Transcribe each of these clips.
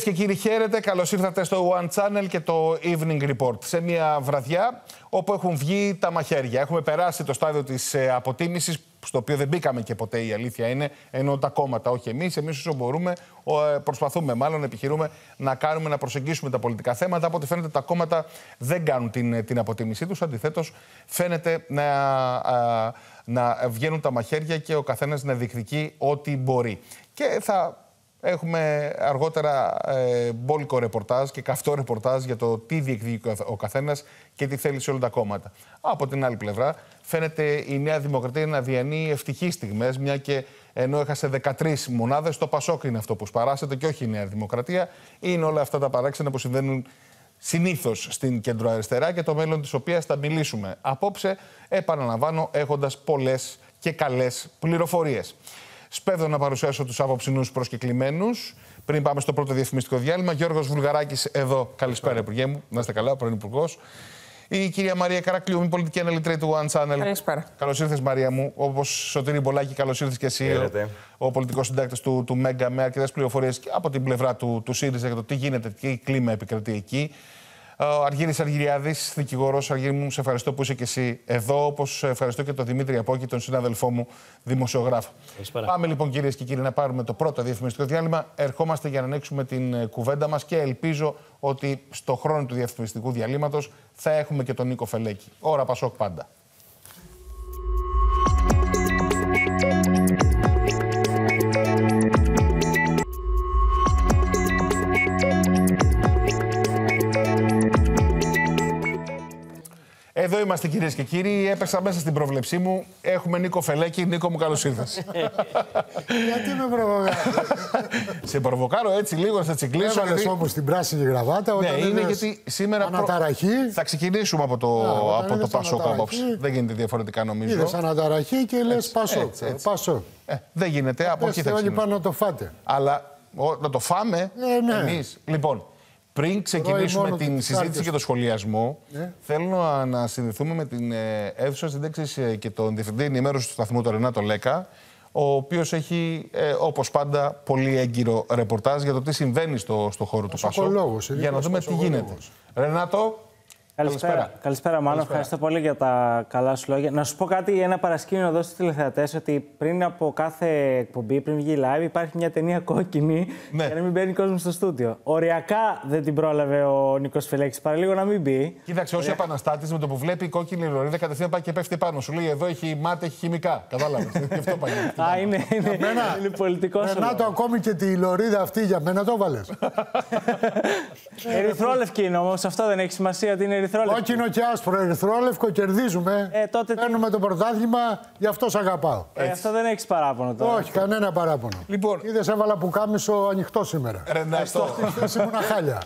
Κυρίες και κύριοι, χαίρετε. Καλώς ήρθατε στο One Channel και το Evening Report. Σε μια βραδιά όπου έχουν βγει τα μαχαίρια. Έχουμε περάσει το στάδιο της αποτίμησης, στο οποίο δεν μπήκαμε και ποτέ, η αλήθεια είναι, ενώ τα κόμματα, όχι εμείς. Εμείς όσο μπορούμε, προσπαθούμε, μάλλον επιχειρούμε να προσεγγίσουμε τα πολιτικά θέματα. Από ό,τι φαίνεται, τα κόμματα δεν κάνουν την αποτίμησή τους. Αντιθέτως, φαίνεται να βγαίνουν τα μαχαίρια και ο καθένας να διεκδικεί ό,τι μπορεί. Και θα έχουμε αργότερα μπόλικο ρεπορτάζ και καυτό ρεπορτάζ για το τι διεκδικεί ο καθένας και τι θέλει σε όλα τα κόμματα. Από την άλλη πλευρά, φαίνεται η Νέα Δημοκρατία να διανύει ευτυχείς στιγμές, μια και ενώ έχασε 13 μονάδες, το Πασόκ είναι αυτό που σπαράσεται και όχι η Νέα Δημοκρατία. Είναι όλα αυτά τα παράξενα που συμβαίνουν συνήθως στην κεντροαριστερά και το μέλλον της οποίας θα μιλήσουμε απόψε, επαναλαμβάνω, έχοντας πολλές και καλές πληροφορίες. Σπέβδω να παρουσιάσω τους απόψινούς προσκεκλημένους. Πριν πάμε στο πρώτο διαφημιστικό διάλειμμα, Γιώργος Βουλγαράκης εδώ. Καλησπέρα, Υπουργέ μου. Να είστε καλά, πρώην Υπουργός. Η κυρία Μαρία Καρακλείου, μη πολιτική αναλυτρία του One Channel. Καλησπέρα. Καλώς ήρθες, Μαρία μου. Όπως Σωτήρη Μπολάκη, καλώς ήρθες και εσύ. Ο πολιτικός συντάκτης του Μέγκα, με αρκετές πληροφορίες από την πλευρά του ΣΥΡΙΖΑ για το τι γίνεται, τι κλίμα επικρατεί εκεί. Ο Αργύρης Αργυριάδης, δικηγόρος. Αργύρη μου, σε ευχαριστώ που είσαι και εσύ εδώ, όπως ευχαριστώ και τον Δημήτρη Απόκη, τον συνάδελφό μου, δημοσιογράφο. Πάμε λοιπόν, κυρίες και κύριοι, να πάρουμε το πρώτο διαφημιστικό διάλειμμα. Ερχόμαστε για να ανοίξουμε την κουβέντα μας και ελπίζω ότι στο χρόνο του διαφημιστικού διαλύματος θα έχουμε και τον Νίκο Φελέκη. Ώρα Πασόκ πάντα. Εδώ είμαστε, κυρίες και κύριοι. Έπεσα μέσα στην πρόβλεψή μου. Έχουμε Νίκο Φελέκη. Νίκο μου, καλώς ήρθες. Γιατί με προβοκάρω? Σε προβοκάρω έτσι λίγο, να σε τσιγκλίσω. Έβαλες όμως την πράσινη γραβάτα. Ναι, είναι γιατί σήμερα αναταραχή. Θα ξεκινήσουμε από το Πασόκ απόψε. Δεν γίνεται διαφορετικά, νομίζω. Είδες αναταραχή και λες Πασόκ. Δεν γίνεται. Από εκεί θα ξεκινήσουμε. Όλοι πάνε να το φάτε. Αλλά να το φάμε εμείς. Λοιπόν, πριν ξεκινήσουμε την συζήτηση και το σχολιασμό, θέλω να συνδεθούμε με την αίθουσα συντέξης και τον Διευθυντή Ενημέρωσης του σταθμού, τον Ρενάτο Λέκα, ο οποίος έχει, όπως πάντα, πολύ έγκυρο ρεπορτάζ για το τι συμβαίνει στο χώρο του Πασόκ. Για να δούμε τι γίνεται. Ρενάτο. Καλησπέρα, μάλλον. Ευχαριστώ πολύ για τα καλά σου λόγια. Να σου πω κάτι, ένα παρασκήνιο εδώ στους τηλεθεατές, ότι πριν από κάθε εκπομπή, πριν βγει live, υπάρχει μια ταινία κόκκινη για να μην μπαίνει κόσμο στο στούντιο. Οριακά δεν την πρόλαβε ο Νίκος Φελέκης, παραλίγο να μην μπει. Κοίταξε, ως επαναστάτης με το που βλέπει η κόκκινη λωρίδα, κατευθείαν πάει και πέφτει πάνω. Σου λέει εδώ έχει μάτα, έχει χημικά. Κατάλαβες. Γι' αυτό πάει. Είναι πολιτικός. Ρενάτο, ακόμη και τη λωρίδα αυτή για μένα το βάλες. Ερυθρόλευκη είναι όμως, αυτό δεν έχει σημασία ότι είναι ερυθρόλευκη. Κόκκινο και άσπρο, ερυθρόλευκο, κερδίζουμε. Παίρνουμε το πρωτάθλημα, γι' αυτό σ' αγαπάω. Αυτό δεν έχει παράπονο τώρα. Όχι, κανένα παράπονο. Λοιπόν, είδες, έβαλα πουκάμισο ανοιχτό σήμερα. Ρενάτο. Χθες ήμουνα χάλια.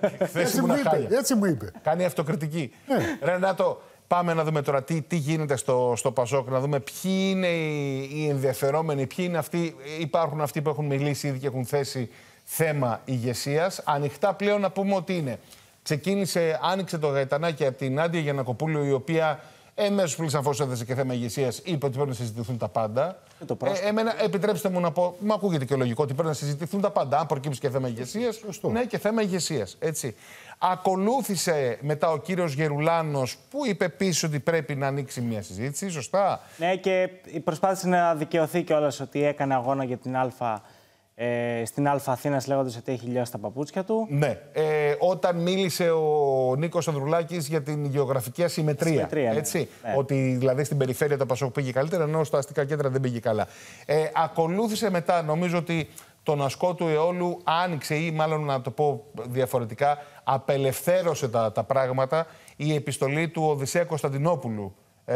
Έτσι μου είπε. Κάνει αυτοκριτική. Ρενάτο, πάμε να δούμε τώρα τι γίνεται στο Πασόκ, να δούμε ποιοι είναι οι ενδιαφερόμενοι, ποιοι είναι αυτοί. Υπάρχουν αυτοί που έχουν μιλήσει ήδη και έχουν θέσει θέμα ηγεσίας. Ανοιχτά πλέον να πούμε ότι είναι. Άνοιξε το γαϊτανάκι από την Άντια Γιαννακοπούλου, η οποία εμέσως πλήρως, αφού έδεσε και θέμα ηγεσίας, είπε ότι πρέπει να συζητηθούν τα πάντα. Εμένα, επιτρέψτε μου να πω, μου ακούγεται και λογικό ότι πρέπει να συζητηθούν τα πάντα. Αν προκύψει και θέμα ηγεσίας, ναι, και θέμα ηγεσίας. Έτσι. Ακολούθησε μετά ο κύριος Γερουλάνος, που είπε επίσης ότι πρέπει να ανοίξει μια συζήτηση. Σωστά. Ναι, και προσπάθησε να δικαιωθεί κιόλας ότι έκανε αγώνα για την στην Α Αθήνας, λέγοντας ότι έχει λιώσει τα παπούτσια του. Ναι. Όταν μίλησε ο Νίκος Ανδρουλάκης για την γεωγραφική ασυμμετρία. Έτσι. Ναι. Ότι δηλαδή στην περιφέρεια το Πασόκ πήγε καλύτερα, ενώ στα αστικά κέντρα δεν πήγε καλά. Ακολούθησε μετά, νομίζω ότι τον ασκό του Αιώλου άνοιξε, ή μάλλον να το πω διαφορετικά, απελευθέρωσε τα πράγματα, η επιστολή του Οδυσσέα Κωνσταντινόπουλου,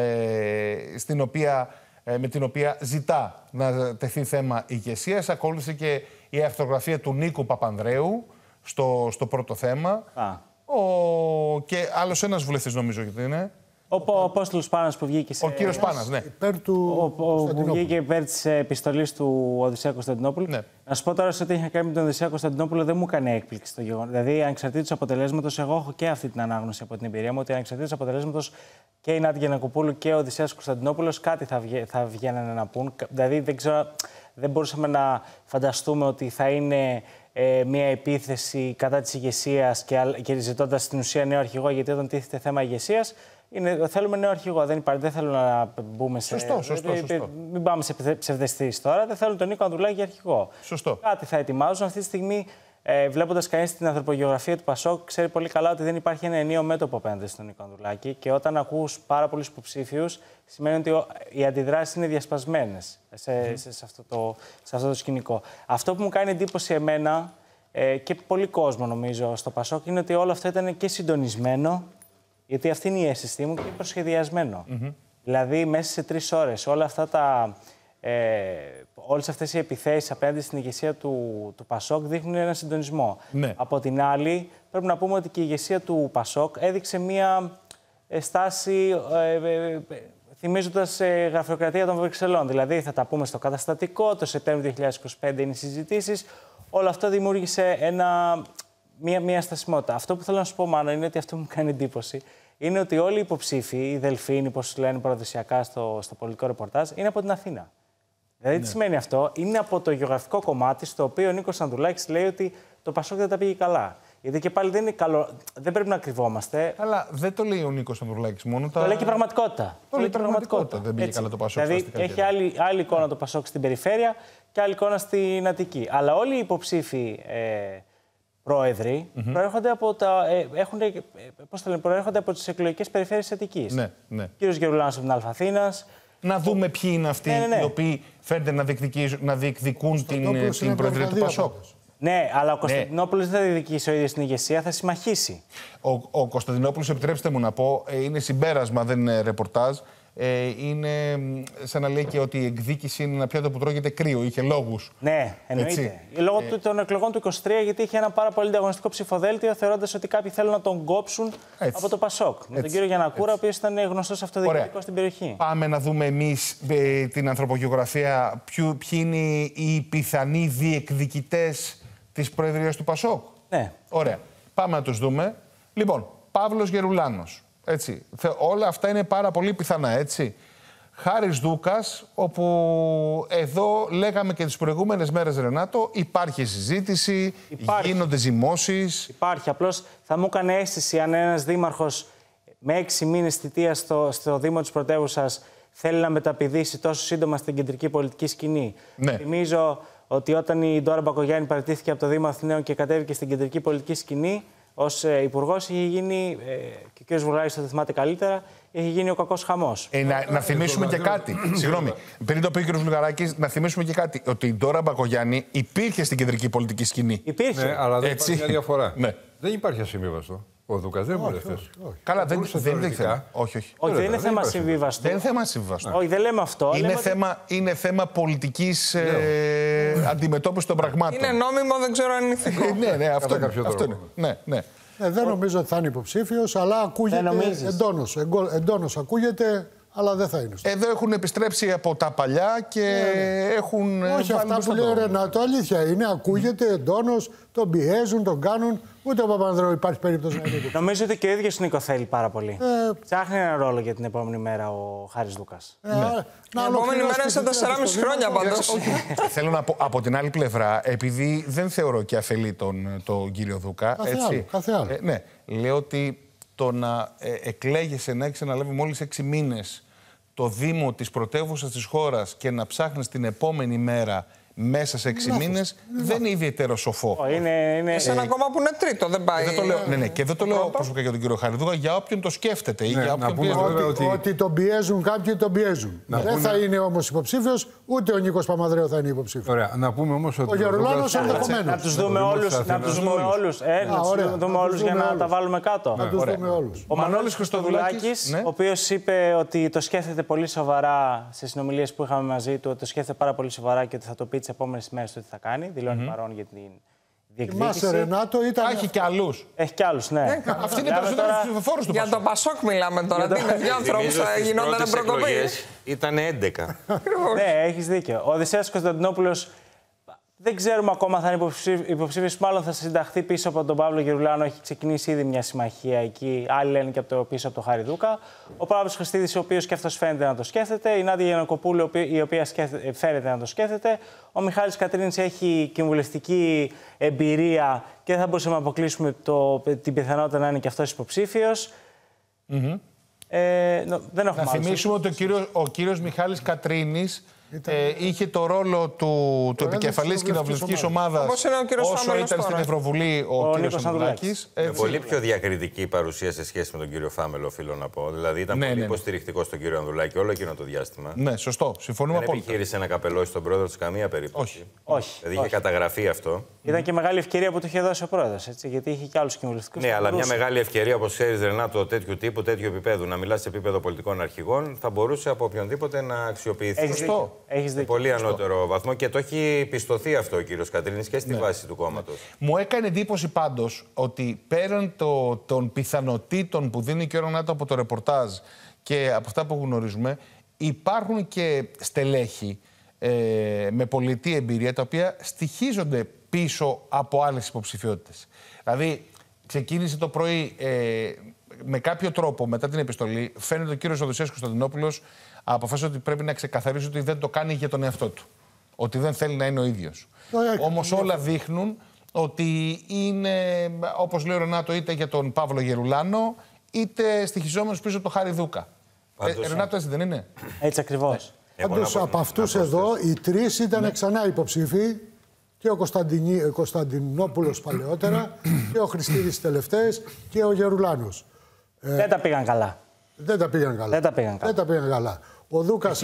με την οποία ζητά να τεθεί θέμα ηγεσίας. Ακολούθησε και η αυτογραφία του Νίκου Παπανδρέου στο πρώτο θέμα. Και άλλος ένας βουλευτής, νομίζω ότι είναι. Ο Απόστολος Πάνας που βγήκε. Ο κύριος Πάνας, ναι. Που βγήκε υπέρ της επιστολής του Οδυσσέα Κωνσταντινόπουλου. Ναι. Να σου πω τώρα σε ό,τι είχε κάνει με τον Οδυσσέα Κωνσταντινόπουλο, δεν μου έκανε έκπληξη το γεγονός. Δηλαδή, ανεξαρτήτως αποτελέσματος, εγώ έχω και αυτή την ανάγνωση από την εμπειρία μου, ότι ανεξαρτήτως αποτελέσματος και η Νάντια Γιαννακοπούλου και ο Οδυσσέας Κωνσταντινόπουλος κάτι θα βγαίνανε να πούν. Δηλαδή, δεν μπορούσαμε να φανταστούμε ότι θα είναι μια επίθεση κατά της ηγεσίας και ζητώντας στην ουσία νέο αρχηγό, γιατί όταν τίθεται θέμα ηγεσίας, θέλουμε νέο αρχηγό. Δεν θέλω να μπούμε σε. Σωστό. Μην πάμε σε ψευδαισθήσεις τώρα. Δεν θέλουν τον Νίκο Ανδρουλάκη για αρχηγό. Σωστό. Κάτι θα ετοιμάζουν αυτή τη στιγμή. Βλέποντας κανείς την ανθρωπογεωγραφία του Πασόκ, ξέρει πολύ καλά ότι δεν υπάρχει ένα ενίο μέτωπο απέναντι στον Νίκο Ανδρουλάκη. Και όταν ακούς πάρα πολλούς υποψήφιους, σημαίνει ότι οι αντιδράσεις είναι διασπασμένες σε αυτό το σκηνικό. Αυτό που μου κάνει εντύπωση εμένα και πολύ κόσμο νομίζω στο Πασόκ είναι ότι όλο αυτό ήταν και συντονισμένο, γιατί αυτή είναι η αίσθησή μου, και προσχεδιασμένο. Δηλαδή, μέσα σε 3 ώρες όλα αυτά όλες αυτές οι επιθέσεις απέναντι στην ηγεσία του Πασόκ δείχνουν έναν συντονισμό. Ναι. Από την άλλη, πρέπει να πούμε ότι και η ηγεσία του Πασόκ έδειξε μία στάση θυμίζοντας γραφειοκρατία των Βρυξελών. Δηλαδή, θα τα πούμε στο καταστατικό, το Σεπτέμβριο 2025 είναι οι συζητήσεις. Όλο αυτό δημιούργησε μία στασιμότητα. Αυτό που θέλω να σου πω, Μάνο, είναι ότι αυτό που μου κάνει εντύπωση είναι ότι όλοι οι υποψήφοι, οι Δελφίνοι, όπως λένε παραδοσιακά στο πολιτικό ρεπορτάζ, είναι από την Αθήνα. Δηλαδή, τι σημαίνει αυτό? Είναι από το γεωγραφικό κομμάτι στο οποίο ο Νίκος Ανδρουλάκης λέει ότι το Πασόκ δεν τα πήγε καλά. Γιατί και πάλι δεν είναι καλό, δεν πρέπει να κρυβόμαστε. Αλλά δεν το λέει ο Νίκος Ανδρουλάκης μόνο. Το λέει και η πραγματικότητα. Το λέει η πραγματικότητα. Δεν πήγε καλά το Πασόκ. Δηλαδή, έχει άλλη εικόνα το Πασόκ στην περιφέρεια και άλλη εικόνα στην Αττική. Αλλά όλοι οι υποψήφοι πρόεδροι προέρχονται από τις εκλογικές περιφέρειες της Αττικής. Ναι. Κύριος Γερουλάνος από την Αθήνας. Να δούμε ποιοι είναι αυτοί οι οποίοι φαίνεται να διεκδικούν την προεδρία του Πασόκ. Ναι, αλλά ο Κωνσταντινόπουλος δεν θα διεκδικήσει ο ίδιος την ηγεσία, θα συμμαχίσει. Ο Κωνσταντινόπουλος, επιτρέψτε μου να πω, είναι συμπέρασμα, δεν είναι ρεπορτάζ. Είναι σαν να λέει και ότι η εκδίκηση είναι ένα πιάτο που τρώγεται κρύο. Είχε λόγους. Ναι, εννοείται. Λόγω των εκλογών του 23, γιατί είχε ένα πάρα πολύ διαγωνιστικό ψηφοδέλτιο, θεωρώντας ότι κάποιοι θέλουν να τον κόψουν από το Πασόκ. Με τον κύριο Γιαννακούρα, ο οποίος ήταν γνωστός αυτοδιοικητικός στην περιοχή. Πάμε να δούμε εμείς την ανθρωπογεωγραφία. Ποιοι είναι οι πιθανοί διεκδικητές της προεδρίας του Πασόκ. Ναι. Ωραία. Πάμε να τους δούμε. Λοιπόν, Παύλος Γερουλάνος. Έτσι. Όλα αυτά είναι πάρα πολύ πιθανά, έτσι. Χάρης Δούκας, όπου εδώ λέγαμε και τις προηγούμενες μέρες, Ρενάτο, υπάρχει συζήτηση, γίνονται ζυμώσεις. Υπάρχει. Απλώς θα μου έκανε αίσθηση αν ένας δήμαρχος με 6 μήνες θητείας στο Δήμο της πρωτεύουσας θέλει να μεταπηδήσει τόσο σύντομα στην κεντρική πολιτική σκηνή. Ναι. Θυμίζω ότι όταν η Ντόρα Μπακογιάννη παραιτήθηκε από το Δήμο Αθηναίων και κατέβηκε στην κεντρική πολιτική σκηνή, ως υπουργός είχε γίνει, και ο κ. Βουλγάρης θα το θυμάται καλύτερα, είχε γίνει ο κακός χαμός. Να θυμίσουμε και κάτι. Συγγνώμη, πριν το πει ο κ. Βουλγαράκης, να θυμίσουμε και κάτι. Ότι η Ντόρα Μπακογιάννη υπήρχε στην κεντρική πολιτική σκηνή. Υπήρχε. Ναι, αλλά δεν υπάρχει μια διαφορά. Ναι. Δεν υπάρχει ασυμβίβαστο. Ο Δούκας δεν μπορεί αυτές. Καλά, δεν είναι. Όχι. Όχι, δεν είναι θέμα συμβίβαστο. Δεν είναι θέμα συμβίβαστο. Όχι, δεν λέμε αυτό. Είναι θέμα πολιτικής αντιμετώπισης των πραγμάτων. Είναι νόμιμο, δεν ξέρω αν είναι ηθικό. Ναι, αυτό είναι. Ναι. Δεν νομίζω ότι θα είναι υποψήφιος, αλλά ακούγεται εντόνως ακούγεται, αλλά δεν θα είναι. Εδώ έχουν επιστρέψει από τα παλιά και έχουν. Όχι, αυτά που λέει ο Ρενάτο, αλήθεια είναι. Ακούγεται εντόνως, τον πιέζουν, τον κάνουν. Ούτε ο Παπανδρέου υπάρχει περίπτωση να είναι υποψήφιος. Νομίζω ότι και ο ίδιος Νίκο θέλει πάρα πολύ. Ψάχνει ένα ρόλο για την επόμενη μέρα ο Χάρης Δούκας. Την επόμενη μέρα είναι σε 4,5 χρόνια πάντως. Θέλω να πω από την άλλη πλευρά, επειδή δεν θεωρώ και αφελή τον κύριο Δούκα. Κάθε άλλο. Ναι, λέω ότι το να εκλέγεσαι να έχεις αναλάβει μόλις 6 μήνες το Δήμο της πρωτεύουσας της χώρας και να ψάχνεις την επόμενη μέρα μέσα σε 6 μήνες δεν είναι ιδιαίτερο σοφό. Σε ένα κόμμα που είναι τρίτο, δεν πάει. Και δεν το λέω προσωπικά για τον κύριο Χαριδούκα, για όποιον το σκέφτεται ή για όποιον πιέζει. Ότι τον πιέζουν κάποιοι, τον πιέζουν. Δεν θα είναι όμως υποψήφιος, ούτε ο Νίκος Παπανδρέου θα είναι υποψήφιος. Ωραία, να πούμε όμως ότι. Ο Γερουλάνος ενδεχομένως. Να τους δούμε όλους για να τα βάλουμε κάτω. Να τους δούμε όλους. Ο Μανώλης Χριστοδουλάκης, ο οποίος είπε ότι το σκέφτεται πολύ σοβαρά σε συνομιλίες που είχαμε μαζί του, ότι το σκέφτεται πάρα πολύ σοβαρά και ότι θα το πει τις επόμενες μέρες το τι θα κάνει. Δηλώνει παρόν για την διεκδίκηση. Ρενάτο, έχει και άλλους. Έχει και άλλους, ναι. Αυτή είναι η περισσότερη ψηφοφόρος του Πασόκ. Για το Πασόκ μιλάμε τώρα. Τι με δύο ανθρώπους θα γινόταν προκοπή. Ήταν 11. Ναι, έχεις δίκιο. Ο Οδυσσέας Κωνσταντινόπουλος Δεν ξέρουμε ακόμα θα είναι υποψήφιος. Μάλλον θα συνταχθεί πίσω από τον Παύλο Γερουλάνο. Έχει ξεκινήσει ήδη μια συμμαχία εκεί. Άλλοι λένε και πίσω από τον Χαριδούκα. Ο Παύλος Χριστίδης, ο οποίος και αυτός φαίνεται να το σκέφτεται. Η Νάντια Γιαννακοπούλου, η οποία φαίνεται να το σκέφτεται. Ο Μιχάλης Κατρίνης έχει κοινοβουλευτική εμπειρία και δεν θα μπορούσαμε να αποκλείσουμε την πιθανότητα να είναι και αυτός υποψήφιος. Δεν να θυμίσουμε ότι ο κύριος Μιχάλης Κατρίνης είχε το ρόλο του επικεφαλής κοινοβουλευτικής ομάδας όσο ήταν στην Ευρωβουλή ο κύριος Ανδρουλάκης. Με πολύ πιο διακριτική παρουσία σε σχέση με τον κύριο Φάμελο, οφείλω να πω. Δηλαδή ήταν πολύ υποστηρικτικός στον κύριο Ανδρουλάκη όλο εκείνο το διάστημα. Ναι, σωστό. Συμφωνούμε απόλυτα. Δεν επιχείρησε να καπελώσει τον πρόεδρο σε καμία περίπτωση. Όχι. Δηλαδή είχε καταγραφεί αυτό. Ήταν και μεγάλη ευκαιρία που του είχε δώσει ο πρόεδρος, γιατί είχε και άλλους κοινοβουλευτικούς. Ναι, αλλά μια μεγάλη ευκαιρία, όπως ξέρεις, Ρενάτο, τέτοιου τύπου, τέτοιου επίπεδου, να μιλάς σε επίπεδο πολιτικών αρχηγών, θα μπορούσε από οποιονδήποτε να αξιοποιηθεί. Σε πολύ ανώτερο βαθμό και το έχει πιστωθεί αυτό ο κύριος Κατρίνης και στη βάση του κόμματος. Μου έκανε εντύπωση πάντως ότι πέραν των πιθανοτήτων που δίνει και ο Ρενάτο από το ρεπορτάζ και από αυτά που γνωρίζουμε, υπάρχουν και στελέχη με πολιτική εμπειρία τα οποία στοιχίζονται πίσω από άλλες υποψηφιότητες. Δηλαδή, ξεκίνησε το πρωί με κάποιο τρόπο μετά την επιστολή, φαίνεται ο κύριος Οδυσσέας Κωνσταντινόπουλος αποφάσισε ότι πρέπει να ξεκαθαρίσει ότι δεν το κάνει για τον εαυτό του. Ότι δεν θέλει να είναι ο ίδιος. Όμως όλα δείχνουν ότι είναι, όπως λέει ο Ρενάτο, είτε για τον Παύλο Γερουλάνο, είτε στοιχιζόμενος πίσω από τον Χαριδούκα. Ρενάτο, έτσι δεν είναι? Έτσι ακριβώς. Πάντως από αυτούς εδώ, οι τρεις ήταν ξανά υποψήφοι. Και ο Κωνσταντινόπουλος παλαιότερα, και ο Χριστίδης τελευταίες και ο Γερουλάνος. Δεν τα πήγαν καλά. Δεν τα πήγαν καλά. Ο Δούκας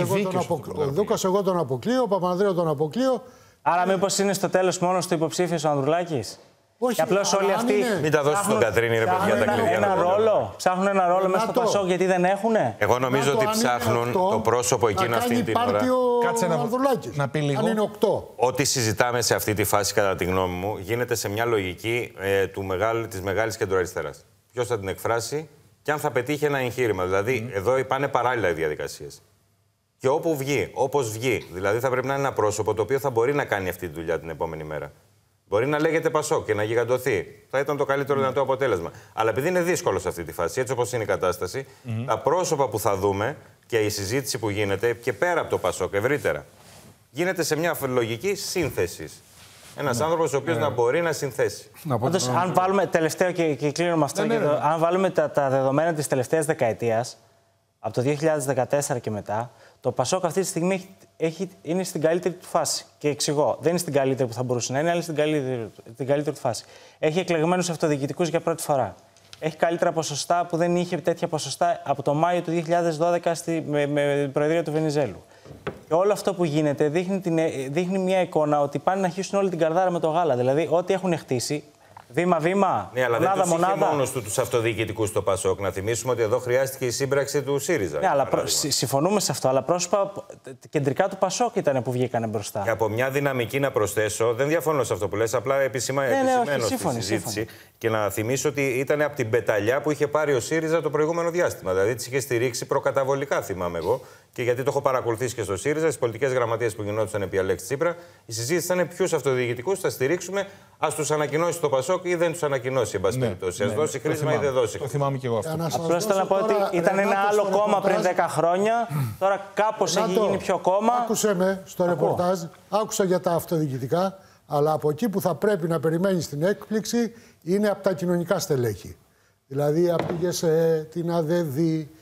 εγώ τον αποκλείω, ο Παπανδρέου τον αποκλείω. Άρα μήπως είναι στο τέλος μόνος του υποψήφιος ο Ανδρουλάκης? Όχι. Και απλώς όλοι αυτοί μην τα δώσει στον Κατρίνη, ρε παιδιά, τα κλειδιά. Ψάχνουν ένα ρόλο μέσα στο Πασόκ γιατί δεν έχουνε. Εγώ νομίζω ότι ψάχνουν το πρόσωπο εκείνο αυτή την ώρα. Κάτσε να πει λίγο. Αν είναι 8. Ό,τι συζητάμε σε αυτή τη φάση, κατά τη γνώμη μου, γίνεται σε μια λογική της μεγάλης κεντροαριστεράς. Ποιος θα την εκφράσει και αν θα πετύχει ένα εγχείρημα. Δηλαδή, εδώ πάνε παράλληλα οι διαδικασίες. Και όπου βγει, όπως βγει, δηλαδή θα πρέπει να είναι ένα πρόσωπο το οποίο θα μπορεί να κάνει αυτή τη δουλειά την επόμενη μέρα. Μπορεί να λέγεται Πασόκ και να γιγαντωθεί. Θα ήταν το καλύτερο δυνατό αποτέλεσμα. Αλλά επειδή είναι δύσκολο σε αυτή τη φάση, έτσι όπως είναι η κατάσταση, τα πρόσωπα που θα δούμε και η συζήτηση που γίνεται και πέρα από το Πασόκ, ευρύτερα, γίνεται σε μια λογική σύνθεση. Ένας άνθρωπος ο οποίος να μπορεί να συνθέσει. Όντως, αν βάλουμε τελευταίο και κλείνουμε αυτό, αν βάλουμε τα δεδομένα της τελευταίας δεκαετίας, από το 2014 και μετά, το Πασόκ αυτή τη στιγμή είναι στην καλύτερη του φάση. Και εξηγώ, δεν είναι στην καλύτερη που θα μπορούσε να είναι, αλλά στην καλύτερη του φάση. Έχει εκλεγμένους αυτοδιοικητικούς για πρώτη φορά. Έχει καλύτερα ποσοστά που δεν είχε τέτοια ποσοστά από το Μάιο του 2012 με την Προεδρία του Βενιζέλου. Και όλο αυτό που γίνεται δείχνει μια εικόνα ότι πάνε να αρχίσουν όλη την καρδάρα με το γάλα. Δηλαδή, ό,τι έχουν χτίσει. Βήμα-βήμα, ναι, αλλά δεν τους είχε μόνος του τους αυτοδιοικητικούς στο Πασόκ. Να θυμίσουμε ότι εδώ χρειάστηκε η σύμπραξη του ΣΥΡΙΖΑ. Ναι, αλλά συμφωνούμε σε αυτό. Αλλά πρόσωπα κεντρικά του Πασόκ ήταν που βγήκανε μπροστά. Και από μια δυναμική να προσθέσω, δεν διαφωνώ σε αυτό που λες, απλά επισημένω στη συζήτηση. Και να θυμίσω ότι ήταν από την πεταλιά που είχε πάρει ο ΣΥΡΙΖΑ το προηγούμενο διάστημα. Δηλαδή τις είχε στηρίξει προκαταβολικά, θυμάμαι εγώ. Και γιατί το έχω παρακολουθήσει και στο ΣΥΡΙΖΑ, στις πολιτικές γραμματείες που γινόντουσαν επί Αλέξη Τσίπρα, η συζήτηση ήταν ποιους αυτοδιοικητικούς θα στηρίξουμε, ας τους ανακοινώσει το Πασόκ ή δεν τους ανακοινώσει, εν πάση περιπτώσει. Ας δώσει χρήσιμα ή δεν δώσει. Το θυμάμαι και εγώ αυτό. Απλώς θέλω να πω ότι ήταν ένα άλλο κόμμα πριν 10 χρόνια, τώρα κάπως έχει γίνει πιο κόμμα. Άκουσε με στο ρεπορτάζ, άκουσα για τα αυτοδιοικητικά, αλλά από εκεί που θα πρέπει να περιμένεις την έκπληξη είναι από τα κοινωνικά στελέχη. Δηλαδή από τη ΓΕΣΕ, την ΑΔΕΔ,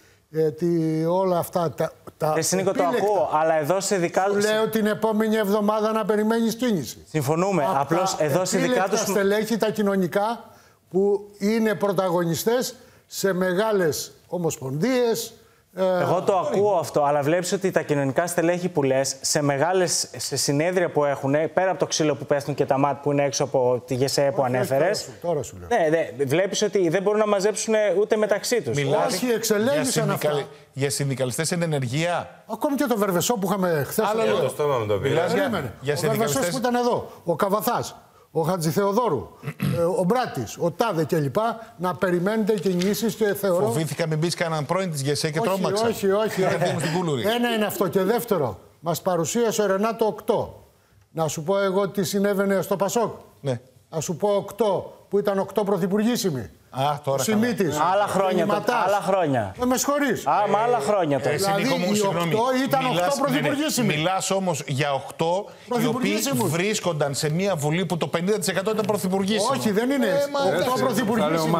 όλα αυτά τα Νίκο, το ακούω, αλλά εδώ σε δικά τους... Λέω την επόμενη εβδομάδα να περιμένεις κίνηση. Συμφωνούμε, απλώς εδώ σε δικά τους... Τα στελέχη, τα κοινωνικά, που είναι πρωταγωνιστές σε μεγάλες ομοσπονδίες. Εγώ το ακούω αυτό, αλλά βλέπεις ότι τα κοινωνικά στελέχη που λες, σε συνέδρια που έχουν, πέρα από το ξύλο που πέφτουν και τα ΜΑΤ που είναι έξω από τη ΓΕΣΕ που ανέφερες, τώρα σου λέω. Ναι, βλέπεις ότι δεν μπορούν να μαζέψουν ούτε μεταξύ τους. Όχι, εξελέγησαν αυτά. Για συνδικαλιστές είναι ενεργεία. Ακόμη και το Βερβεσό που είχαμε χθες. Το στόμα μου το πήρε. Ο Βερβεσός που ήταν εδώ, ο Καβαθάς, ο Χατζηθεοδόρου, ο Μπράτης, ο Τάδε κλπ. Να περιμένετε κινήσεις και θεωρώ. Φοβήθηκα μην μπει κανέναν πρώην της ΓΕΣΕ και τρόμαξα. Όχι. Ένα είναι αυτό. Και δεύτερο, μας παρουσίασε ο Ρενάτο 8. Να σου πω εγώ τι συνέβαινε στο Πασόκ. Ναι. Να σου πω 8 που ήταν 8 πρωθυπουργήσιμοι. Τώρα Σιμίτης. Άλλα χρόνια. Άλλα χρόνια. Με συγχωρείς. Μα άλλα χρόνια τώρα. Δηλαδή οι 8 ήταν 8 πρωθυπουργήσιμοι. Μιλάς όμως για 8 οι οποίοι βρίσκονταν σε μια βουλή που το 50% ήταν πρωθυπουργήσιμο. Όχι, δεν είναι. 8 πρωθυπουργήσιμοι.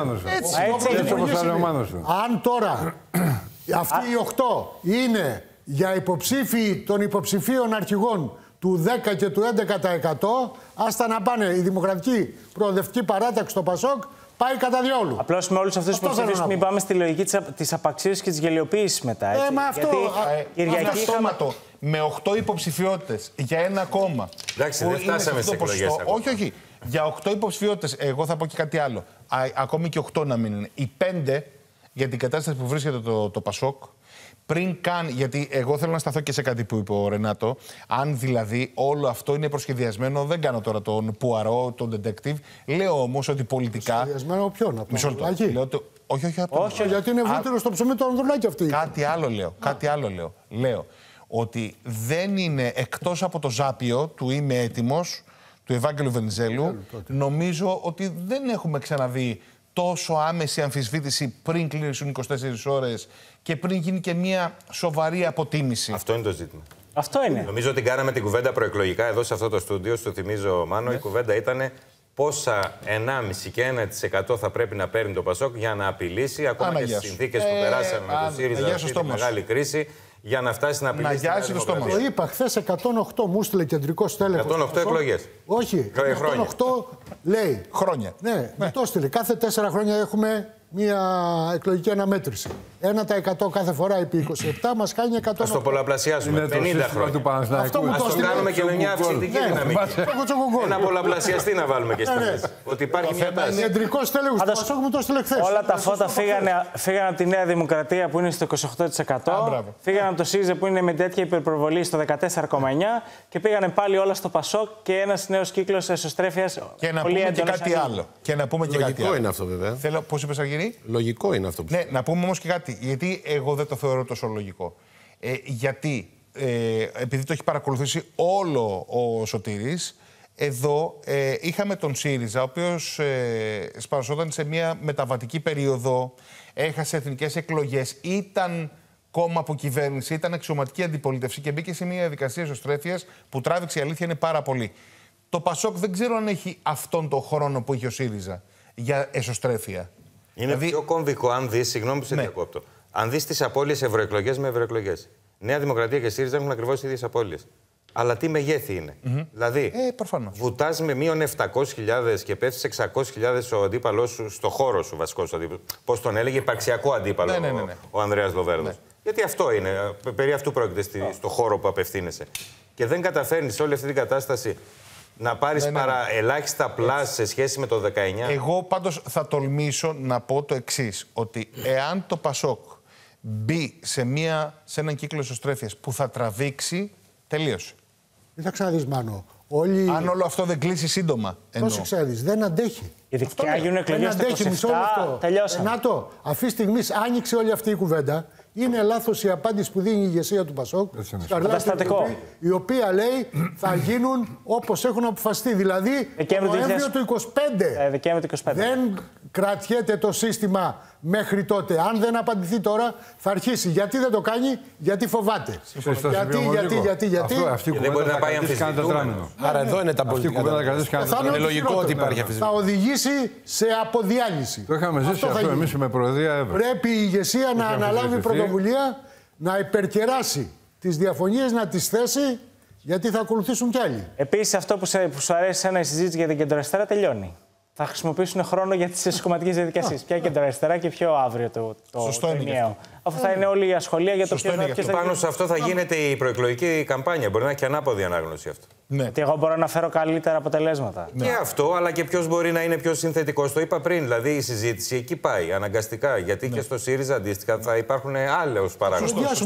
Έτσι όπως θα λέει ο Μάνος του. Αν τώρα αυτοί οι 8 είναι για υποψήφοι των υποψηφίων αρχηγών του 10 και του 11%, άστα να πάνε. Η Δημοκρατική Προοδευτική Παράταξη στο Πασόκ πάει κατά διόλου. Απλώς με όλους αυτούς τους υποψηφίους μην πάμε στη λογική της απαξίωσης και της γελιοποίησης μετά. Έτσι. Μα αυτό. Κυριακή αυτόματο με 8 υποψηφιότητες για ένα κόμμα. Εντάξει, δεν φτάσαμε σε εκλογές. Όχι. Για 8 υποψηφιότητες, εγώ θα πω και κάτι άλλο. Ακόμη και 8 να μην είναι. Οι 5 για την κατάσταση που βρίσκεται το Πασόκ. Πριν καν, γιατί εγώ θέλω να σταθώ και σε κάτι που είπε ο Ρενάτο, αν δηλαδή όλο αυτό είναι προσχεδιασμένο, δεν κάνω τώρα τον Πουαρό, τον detective, λέω όμως ότι πολιτικά. Προσχεδιασμένο ποιον, από τον Ανδρουλάκη? Όχι, γιατί είναι βούτυρο στο ψωμί του Ανδρουλάκη αυτή. Κάτι άλλο λέω. Λέω ότι δεν είναι εκτός από το ζάπιο του «Είμαι έτοιμος» του Ευάγγελου Βενιζέλου, νομίζω ότι δεν έχουμε ξαναδεί τόσο άμεση αμφισβήτηση πριν κλείσουν 24 ώρες και πριν γίνει και μια σοβαρή αποτίμηση. Αυτό είναι το ζήτημα. Αυτό είναι. Νομίζω ότι κάναμε την κουβέντα προεκλογικά εδώ σε αυτό το στούντιο. Στο θυμίζω, Μάνο. Η κουβέντα ήταν πόσα 1,5 και 1% θα πρέπει να παίρνει το Πασόκ για να απειλήσει ακόμα και στις συνθήκες που περάσαμε με το ΣΥΡΙΖΑ αυτή τη μεγάλη κρίση, για να φτάσει να απειλήσει. Να γιάσει το στόμα. Το είπα χθες 108 μου στείλε κεντρικό στέλεχος. 108 εκλογές. Όχι. 108 λέει. Χρόνια. Ναι, το στείλε. Κάθε 4 χρόνια έχουμε μια εκλογική αναμέτρηση. 1% κάθε φορά επί 27 μας κάνει 100. Ας το πολλαπλασιάσουμε. 50 χρόνια. Αυτό μου Ας το κάνουμε και με μια αυξητική δυναμική. Ένα πολλαπλασιαστή να βάλουμε και στη μέση. Ότι υπάρχει μια τάση. Κεντρικό στέλεχος του Πασόκ μου το στείλε χθες. Όλα τα φώτα φύγανε από τη Νέα Δημοκρατία που είναι στο 28%. Φύγανε από το ΣΥΡΙΖΑ που είναι με τέτοια υπερπροβολή στο 14,9% και πήγανε πάλι όλα στο Πασόκ και ένας νέος κύκλος εσωστρέφειας. Και να πούμε και κάτι άλλο. Λογικό είναι αυτό, βέβαια. Πώς είπες, Αργυρή? Λογικό είναι αυτό που. Ναι, να πούμε όμως και κάτι. Γιατί εγώ δεν το θεωρώ τόσο λογικό. Γιατί επειδή το έχει παρακολουθήσει όλο ο Σωτήρης, εδώ είχαμε τον ΣΥΡΙΖΑ, ο οποίος σπαρασόταν σε μια μεταβατική περίοδο, έχασε εθνικές εκλογές, ήταν κόμμα από κυβέρνηση, ήταν αξιωματική αντιπολίτευση και μπήκε σε μια διαδικασία εσωστρέφειας που τράβηξε, η αλήθεια είναι, πάρα πολύ. Το Πασόκ δεν ξέρω αν έχει αυτόν τον χρόνο που είχε ο ΣΥΡΙΖΑ για εσωστρέφεια. Είναι πιο κομβικό αν δεις, συγγνώμη που σε διακόπτω, αν δεις τις απώλειες ευρωεκλογές με ευρωεκλογές. Νέα Δημοκρατία και ΣΥΡΙΖΑ έχουν ακριβώς τις ίδιες απώλειες. Αλλά τι μεγέθη είναι. Δηλαδή, βουτάς με μείον 700.000 και πέφτεις 600.000 ο αντίπαλός σου στο χώρο σου, βασικός αντίπαλος. Πώς τον έλεγε, υπαρξιακό αντίπαλο ο Ανδρέας Λοβέρδος. Γιατί αυτό είναι, περί αυτού πρόκειται στο χώρο που απευθύνεσαι. Και δεν καταφέρνεις όλη αυτή την κατάσταση να πάρεις παρά ελάχιστα πλάς σε σχέση με το 19. Εγώ πάντως θα τολμήσω να πω το εξής, ότι εάν το Πασόκ μπει σε έναν κύκλο εσωστρέφειας που θα τραβήξει, τελείωσε. Κοίταξε να δεις, Μάνο. Αν όλο αυτό δεν κλείσει σύντομα. Πρόσεξε να δεις, δεν αντέχει. Γιατί και γίνουν εκλογές στο 27, τελειώσαμε. Νάτο, αυτή τη στιγμή άνοιξε όλη αυτή η κουβέντα. Είναι λάθος η απάντηση που δίνει η ηγεσία του Πασόκ, η οποία λέει θα γίνουν όπως έχουν αποφασιστεί. Δηλαδή, το Νοέμβριο του 2025. Δεν κρατιέται το σύστημα μέχρι τότε. Αν δεν απαντηθεί τώρα, θα αρχίσει. Γιατί δεν το κάνει, γιατί φοβάται. Γιατί. Δεν μπορεί να πάει αμφισβητούμενο. Άρα εδώ είναι τα πολιτικά. Είναι λογικό ότι υπάρχει αμφισβήτηση. Θα οδηγήσει σε αποδιάλυση. Το είχαμε ζήσει αυτό εμείς με Προεδρία. Πρέπει η ηγεσία να αναλάβει πρωτοβουλία, να υπερκεράσει τις διαφωνίες, να τις θέσει, γιατί θα ακολουθήσουν κι άλλοι. Επίσης, αυτό που σου αρέσει η συζήτηση για την κεντροαριστερά τελειώνει. Θα χρησιμοποιήσουν χρόνο για τις εσωκομματικές διαδικασίες. Ποια κεντροαριστερά και ποιο αύριο το ενιαίο. Αφού θα είναι όλη η ασχολία για το ποιος θα. Πάνω σε αυτό θα γίνεται η προεκλογική καμπάνια. Μπορεί να είναι και ανάποδη ανάγνωση αυτό. Γιατί εγώ μπορώ να φέρω καλύτερα αποτελέσματα. Και αυτό, αλλά και ποιος μπορεί να είναι πιο συνθετικός. Το είπα πριν. Δηλαδή η συζήτηση εκεί πάει αναγκαστικά. Γιατί και στο ΣΥΡΙΖΑ αντίστοιχα θα υπάρχουν άλλους παράγοντες.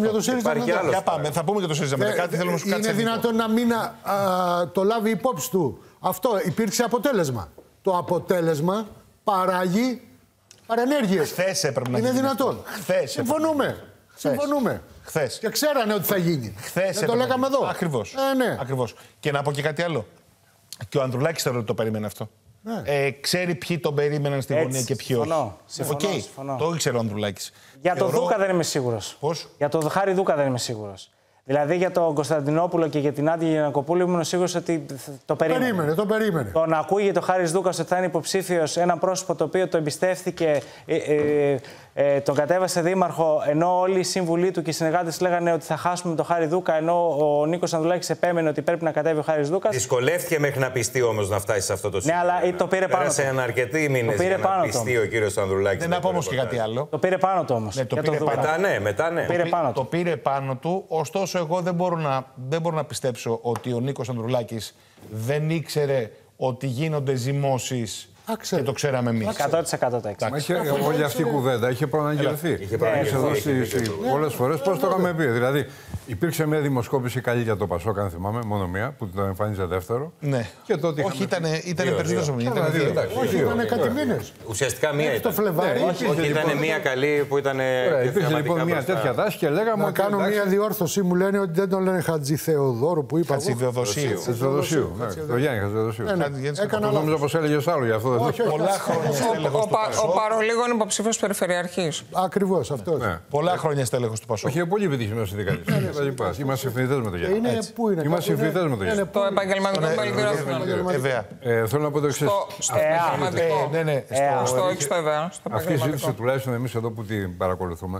Θα πούμε για το ΣΥΡΙΖΑ μετά. Κάτι θέλω να σου κάτσει. Είναι δυνατόν να μην το λάβει υπόψη του. Αυτό υπήρξε αποτέλεσμα. Το αποτέλεσμα παράγει παρενέργειες. Χθες έπρεπε να γίνει. Είναι δυνατόν. Συμφωνούμε. Χθες. Και ξέρανε ότι θα γίνει. Χθες δεν το λέγαμε εδώ. Ακριβώς. Ναι. Ακριβώς. Και να πω και κάτι άλλο. Και ο Ανδρουλάκης θεωρώ ότι το περίμενε αυτό. Ναι. Ξέρει ποιοι τον περίμεναν στη γωνία και ποιοι όχι. Συμφωνώ. Το ήξερε ο Ανδρουλάκης. Για τον Δούκα δεν είμαι σίγουρος. Πώς? Για τον Χάρη Δούκα δεν είμαι σίγουρος. Δηλαδή για τον Κωνσταντινόπουλο και για την Άντια Γιαννακοπούλου ήμουν σίγουρος ότι το περίμενε. Το περίμενε. Το να ακούγεται ο Χάρης Δούκας ότι θα είναι υποψήφιος, ένα πρόσωπο το οποίο το εμπιστεύτηκε, τον κατέβασε δήμαρχο, ενώ όλοι οι σύμβουλοι του και οι συνεργάτες λέγανε ότι θα χάσουμε τον Χάρη Δούκα, ενώ ο Νίκος Ανδρουλάκης επέμενε ότι πρέπει να κατέβει ο Χάρης Δούκας. Δυσκολεύτηκε μέχρι να πιστεί όμως να φτάσει σε αυτό το σημείο. Ναι, αλλά το πήρε πάνω. Πέρασαν αρκετοί μήνες για να πιστεί ο κύριος Ανδρουλάκης. Δεν να πω όμως και κάτι άλλο. Το πήρε πάνω του όμως. Μετά ναι. Το πήρε πάνω του, ωστόσο εγώ δεν μπορώ να πιστέψω ότι ο Νίκος Ανδρουλάκης δεν ήξερε ότι γίνονται ζυμώσεις και το ξέραμε εμείς. 100% τα έξι. Όλη αυτή η κουβέντα είχε προαναγγελθεί. Είχε δώσει πολλές φορές. Πώς το είχαμε πει. Δηλαδή, υπήρξε μια δημοσκόπηση καλή για το Πασόκ, αν θυμάμαι, μόνο μία, που το εμφάνιζε δεύτερο. Ναι. Και τότε όχι, ήταν περισσότερο. Όχι, ήταν κάτι μήνες. Ουσιαστικά μία ήταν. Το Φλεβάρι. Όχι, ήταν μία καλή που ήταν. Υπήρχε λοιπόν μια τέτοια τάση και λέγαμε. Να κάνω μια διόρθωση. Μου λένε ότι δεν τον λένε Χατζηθεοδόρου που είπα. Χατζηθεοδοσίου. Το Γιάννη Χατζηθεοδοσίου. Νόμιζα πως έλεγες άλλο γι' αυτό. Πολλά χρόνια στέλεχος του Πασόκ. Ο Παρολίγο είναι υποψήφιος περιφερειαρχής. Ακριβώς αυτό. Πολλά χρόνια στέλεχος του Πασόκ. Όχι, πολύ επιτυχημένος συνδικαλιστής. Είμαστε συμφιλητές με το Γιάννη. Πού είναι? Είμαστε συμφιλητές με το Γιάννη. Το επαγγελματικό Βέβαια. Θέλω να πω το εξής. Στο επαγγελματικό. Στο όχι στο ΕΒΑ. Αυτή η συζήτηση, τουλάχιστον εμείς εδώ που την παρακολουθούμε,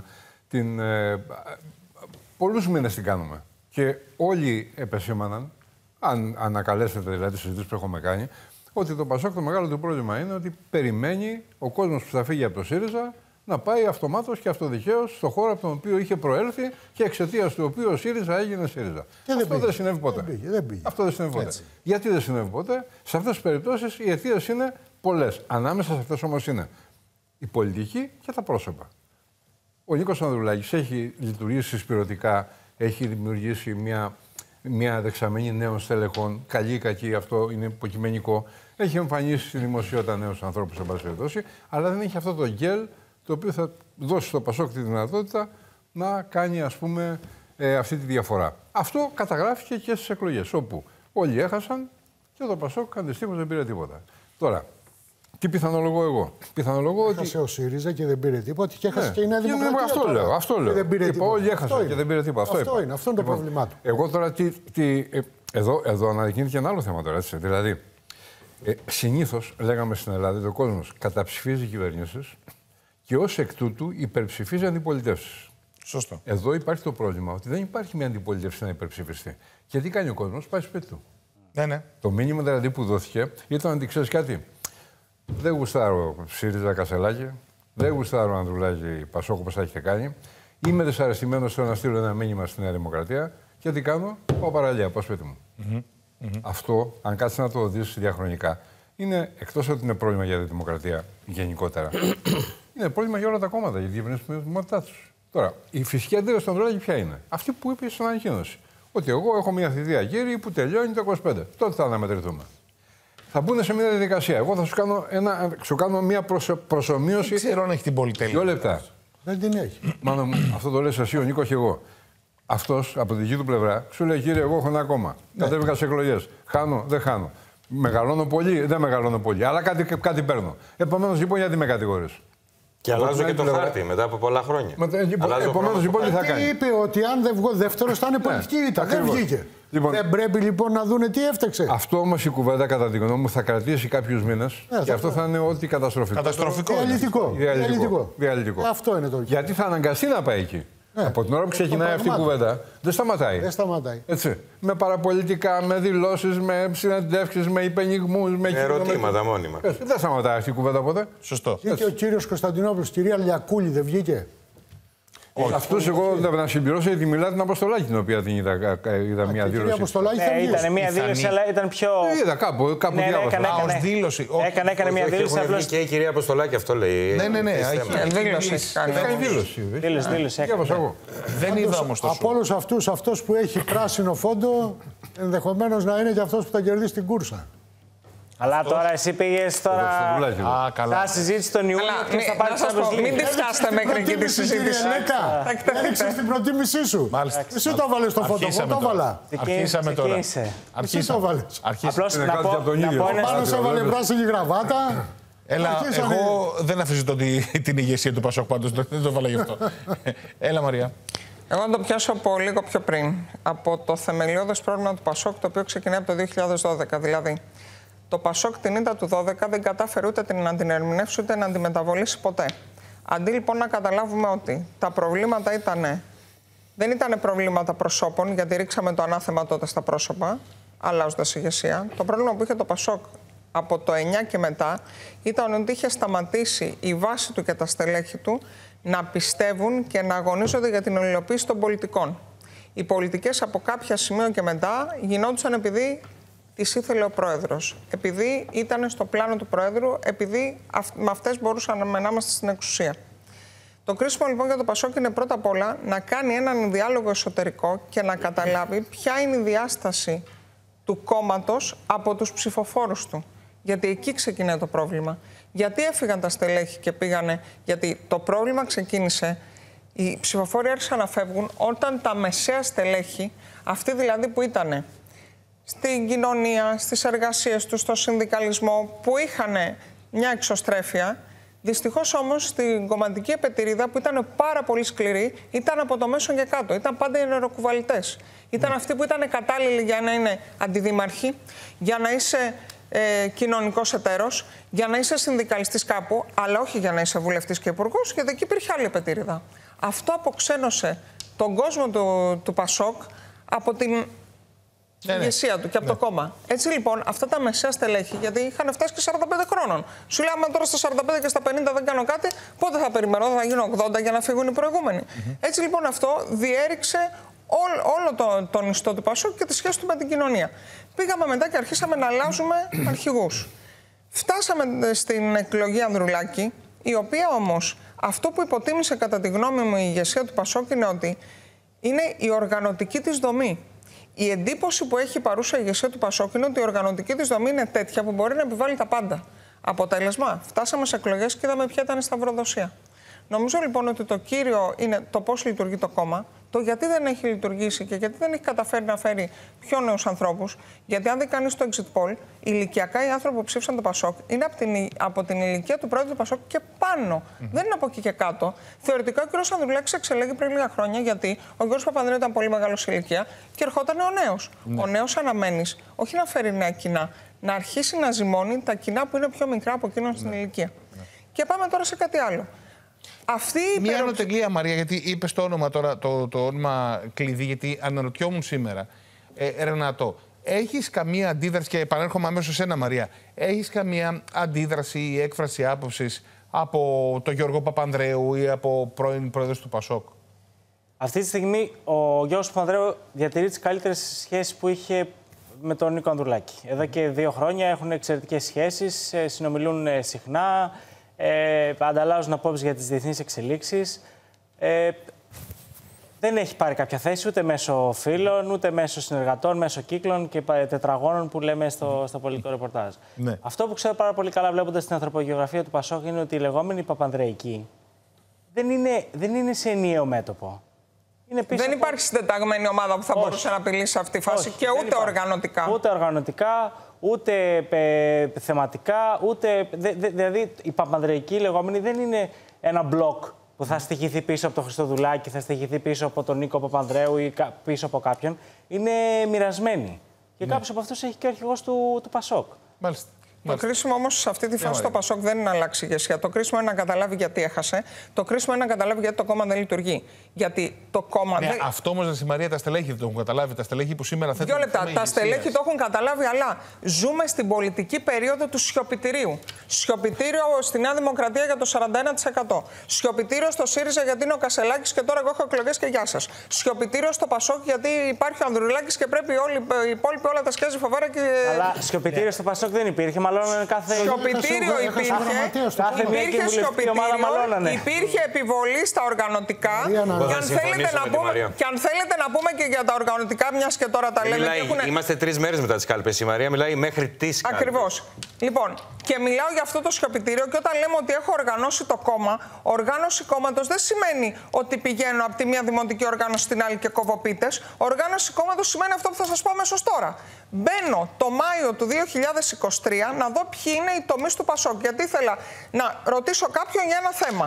πολλούς μήνες την κάνουμε. Και όλοι επεσήμαναν, αν ανακαλέσετε δηλαδή τις συζητήσεις που έχουμε κάνει, ότι το Πασόκ το μεγάλο του πρόβλημα είναι ότι περιμένει ο κόσμος που θα φύγει από το ΣΥΡΙΖΑ να πάει αυτομάτως και αυτοδικαίως στο χώρο από τον οποίο είχε προέλθει και εξαιτίας του οποίου ο ΣΥΡΙΖΑ έγινε ΣΥΡΙΖΑ. Αυτό δεν συνέβη ποτέ. Αυτό δεν συνέβη ποτέ. Γιατί δεν συνέβη ποτέ? Σε αυτές τις περιπτώσεις οι αιτίες είναι πολλές. Ανάμεσα σε αυτές όμως είναι η πολιτική και τα πρόσωπα. Ο Νίκος Ανδρουλάκης έχει λειτουργήσει συσπηρωτικά, έχει δημιουργήσει μια δεξαμενή νέων στελεχών, καλή ή κακή, αυτό είναι υποκειμενικό. Έχει εμφανίσει στη δημοσιότητα νέους ανθρώπους, εν πάση περιπτώσει, αλλά δεν έχει αυτό το γκέλ το οποίο θα δώσει στο Πασόκ τη δυνατότητα να κάνει, ας πούμε, αυτή τη διαφορά. Αυτό καταγράφηκε και στις εκλογές, όπου όλοι έχασαν και το Πασόκ αντιστοίχως δεν πήρε τίποτα. Τώρα, τι πιθανολογώ εγώ? Πιθανολογώ ότι. Έχασε ο ΣΥΡΙΖΑ και δεν πήρε τίποτα και έχασε και η Νέα Δημοκρατία. Αυτό λέω. Δεν πήρε τίποτα. Όλοι έχασαν και δεν πήρε τίποτα. Αυτό είναι το πρόβλημά του. Εγώ τώρα εδώ αναδεικνύεται και ένα άλλο θέμα τώρα. Έτσι. Δηλαδή, συνήθως λέγαμε στην Ελλάδα ότι ο κόσμος καταψηφίζει κυβερνήσεις και ως εκ τούτου υπερψηφίζει αντιπολιτεύσεις. Σωστό. Εδώ υπάρχει το πρόβλημα ότι δεν υπάρχει μια αντιπολίτευση να υπερψηφιστεί. Και τι κάνει ο κόσμος? Πάει σπίτι του. Ναι. Το μήνυμα δηλαδή που δόθηκε ήταν ότι ξέρεις κάτι. Δεν γουστάρω ΣΥΡΙΖΑ Κασελάκη, δεν γουστάρω Ανδρουλάκη Πασόκ όπως θα έχετε κάνει. Είμαι δυσαρεστημένος, θέλω να στείλω ένα μήνυμα στη Νέα Δημοκρατία και τι κάνω? Πάω παραλία, πάω σπίτι μου. Αυτό, αν κάτσει να το δεις διαχρονικά, είναι εκτός ότι είναι πρόβλημα για τη δημοκρατία γενικότερα. Είναι πρόβλημα για όλα τα κόμματα, για τη διευρυνσιμότητά τους. Τώρα, η φυσική αντίδραση του Ανδρουλάκη ποια είναι? Αυτή που είπε στην ανακοίνωση. Ότι εγώ έχω μια θητεία, κύριε, που τελειώνει το 25. Τότε θα αναμετρηθούμε. Θα μπουν σε μια διαδικασία. Εγώ θα σου κάνω μια προσομοίωση. Δεν ξέρω αν έχει την πολυτέλεια. 2 λεπτά. Δεν την έχει. Μάλλον αυτό το λες εσύ, ο Νίκο και εγώ. Αυτός από τη δική του πλευρά σου λέει: κύριε, εγώ έχω ένα κόμμα. Κατέβηκα σε εκλογές. Χάνω, δεν χάνω. Μεγαλώνω πολύ, δεν μεγαλώνω πολύ. Αλλά κάτι παίρνω. Επομένως λοιπόν, γιατί με κατηγορείς? Και αλλάζω και το χάρτη μετά από πολλά χρόνια. Επομένως λοιπόν, τι θα κάνει? Είπε ότι αν δεν βγω δεύτερος θα είναι πολιτική ήττα. Δεν βγήκε. Δεν πρέπει λοιπόν να δούνε τι έφταξε. Αυτό όμως η κουβέντα, κατά τη γνώμη μου, θα κρατήσει κάποιους μήνες και αυτό θα είναι ό,τι καταστροφικό. Διαλυτικό. Αυτό είναι το. Γιατί θα αναγκαστεί να πάει εκεί. Από την ώρα που ξεκινάει αυτή η κουβέντα, δεν σταματάει. Έτσι. Με παραπολιτικά, με δηλώσεις, με συναντεύξεις, με υπενιγμούς, με ερωτήματα μόνιμα. Δεν σταματάει αυτή η κουβέντα ποτέ. Σωστό. Και ο κύριος Κωνσταντινόπουλος, κυρία Λιακούλη, δεν βγήκε? Αυτούς εγώ να συμπληρώσω, γιατί μιλάτε την Αποστολάκη, την οποία την είδα μια δήλωση. Ήταν μια δήλωση, αλλά ήταν πιο. Είδα κάπου διάβασα. Ως δήλωση. Έκανε μια δήλωση. Απλώς και η κυρία Αποστολάκη αυτό λέει. Ναι. Δήλωση. Διάβασα εγώ. Δεν είδα όμως τόσο. Από όλους αυτούς, αυτός που έχει πράσινο φόντο, ενδεχομένως να είναι και αυτός που θα κερδίσει την κούρσα. Αλλά τώρα εσύ πήγες τώρα. Θα συζήτηση τον Ιούνιο και θα πάρει το μην τη φτάσετε μέχρι εκεί τη συζήτηση. Έριξες την προτίμησή σου. Εσύ το βάλες στο φωτοβόλ, το βάλα. Αρχίσαμε τώρα. Εσύ το βάλες. Απλώς να πω πάνω σε έβαλε πράσινη γραβάτα. Έλα, εγώ δεν αφήσω την ηγεσία του Πασόκ πάντως, δεν το βάλα γι' αυτό. Έλα, Μαρία. Εγώ να το πιάσω από λίγο πιο πριν. Από το θεμελιώδες πρόβλημα του Πασόκ, το οποίο ξεκινάει από το 2012. Δηλαδή, το Πασόκ την ήττα του 2012 δεν κατάφερε ούτε να την ερμηνεύσει ούτε να αντιμεταβολήσει ποτέ. Αντί λοιπόν να καταλάβουμε ότι τα προβλήματα δεν ήταν προβλήματα προσώπων, γιατί ρίξαμε το ανάθεμα τότε στα πρόσωπα, αλλάζοντας ηγεσία. Το πρόβλημα που είχε το Πασόκ από το 9 και μετά ήταν ότι είχε σταματήσει η βάση του και τα στελέχη του να πιστεύουν και να αγωνίζονται για την υλοποίηση των πολιτικών. Οι πολιτικές από κάποια σημείο και μετά γινόντουσαν επειδή τις ήθελε ο Πρόεδρος, επειδή ήταν στο πλάνο του Πρόεδρου, επειδή με αυτές μπορούσαμε να είμαστε στην εξουσία. Το κρίσιμο λοιπόν για το Πασόκ είναι πρώτα απ' όλα να κάνει έναν διάλογο εσωτερικό και να καταλάβει ποια είναι η διάσταση του κόμματος από τους ψηφοφόρους του. Γιατί εκεί ξεκινάει το πρόβλημα. Γιατί έφυγαν τα στελέχη και πήγανε, γιατί το πρόβλημα ξεκίνησε, οι ψηφοφόροι άρχισαν να φεύγουν όταν τα μεσαία στελέχη, αυτοί δηλαδή που ήταν στην κοινωνία, στις εργασίες τους, στο συνδικαλισμό, που είχαν μια εξωστρέφεια, δυστυχώς όμως στην κομματική επετηρίδα που ήταν πάρα πολύ σκληρή, ήταν από το μέσο και κάτω, ήταν πάντα οι νεροκουβαλητές. Ήταν αυτοί που ήταν κατάλληλοι για να είναι αντιδήμαρχοι, για να είσαι κοινωνικός εταίρος, για να είσαι συνδικαλιστής κάπου, αλλά όχι για να είσαι βουλευτής και υπουργός, γιατί εκεί υπήρχε άλλη επετηρίδα. Αυτό αποξένωσε τον κόσμο του Πασόκ από την ηγεσία του και από το κόμμα. Έτσι λοιπόν, αυτά τα μεσαία στελέχη, γιατί είχαν φτάσει και 45 χρόνων. Σου λέει, άμα τώρα στα 45 και στα 50 δεν κάνω κάτι, πότε θα περιμένω, θα γίνω 80 για να φύγουν οι προηγούμενοι. Έτσι λοιπόν, αυτό διέριξε όλο τον ιστό του Πασόκ και τη σχέση του με την κοινωνία. Πήγαμε μετά και αρχίσαμε να αλλάζουμε αρχηγούς. Φτάσαμε στην εκλογή Ανδρουλάκη, η οποία όμως αυτό που υποτίμησε κατά τη γνώμη μου η ηγεσία του Πασόκ είναι ότι είναι η οργανωτική της δομή. Η εντύπωση που έχει η παρούσα ηγεσία του Πασόκ είναι ότι η οργανωτική της δομή είναι τέτοια που μπορεί να επιβάλλει τα πάντα. Αποτέλεσμα, φτάσαμε σε εκλογές και είδαμε ποια ήταν η σταυροδοσία. Νομίζω λοιπόν ότι το κύριο είναι το πώς λειτουργεί το κόμμα, το γιατί δεν έχει λειτουργήσει και γιατί δεν έχει καταφέρει να φέρει πιο νέους ανθρώπους. Γιατί αν δει κανείς το exit poll, ηλικιακά οι άνθρωποι που ψήφισαν το Πασόκ είναι από την ηλικία του πρόεδρου του Πασόκ και πάνω. Δεν είναι από εκεί και κάτω. Θεωρητικά ο κ. Ανδρουλάκης εξελέγει πριν λίγα χρόνια, γιατί ο κ. Παπανδρέου ήταν πολύ μεγάλο σε ηλικία και ερχόταν ο νέος. Ο νέος αναμένεις όχι να φέρει νέα κοινά, να αρχίσει να ζυμώνει τα κοινά που είναι πιο μικρά από εκείνον στην ηλικία. Και πάμε τώρα σε κάτι άλλο. Μία ανωτελεία, Μαρία, γιατί είπες το όνομα τώρα, το όνομα κλειδί, γιατί αναρωτιόμουν σήμερα. Ρενάτο, έχεις καμία αντίδραση, και επανέρχομαι αμέσως σε ένα, Μαρία, έχεις καμία αντίδραση ή έκφραση άποψης από τον Γιώργο Παπανδρέου ή από πρώην πρόεδρος του Πασόκ? Αυτή τη στιγμή ο Γιώργος Παπανδρέου διατηρεί τις καλύτερες σχέσεις που είχε με τον Νίκο Ανδρουλάκη. Εδώ και 2 χρόνια έχουν εξαιρετικές σχέσεις, συνομιλούν συχνά. Ανταλλάζουν απόψεις για τις διεθνείς εξελίξεις. Δεν έχει πάρει κάποια θέση ούτε μέσω φίλων, ούτε μέσω συνεργατών, μέσω κύκλων και τετραγώνων που λέμε στο πολιτικό ρεπορτάζ. Ναι. Αυτό που ξέρω πάρα πολύ καλά βλέποντας την ανθρωπογεωγραφία του Πασόκ είναι ότι η λεγόμενη Παπανδρεϊκή δεν είναι σε ενιαίο μέτωπο. Δεν υπάρχει συντεταγμένη ομάδα που θα μπορούσε να απειλήσει σε αυτή τη φάση. Και ούτε οργανωτικά. Ούτε οργανωτικά, ούτε θεματικά, ούτε. Δηλαδή η Παπανδρεϊκή λεγόμενη δεν είναι ένα μπλοκ που θα στοιχηθεί πίσω από τον Χριστοδουλάκη, θα στοιχηθεί πίσω από τον Νίκο Παπανδρέου ή πίσω από κάποιον. Είναι μοιρασμένη. Και κάποιος από αυτούς έχει και ο αρχηγός του Πασόκ. Μάλιστα. Το κρίσιμο όμως σε αυτή τη φάση το Πασόκ δεν είναι να αλλάξει ηγεσία. Το κρίσιμο είναι να καταλάβει γιατί έχασε. Το κρίσιμο είναι να καταλάβει γιατί το κόμμα δεν λειτουργεί. Γιατί το κόμμα. Ναι, αυτό όμως, Μαρία, τα στελέχη δεν το έχουν καταλάβει. Τα στελέχη που σήμερα θέτουν. 2 λεπτά. Τα στελέχη το έχουν καταλάβει, αλλά ζούμε στην πολιτική περίοδο του σιωπητηρίου. Σιωπητήριο στη Νέα Δημοκρατία για το 41%. Σιωπητήριο στο ΣΥΡΙΖΑ γιατί είναι ο Κασελάκης και τώρα εγώ έχω εκλογές και γεια σας. Σιωπητήριο στο Πασόκ γιατί υπάρχει ο Ανδρουλάκης και πρέπει οι υπόλοιποι όλα τα σκέζει φοβάρα και. Αλλά σιωπητήριο στο Πασόκ δεν υπήρχε. μαλώνανε κάθε. Σιωπητήριο υπήρχε. Υπήρχε επιβολή στα οργανωτικά. Και αν θέλετε να πούμε και για τα οργανωτικά, μιας και τώρα τα λέμε. Είμαστε 3 μέρες μετά τις κάλπες. Η Μαρία μιλάει μέχρι τις κάλπες. Ακριβώς. Λοιπόν, και μιλάω για αυτό το σιωπητήριο, και όταν λέμε ότι έχω οργανώσει το κόμμα, οργάνωση κόμματος δεν σημαίνει ότι πηγαίνω από τη μία δημοτική οργάνωση στην άλλη και κόβω πίτες. Οργάνωση κόμματος σημαίνει αυτό που θα σας πω αμέσως τώρα. Μπαίνω το Μάιο του 2023 να δω ποιοι είναι οι τομείς του Πασόκ. Γιατί ήθελα να ρωτήσω κάποιον για ένα θέμα.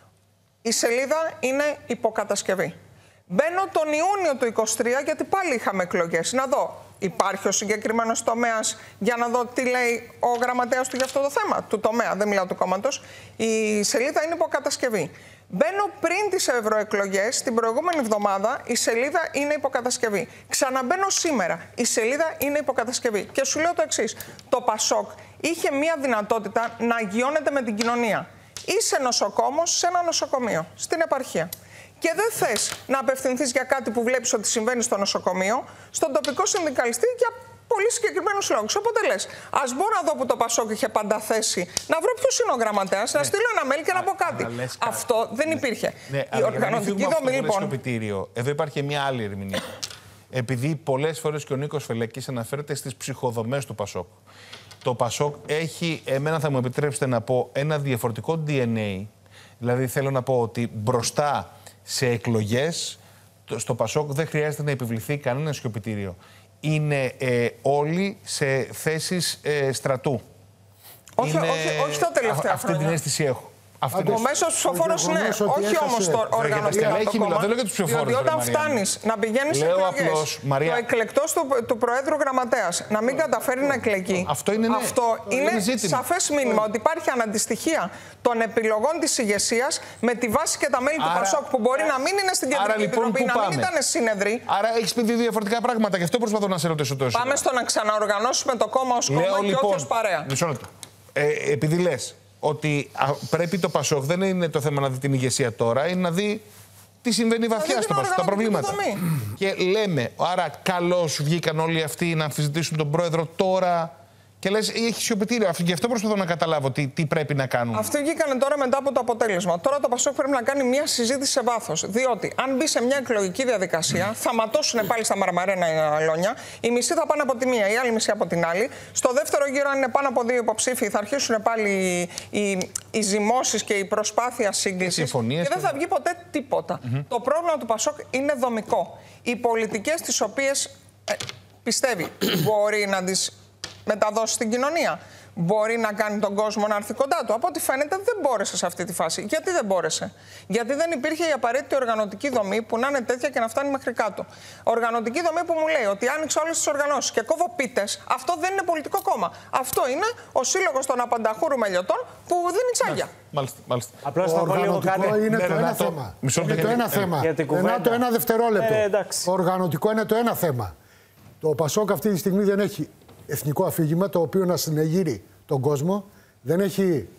Η σελίδα είναι υποκατασκευή. Μπαίνω τον Ιούνιο του 2023, γιατί πάλι είχαμε εκλογές. Να δω, υπάρχει ο συγκεκριμένος τομέας, για να δω τι λέει ο γραμματέας του για αυτό το θέμα, του τομέα, δεν μιλάω του κόμματος. Η σελίδα είναι υποκατασκευή. Μπαίνω πριν τις ευρωεκλογές, την προηγούμενη εβδομάδα, η σελίδα είναι υποκατασκευή. Ξαναμπαίνω σήμερα, η σελίδα είναι υποκατασκευή. Και σου λέω το εξής, το Πασόκ είχε μία δυνατότητα να αγιώνεται με την κοινωνία. Είσαι νοσοκόμος σε ένα νοσοκομείο, στην επαρχία. Και δεν θες να απευθυνθείς για κάτι που βλέπεις ότι συμβαίνει στο νοσοκομείο, στον τοπικό συνδικαλιστή για πολύ συγκεκριμένους λόγους. Οπότε λες, ας μπορώ να δω που το Πασόκ είχε πάντα θέση, να βρω ποιος είναι ο γραμματέας, να στείλω ένα mail και να πω κάτι. Αυτό δεν υπήρχε. Η οργανωτική δομή, λοιπόν. Εδώ υπάρχει μια άλλη ερμηνεία. Επειδή πολλές φορές και ο Νίκος Φελεκής αναφέρεται στις ψυχοδομές του Πασόκ. Το Πασόκ έχει, εμένα θα μου επιτρέψετε να πω, ένα διαφορετικό DNA. Δηλαδή θέλω να πω ότι μπροστά σε εκλογές, στο Πασόκ δεν χρειάζεται να επιβληθεί κανένα σιωπητήριο. Είναι όλοι σε θέσεις στρατού. Όχι τα τελευταία αυτή την αίσθηση έχω. Ο μέσος ψηφοφόρος ναι, όχι όμως το οργανωτικά το κόμμα. Διότι όταν φτάνεις να πηγαίνεις σε εκλογές, το εκλεκτός του Προέδρου Γραμματέας να μην καταφέρει να εκλεγεί, αυτό είναι σαφές μήνυμα ότι υπάρχει αναντιστοιχεία των επιλογών της ηγεσίας με τη βάση και τα μέλη του Πασόκ που μπορεί να μην είναι στην Κεντρική Επιτροπή, να μην ήταν συνεδροί. Άρα έχεις πει δύο διαφορετικά πράγματα, γι' αυτό προσπαθώ να σε ρωτήσω τόσο. Πάμε στο να ξαναοργανώσουμε το κόμμα ως κόμμα και όχι ως παρέα. Μισό λεπτό. Επειδή λες ότι πρέπει το Πασόκ, δεν είναι το θέμα να δει την ηγεσία τώρα, είναι να δει τι συμβαίνει βαθιά στο Πασόκ, τα προβλήματα. Και λέμε, άρα καλώς βγήκαν όλοι αυτοί να αμφισβητήσουν τον πρόεδρο τώρα. Και λες, έχει σιωπητήριο. Γι' αυτό προσπαθώ να καταλάβω τι πρέπει να κάνουν. Αυτοί βγήκαν τώρα μετά από το αποτέλεσμα. Τώρα το Πασόκ πρέπει να κάνει μια συζήτηση σε βάθος. Διότι αν μπει σε μια εκλογική διαδικασία, θα ματώσουν πάλι στα μαρμαρένα οι αλόνια. Οι μισοί θα πάνε από τη μία, οι άλλοι μισοί από την άλλη. Στο δεύτερο γύρο, αν είναι πάνω από 2 υποψήφοι, θα αρχίσουν πάλι οι ζυμώσεις και η προσπάθεια σύγκλησης. Και δεν θα βγει ποτέ τίποτα. Το πρόβλημα του Πασόκ είναι δομικό. Οι πολιτικές τις οποίες πιστεύει μπορεί να τις μεταδώσει στην κοινωνία. Μπορεί να κάνει τον κόσμο να έρθει κοντά του. Από ό,τι φαίνεται δεν μπόρεσε σε αυτή τη φάση. Γιατί δεν μπόρεσε? Γιατί δεν υπήρχε η απαραίτητη οργανωτική δομή που να είναι τέτοια και να φτάνει μέχρι κάτω. Οργανωτική δομή που μου λέει ότι άνοιξε όλες τις οργανώσεις και κόβω πίτες, αυτό δεν είναι πολιτικό κόμμα. Αυτό είναι ο σύλλογος των απανταχούρου μελιωτών που δίνει τσάγια. Μάλιστα. Απλώς θα πω λίγο κάτι. Είναι το ένα θέμα. Είναι το ένα θέμα. Το ένα δευτερόλεπτο. Το οργανωτικό είναι το ένα θέμα. Το Πασόκ αυτή τη στιγμή δεν έχει εθνικό αφήγημα το οποίο να συνεγείρει τον κόσμο, δεν έχει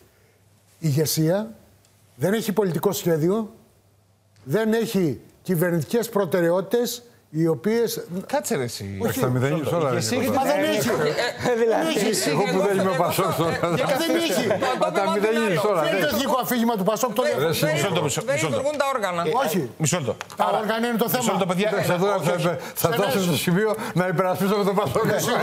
ηγεσία, δεν έχει πολιτικό σχέδιο, δεν έχει κυβερνητικές προτεραιότητες οι οποίες... Κάτσε ρε εσύ. Όχι, θα μηδενείς όλα. Μα δεν έχει. Εγώ που δεν είμαι Πασόκ τώρα. Δεν έχει. Τα μηδενείς όλα. Δεν είναι το εθνικό αφήγημα του Πασόκ. Δεν λειτουργούν τα όργανα. Όχι. Μισό λεπτό. Τα όργανα είναι το θέμα. Θα φτάσω στο σημείο να υπερασπίσω με τον Πασόκ.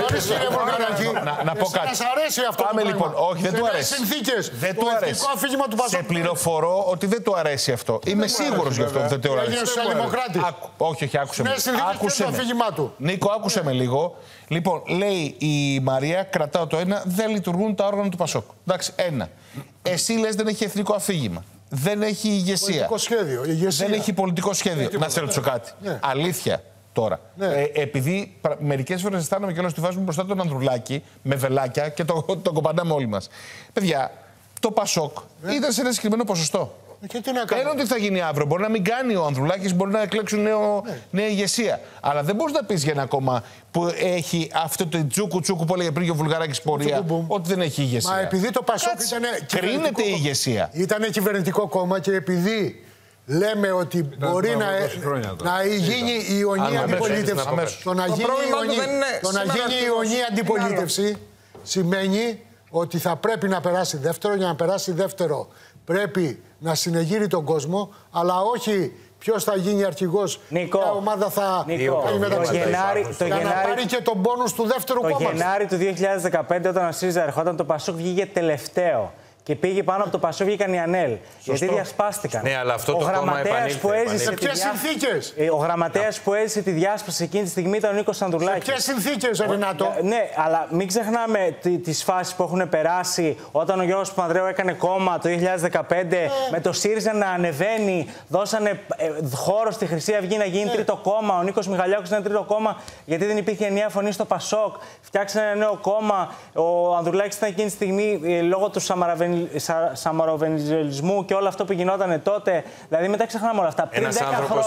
Να πω κάτι. Σας αρέσει αυτό. Πάμε λοιπόν. Όχι, δεν του αρέσει. Δεν του αρέσει. Σε πληροφορώ ότι δεν του αρέσει αυτό. Είμαι σίγουρος γι' αυτό που δεν του αρέσει. Όχι, άκουσε με. Άκουσε με. Νίκο, άκουσε με λίγο. Λοιπόν, λέει η Μαρία, κρατάω το ένα, δεν λειτουργούν τα όργανα του Πασόκ. Εντάξει, ένα. Εσύ λες δεν έχει εθνικό αφήγημα. Δεν έχει ηγεσία. Δεν έχει πολιτικό σχέδιο. Να σε ρωτήσω κάτι. Αλήθεια τώρα. Επειδή μερικές φορές αισθάνομαι κιόλας ότι βάζουμε μπροστά τον Ανδρουλάκη με βελάκια και τον κομπαντάμε όλοι μας. Παιδιά, το Πασόκ ήταν σε ένα συγκεκριμένο ποσοστό. Ξέρω ότι θα γίνει αύριο. Μπορεί να μην κάνει ο Ανδρουλάκης, μπορεί να εκλέξουν νέα ηγεσία. Αλλά δεν μπορείς να πεις για ένα κόμμα που έχει αυτό το τσούκου που έλεγε πριν και ο Βουλγαράκης πορεία, ότι δεν έχει ηγεσία. Μα επειδή το Πασόκ ήταν. Κρίνεται η ηγεσία. Ήταν κυβερνητικό κόμμα και επειδή λέμε ότι μπορεί να γίνει η ιονή αντιπολίτευση. Το να γίνει η ιονή αντιπολίτευση σημαίνει ότι θα πρέπει να περάσει δεύτερο. Για να περάσει δεύτερο πρέπει να συνεγείρει τον κόσμο, αλλά όχι ποιος θα γίνει αρχηγός, ποια ομάδα θα κάνει μεταξύ. Για να πάρει και τον πόνους του δεύτερου κόμματος. Το Γενάρη του 2015, όταν ο ΣΥΡΙΖΑ ερχόταν, το ΠΑΣΟΚ βγήκε τελευταίο. Και πήγε πάνω από το ΠΑΣΟΚ, βγήκαν οι ΑΝΕΛ. Γιατί διασπάστηκαν. Ναι, αλλά αυτό το κόμμα επανήλθε. Σε ποιες συνθήκες? Ο γραμματέας που έζησε τη διάσπαση εκείνη τη στιγμή ήταν ο Νίκος Ανδρουλάκης. Σε ποιες συνθήκες, Ρενάτο? Ναι, αλλά μην ξεχνάμε τις φάσεις που έχουν περάσει όταν ο Γιώργος Παπανδρέου έκανε κόμμα το 2015 με το ΣΥΡΙΖΑ να ανεβαίνει. Δώσανε χώρο στη Χρυσή Αυγή να γίνει τρίτο κόμμα. Ο Νίκος Μιχαλιάκος ήταν τρίτο κόμμα γιατί δεν υπήρχε ενιαία φωνή στο ΠΑΣΟΚ. Φτιάξανε ένα νέο κόμμα. Ο Ανδρουλάκης ήταν εκείνη τη στιγμή λόγω του σαμαροβενιζελισμού και όλο αυτό που γινόταν τότε. Δηλαδή, μετά ξεχνάμε όλα αυτά. Πριν 10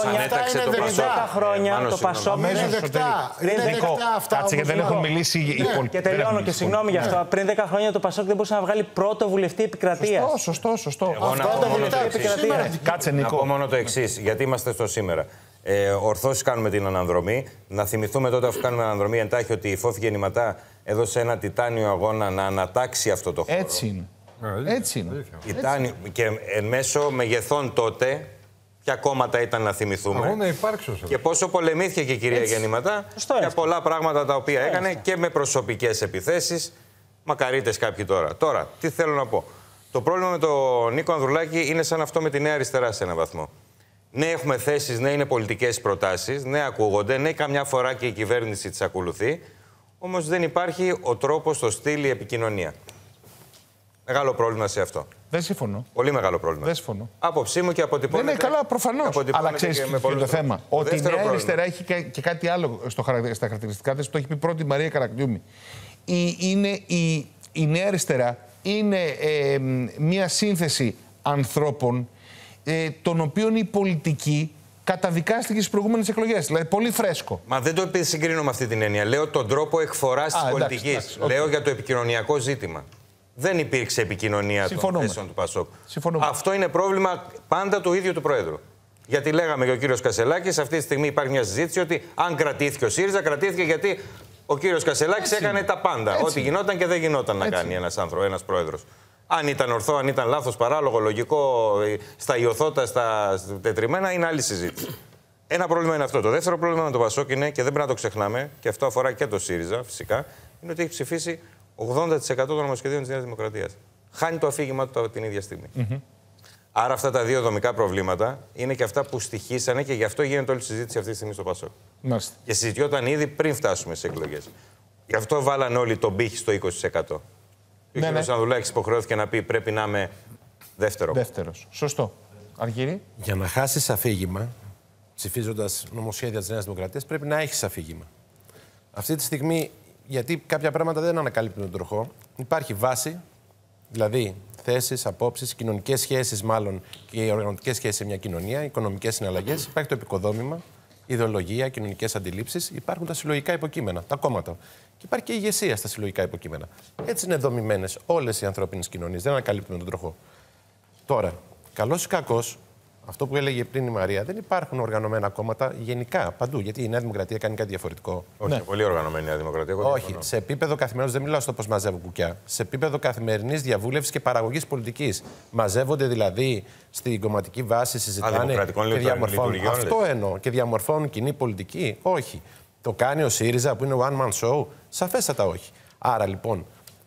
χρόνια το ΠΑΣΟΚ. Είναι δεκτά. Κάτσε, γιατί δεν έχουν μιλήσει οι υπόλοιποι. Και τελειώνω και συγγνώμη γι' αυτό. Πριν 10 χρόνια το ΠΑΣΟΚ δεν μπορούσε να βγάλει πρώτο βουλευτή επικρατεία. Σωστό. Εγώ να πω μόνο το εξής. Κάτσε, Νικό. Να πω μόνο το εξής, γιατί είμαστε στο σήμερα. Ορθώς κάνουμε την αναδρομή. Να θυμηθούμε τότε, αφού κάνουμε αναδρομή εντάχει, ότι η Φόφη Γεννηματά έδωσε ένα τιτάνιο αγώνα να ανατάξει αυτό το χώρο. Έτσι είναι. Έτσι είναι. Και εν μέσω μεγεθών τότε, ποια κόμματα ήταν να θυμηθούμε. Αγώνα υπάρξεως. Και πόσο πολεμήθηκε και η κυρία Γεννηματά για πολλά πράγματα τα οποία έκανε και με προσωπικές επιθέσεις. Μακαρίτες κάποιοι τώρα. Τώρα, τι θέλω να πω. Το πρόβλημα με τον Νίκο Ανδρουλάκη είναι σαν αυτό με τη Νέα Αριστερά σε έναν βαθμό. Ναι, έχουμε θέσεις, ναι, είναι πολιτικές προτάσεις, ναι, ακούγονται, ναι, καμιά φορά και η κυβέρνηση τις ακολουθεί. Όμως δεν υπάρχει ο τρόπος, το στυλ, η επικοινωνία. Μεγάλο πρόβλημα σε αυτό. Δεν συμφωνώ. Πολύ μεγάλο πρόβλημα. Δεν συμφωνώ. Άποψή μου και αποτυπώνεται. Ναι, καλά, προφανώς. Αλλά ξέρεις ποιο είναι το θέμα. Ότι η Νέα Αριστερά έχει και κάτι άλλο στα χαρακτηριστικά της, το έχει πει πρώτη η Μαρία Καρακτιούμη. Η Νέα Αριστερά είναι μια σύνθεση ανθρώπων των οποίων η πολιτική καταδικάστηκε στις προηγούμενες εκλογές. Δηλαδή, πολύ φρέσκο. Μα δεν το συγκρίνω με αυτή την έννοια. Λέω τον τρόπο εκφοράς της πολιτικής. Λέω για το επικοινωνιακό ζήτημα. Δεν υπήρξε επικοινωνία των θέσεων του ΠΑΣΟΚ. Αυτό είναι πρόβλημα πάντα του ίδιου του Προέδρου. Γιατί λέγαμε και ο κύριος Κασσελάκης, αυτή τη στιγμή υπάρχει μια συζήτηση ότι αν κρατήθηκε ο ΣΥΡΙΖΑ, κρατήθηκε γιατί ο κύριος Κασσελάκης έκανε τα πάντα. Ό,τι γινόταν και δεν γινόταν να κάνει ένας πρόεδρος. Αν ήταν ορθό, αν ήταν λάθος, παράλογο, λογικό, στα ιωθώτα, στα τετριμένα, είναι άλλη συζήτηση. Ένα πρόβλημα είναι αυτό. Το δεύτερο πρόβλημα με το ΠΑΣΟΚ είναι, και δεν πρέπει να το ξεχνάμε, και αυτό αφορά και το ΣΥΡΙΖΑ φυσικά, είναι ότι έχει ψηφίσει 80% των νομοσχεδίων της Νέας Δημοκρατίας. Χάνει το αφήγημα του την ίδια στιγμή. Άρα αυτά τα δύο δομικά προβλήματα είναι και αυτά που στοιχήσανε και γι' αυτό γίνεται όλη η συζήτηση αυτή τη στιγμή στο ΠΑΣΟΚ. Και συζητιόταν ήδη πριν φτάσουμε στις εκλογές. Γι' αυτό βάλανε όλοι τον πύχη στο 20%. Και ο κ. Ανδρουλάκης υποχρεώθηκε να πει πρέπει να είμαι δεύτερος. Σωστό. Αργύρη. Για να χάσεις αφήγημα, ψηφίζοντας νομοσχέδια της Νέας Δημοκρατίας, πρέπει να έχεις αφήγημα. Αυτή τη στιγμή, γιατί κάποια πράγματα δεν ανακαλύπτουν τον τροχό, υπάρχει βάση, δηλαδή θέσεις, απόψεις, κοινωνικές σχέσεις μάλλον και οι οργανωτικές σχέσεις σε μια κοινωνία, οικονομικές συναλλαγές, υπάρχει το επικοδόμημα, ιδεολογία, κοινωνικές αντιλήψεις, υπάρχουν τα συλλογικά υποκείμενα, τα κόμματα. Και υπάρχει και η ηγεσία στα συλλογικά υποκείμενα. Έτσι είναι δομημένες όλες οι ανθρώπινες κοινωνίες, δεν ανακαλύπτουν τον τροχό. Τώρα, καλός ή κακός, αυτό που έλεγε πριν η Μαρία, δεν υπάρχουν οργανωμένα κόμματα γενικά παντού. Γιατί η Νέα Δημοκρατία κάνει κάτι διαφορετικό. Όχι, είναι πολύ οργανωμένη η Νέα Δημοκρατία. Όχι, σε επίπεδο καθημερινό, δεν μιλάω στο πώς μαζεύουν κουκιά. Σε επίπεδο καθημερινής διαβούλευσης και παραγωγής πολιτικής. Μαζεύονται δηλαδή στην κομματική βάση, συζητάνε και διαμορφώνουν. Αυτό εννοώ. Και διαμορφώνουν κοινή πολιτική. Όχι. Το κάνει ο ΣΥΡΙΖΑ που είναι one man show. Σαφέστατα όχι. Άρα λοιπόν,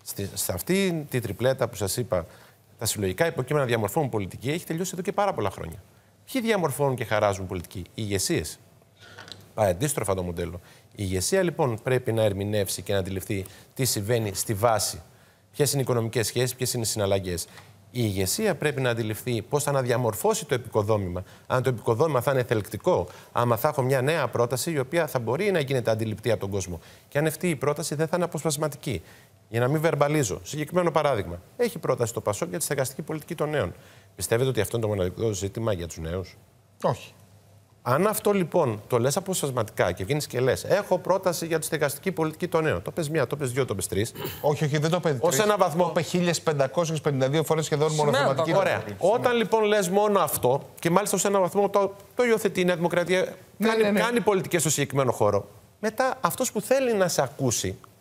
σε αυτή τη τριπλέτα που σας είπα, τα συλλογικά υποκείμενα διαμορφώνουν πολιτική, έχει τελειώσει εδώ και πάρα πολλά χρόνια. Ποιοι διαμορφώνουν και χαράζουν πολιτική? Οι ηγεσίες. Αντίστροφα το μοντέλο. Η ηγεσία λοιπόν πρέπει να ερμηνεύσει και να αντιληφθεί τι συμβαίνει στη βάση. Ποιες είναι οι οικονομικές σχέσεις, ποιες είναι οι συναλλαγές. Η ηγεσία πρέπει να αντιληφθεί πώς θα αναδιαμορφώσει το επικοδόμημα. Αν το επικοδόμημα θα είναι θελκτικό, άμα θα έχω μια νέα πρόταση η οποία θα μπορεί να γίνεται αντιληπτή από τον κόσμο. Και αν αυτή η πρόταση δεν θα είναι αποσπασματική. Για να μην βερμπαλίζω. Συγκεκριμένο παράδειγμα. Έχει πρόταση το ΠΑΣΟΚ για τη στεγαστική πολιτική των νέων. Πιστεύετε ότι αυτό είναι το μοναδικό ζήτημα για τους νέους? Όχι. Αν αυτό λοιπόν το λες αποσπασματικά και βγαίνεις και λες, έχω πρόταση για τη στεγαστική πολιτική των νέων. Το πες μία, το πες δύο, το πες τρεις. Όχι, δεν το πες. Ως ένα βαθμό. Το πες 1552 φορές σχεδόν μονοθεματική. Ωραία. Όταν λοιπόν λες μόνο αυτό και μάλιστα ως ένα βαθμό το υιοθετεί η Νέα Δημοκρατία, κάνει πολιτικές στο συγκεκριμένο χώρο. Μετά αυτός που θέλει να σε ακούσει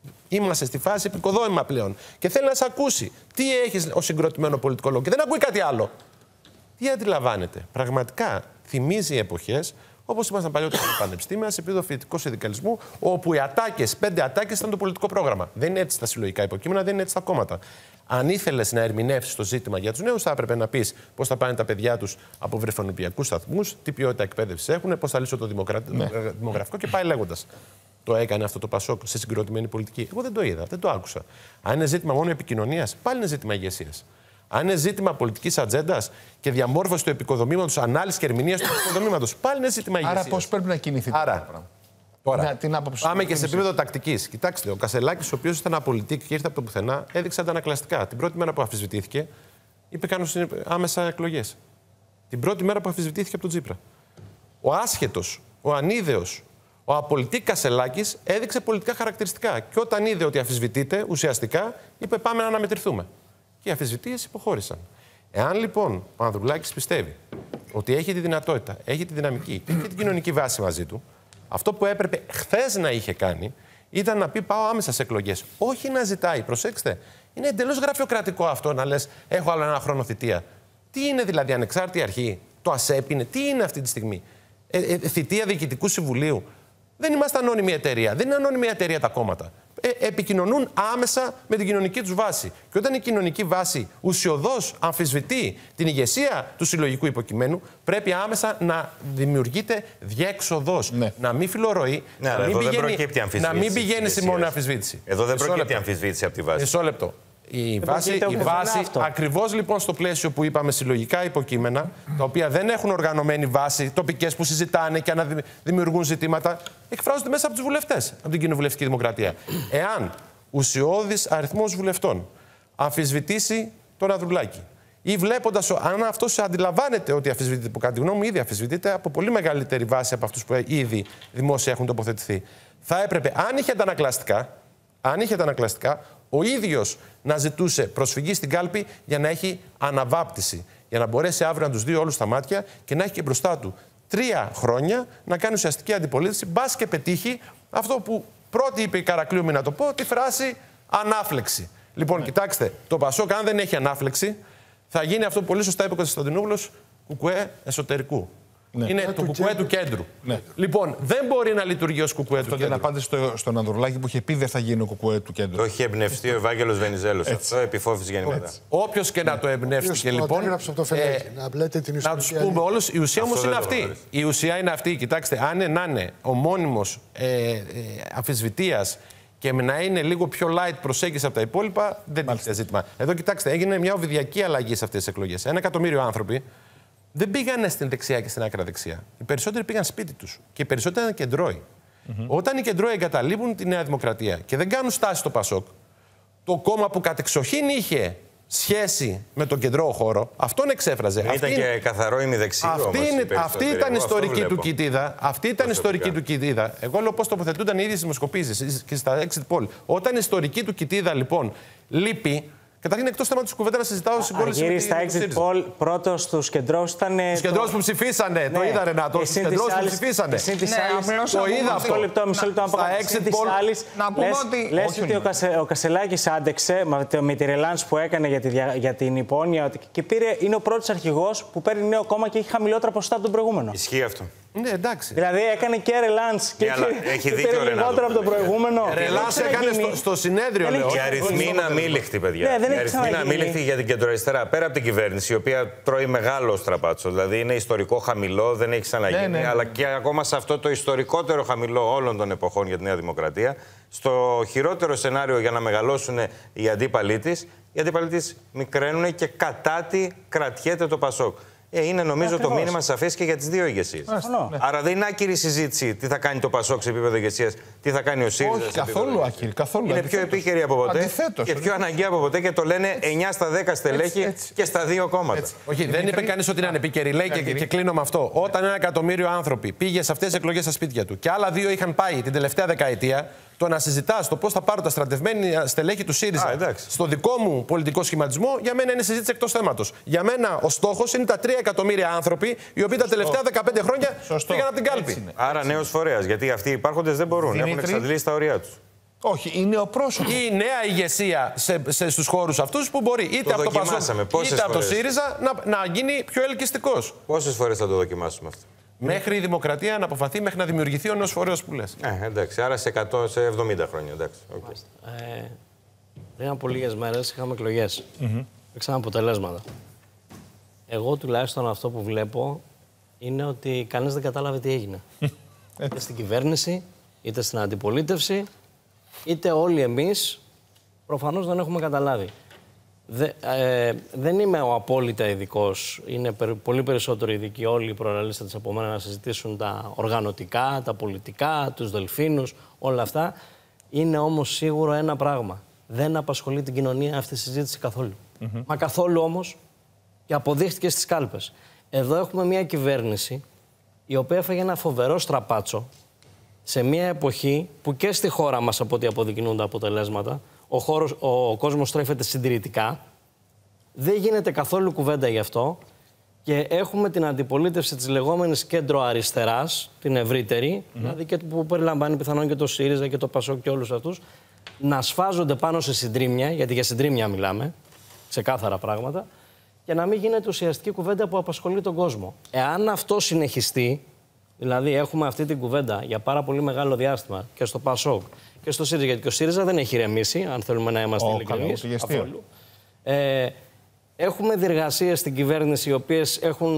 Είμαστε στη φάση επικοδόμημα πλέον. Και θέλει να σε ακούσει. Τι έχεις ως συγκροτημένο πολιτικό λόγο. Και δεν ακούει κάτι άλλο. Τι αντιλαμβάνεται. Πραγματικά θυμίζει εποχές όπως ήμασταν παλιότερα στο πανεπιστήμια, σε επίπεδο φοιτητικού συνδικαλισμού, όπου οι ατάκες, 5 ατάκες ήταν το πολιτικό πρόγραμμα. Δεν είναι έτσι τα συλλογικά υποκείμενα, δεν είναι έτσι τα κόμματα. Αν ήθελες να ερμηνεύσεις το ζήτημα για τους νέους, θα έπρεπε να πεις πώς θα πάνε τα παιδιά τους από βρεφονιπιακούς σταθμούς, τι ποιότητα εκπαίδευση έχουν, πώς θα λύσω το δημογραφικό και πάει λέγοντας. Το έκανε αυτό το Πασόκ σε συγκροτημένη πολιτική. Εγώ δεν το είδα, δεν το άκουσα. Αν είναι ζήτημα μόνο επικοινωνίας, πάλι είναι ζήτημα ηγεσίας. Αν είναι ζήτημα πολιτικής ατζέντας και διαμόρφωση του επικοδομήματος, ανάλυση και ερμηνεία του επικοδομήματος, πάλι είναι ζήτημα ηγεσίας. Άρα, πώς πρέπει να κινηθεί το πράγμα. Τώρα, πάμε και σε επίπεδο τακτικής. Κοιτάξτε, ο Κασελάκης, ο οποίος ήταν απολυτικ και ήρθε από το πουθενά, έδειξε αντανακλαστικά. Την πρώτη μέρα που αμφισβητήθηκε, είπε κάνω άμεσα εκλογές. Την πρώτη μέρα που αμφισβητήθηκε από τον Τσίπρα. Ο άσχετος, ο ανίδεος, ο απολυτικ Κασελάκης έδειξε πολιτικά χαρακτηριστικά. Και όταν είδε ότι αμφισβητείται, ουσιαστικά είπε πάμε να αναμετρηθούμε. Και οι αμφισβητείες υποχώρησαν. Εάν λοιπόν ο Ανδρουλάκης πιστεύει ότι έχει τη δυνατότητα, έχει τη δυναμική, έχει την κοινωνική βάση μαζί του, αυτό που έπρεπε χθες να είχε κάνει ήταν να πει πάω άμεσα σε εκλογές. Όχι να ζητάει, προσέξτε. Είναι εντελώς γραφειοκρατικό αυτό να λες έχω άλλο ένα χρόνο θητεία. Τι είναι δηλαδή ανεξάρτητη αρχή, το ΑΣΕΠ είναι, τι είναι αυτή τη στιγμή. Θητεία Διοικητικού Συμβουλίου. Δεν είμαστε ανώνυμη εταιρεία. Δεν είναι ανώνυμη εταιρεία τα κόμματα. Επικοινωνούν άμεσα με την κοινωνική τους βάση. Και όταν η κοινωνική βάση ουσιωδώς αμφισβητεί την ηγεσία του συλλογικού υποκειμένου, πρέπει άμεσα να δημιουργείται διέξοδος. Ναι. Να μην φιλορροεί, να μην πηγαίνει σε μόνο αμφισβήτηση. Εδώ δεν προκύπτει αμφισβήτηση από τη βάση. Μισό λεπτό. Η βάση ακριβώς λοιπόν στο πλαίσιο που είπαμε συλλογικά υποκείμενα, τα οποία δεν έχουν οργανωμένη βάση, τοπικές που συζητάνε και δημιουργούν ζητήματα, εκφράζονται μέσα από τους βουλευτές, από την κοινοβουλευτική δημοκρατία. Εάν ουσιώδης αριθμός βουλευτών αμφισβητήσει τον Ανδρουλάκη ή βλέποντας αν αυτός αντιλαμβάνεται ότι αμφισβητείται, που κατά τη γνώμη μου ήδη αμφισβητείται από πολύ μεγαλύτερη βάση από αυτούς που ήδη δημόσια έχουν τοποθετηθεί, θα έπρεπε, αν είχε τα ανακλαστικά, ο ίδιος να ζητούσε προσφυγή στην κάλπη για να έχει αναβάπτιση. Για να μπορέσει αύριο να τους δει όλους στα μάτια και να έχει και μπροστά του 3 χρόνια να κάνει ουσιαστική αντιπολίτευση. Μπας και πετύχει αυτό που πρώτη είπε η Καρακλείου, να το πω, τη φράση ανάφλεξη. Λοιπόν, κοιτάξτε, το Πασόκ, αν δεν έχει ανάφλεξη, θα γίνει αυτό που πολύ σωστά είπε ο Κωνσταντινόπουλος, κουκουέ εσωτερικού. Ναι. Είναι το κουκουέ του κέντρου. Ναι. Λοιπόν, δεν μπορεί να λειτουργεί ως κουκουέ του κέντρου. Αυτό είναι απάντηση στον Ανδρουλάκη που είχε πει δεν θα γίνει ο κουκουέ του κέντρου. Το είχε εμπνευστεί ο Ευάγγελος Βενιζέλος. Αυτό επιφόβησε γεννήματα. Όποιος και να το εμπνεύστηκε λοιπόν. Να τους πούμε όλους, η ουσία όμως είναι αυτή. Η ουσία είναι αυτή. Κοιτάξτε, αν να είναι ο μόνιμος αμφισβητείας και να είναι λίγο πιο light προσέγγιση από τα υπόλοιπα, δεν είναι ζήτημα. Εδώ κοιτάξτε, έγινε μια οβιδιακή αλλαγή σε αυτές τις εκλογές. 1 εκατομμύριο άνθρωποι δεν πήγανε στην δεξιά και στην άκρα δεξιά. Οι περισσότεροι πήγαν σπίτι τους. Και οι περισσότεροι ήταν κεντρώοι. Όταν οι κεντρώοι εγκαταλείπουν τη Νέα Δημοκρατία και δεν κάνουν στάση στο Πασόκ, το κόμμα που κατεξοχήν είχε σχέση με τον κεντρό χώρο, αυτόν εξέφραζε. Ήταν και καθαρό ημιδεξί. Αυτή ήταν η ιστορική του κοιτίδα. Αυτή ήταν η ιστορική του κοιτίδα. Εγώ λέω πώς τοποθετούνταν οι ίδιες δημοσκοπήσεις και στα exit poll. Όταν η ιστορική του κοιτίδα λοιπόν λείπει. Καταρχήν, εκτός θέματος κουβέντα να συζητάω συγκόλληση. Γύρι στα exit poll, πρώτος στους κεντρώους ήταν. Τους κεντρώους που ψηφίσανε. Το είδα, Ρενάτο. Τους κεντρώους που ψηφίσανε. Το είδα αυτό. Μισό λεπτό να πω κάτι. Να πούμε ότι. Λες ότι ο Κασελάκης άντεξε με τη ρελάνς που έκανε για την υπόνοια και είναι ο πρώτος αρχηγός που παίρνει νέο κόμμα και έχει χαμηλότερα ποσοστά από τον προηγούμενο. Ισχύει αυτό. Ναι, εντάξει. Δηλαδή έκανε και ρελάνς και πήρε λιγότερο από τον προηγούμενο. Ρελάνς έκανε στο συνέδριο, λέω. Οι αριθμοί είναι αμήλικτοι, παιδιά. Οι αριθμοί είναι αμήλικτοι για την κεντροαριστερά. Πέρα από την κυβέρνηση, η οποία τρώει μεγάλο στραπάτσο. Δηλαδή είναι ιστορικό χαμηλό, δεν έχει ξαναγίνει. Αλλά και ακόμα σε αυτό το ιστορικότερο χαμηλό όλων των εποχών για τη Νέα Δημοκρατία, στο χειρότερο σενάριο για να μεγαλώσουν οι αντίπαλοι της, μικραίνουν και κατά τη κρατιέται το Πασόκ. Είναι νομίζω το μήνυμα σαφές και για τις δύο ηγεσίες. Άρα δεν είναι άκυρη συζήτηση τι θα κάνει το Πασόκ σε επίπεδο ηγεσίας, τι θα κάνει ο ΣΥΡΙΖΑ. Όχι, καθόλου άκυρη. Είναι πιο επίκαιρη από ποτέ και πιο αναγκαία από ποτέ και το λένε 9 στα 10 στελέχη και στα δύο κόμματα. Όχι, δεν είπε κανείς ότι είναι ανεπίκαιρη. Λέει και κλείνω με αυτό. Όταν 1 εκατομμύριο άνθρωποι πήγε σε αυτές τις εκλογές στα σπίτια του και άλλα 2 είχαν πάει την τελευταία δεκαετία, το να συζητάς το πώς θα πάρουν τα στρατευμένη στελέχη του ΣΥΡΙΖΑ στο δικό μου πολιτικό σχηματισμό, για μένα είναι συζήτηση εκτός θέματος. Για μένα ο στόχος είναι τα 3 εκατομμύρια άνθρωποι οι οποίοι τα τελευταία 15 χρόνια πήγαν από την κάλπη. Άρα νέος φορέας, γιατί αυτοί οι υπάρχοντες δεν μπορούν, έχουν εξαντλήσει τα ωριά τους. Όχι, είναι ο πρόσωπος. Η νέα ηγεσία στους χώρους αυτούς που μπορεί είτε από το ΠΑΣΟΚ είτε από το ΣΥΡΙΖΑ να γίνει πιο ελκυστικός. Πόσες φορές θα το δοκιμάσουμε αυτό? Μέχρι η δημοκρατία να αποφαθεί, μέχρι να δημιουργηθεί ο νέος φορέας που λες. Εντάξει, άρα σε 70 χρόνια. Εντάξει. Πριν από λίγες μέρες είχαμε εκλογές. Υπήρξαν αποτελέσματα. Εγώ τουλάχιστον αυτό που βλέπω είναι ότι κανείς δεν κατάλαβε τι έγινε. Είτε στην κυβέρνηση, είτε στην αντιπολίτευση, είτε όλοι εμείς προφανώς δεν έχουμε καταλάβει. Δεν είμαι ο απόλυτα ειδικός. Είναι πολύ περισσότερο ειδικοί όλοι οι προλαλήσαντες από μένα να συζητήσουν τα οργανωτικά, τα πολιτικά, τους δελφίνους, όλα αυτά. Είναι όμως σίγουρο ένα πράγμα. Δεν απασχολεί την κοινωνία αυτή η συζήτηση καθόλου. Μα καθόλου όμως, και αποδείχτηκε στις κάλπες. Εδώ έχουμε μια κυβέρνηση η οποία έφαγε ένα φοβερό στραπάτσο σε μια εποχή που και στη χώρα μας, από ό,τι αποδεικνύουν τα αποτελέσματα, ο κόσμος στρέφεται συντηρητικά. Δεν γίνεται καθόλου κουβέντα γι' αυτό. Και έχουμε την αντιπολίτευση της λεγόμενης κέντρο-αριστεράς, την ευρύτερη, δηλαδή και που περιλαμβάνει πιθανόν και το ΣΥΡΙΖΑ και το ΠΑΣΟΚ και όλους αυτούς, να σφάζονται πάνω σε συντρίμμια, γιατί για συντρίμμια μιλάμε, ξεκάθαρα πράγματα, και να μην γίνεται ουσιαστική κουβέντα που απασχολεί τον κόσμο. Εάν αυτό συνεχιστεί, δηλαδή έχουμε αυτή την κουβέντα για πάρα πολύ μεγάλο διάστημα και στο ΠΑΣΟΚ και στο ΣΥΡΙΖΑ, γιατί και ο ΣΥΡΙΖΑ δεν έχει ηρεμήσει, αν θέλουμε να είμαστε ειλικρινείς. Έχουμε διεργασίες στην κυβέρνηση οι οποίες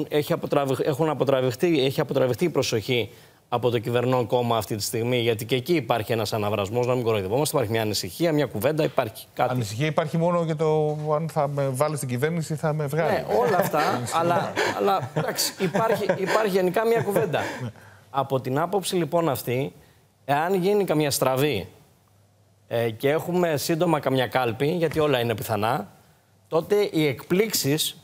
έχει αποτραβηχτεί η προσοχή από το κυβερνών κόμμα αυτή τη στιγμή, γιατί και εκεί υπάρχει ένας αναβρασμός, να μην κοροϊδευόμαστε. Υπάρχει μια ανησυχία, μια κουβέντα, υπάρχει κάτι. Ανησυχία υπάρχει μόνο για το αν θα με βάλει στην κυβέρνηση ή θα με βγάλει. Ναι, όλα αυτά, αλλά εντάξει, υπάρχει γενικά μια κουβέντα. Από την άποψη λοιπόν αυτή, εάν γίνει καμιά στραβή και έχουμε σύντομα καμιά κάλπη, γιατί όλα είναι πιθανά, τότε οι εκπλήξεις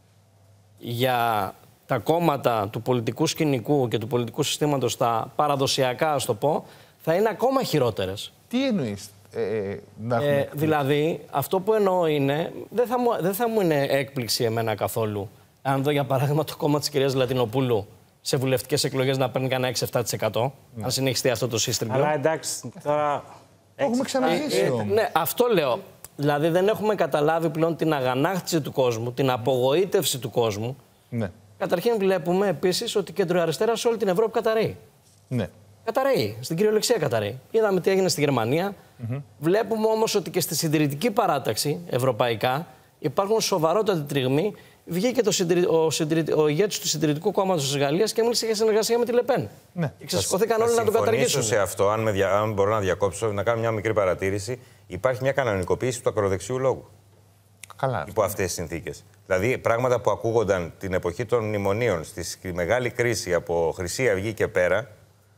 για τα κόμματα του πολιτικού σκηνικού και του πολιτικού συστήματος, τα παραδοσιακά, ας το πω, θα είναι ακόμα χειρότερες. Τι εννοείς? Δηλαδή, αυτό που εννοώ είναι, δεν θα μου είναι έκπληξη εμένα καθόλου, αν δω για παράδειγμα το κόμμα της κυρίας Λατινοπούλου σε βουλευτικές εκλογές να παίρνει κανένα 6-7%, αν συνεχιστεί αυτό το σύστημα. Αλλά εντάξει, τώρα... Το έχουμε ξαναζήσει όμως. Ναι, αυτό λέω. Δηλαδή δεν έχουμε καταλάβει πλέον την αγανάκτηση του κόσμου, την απογοήτευση του κόσμου. Ναι. Καταρχήν βλέπουμε επίσης ότι η κεντροαριστερά σε όλη την Ευρώπη καταραίει. Ναι. Καταραίει, στην κυριολεξία καταραίει. Είδαμε τι έγινε στη Γερμανία. Βλέπουμε όμως ότι και στη συντηρητική παράταξη ευρωπαϊκά υπάρχουν σοβαρότατοι τριγμοί. Βγήκε ο ηγέτης του Συντηρητικού Κόμματος της Γαλλίας και μίλησε για συνεργασία με τη Λεπέν. Ναι. Και ξεσηκωθήκαν όλοι να τον καταργήσουν. Σε αυτό, αν μπορώ να διακόψω, να κάνω μια μικρή παρατήρηση. Υπάρχει μια κανονικοποίηση του ακροδεξιού λόγου. Καλά. Υπό αυτές τις συνθήκες. Δηλαδή, πράγματα που ακούγονταν την εποχή των μνημονίων, στη μεγάλη κρίση από Χρυσή Αυγή και πέρα,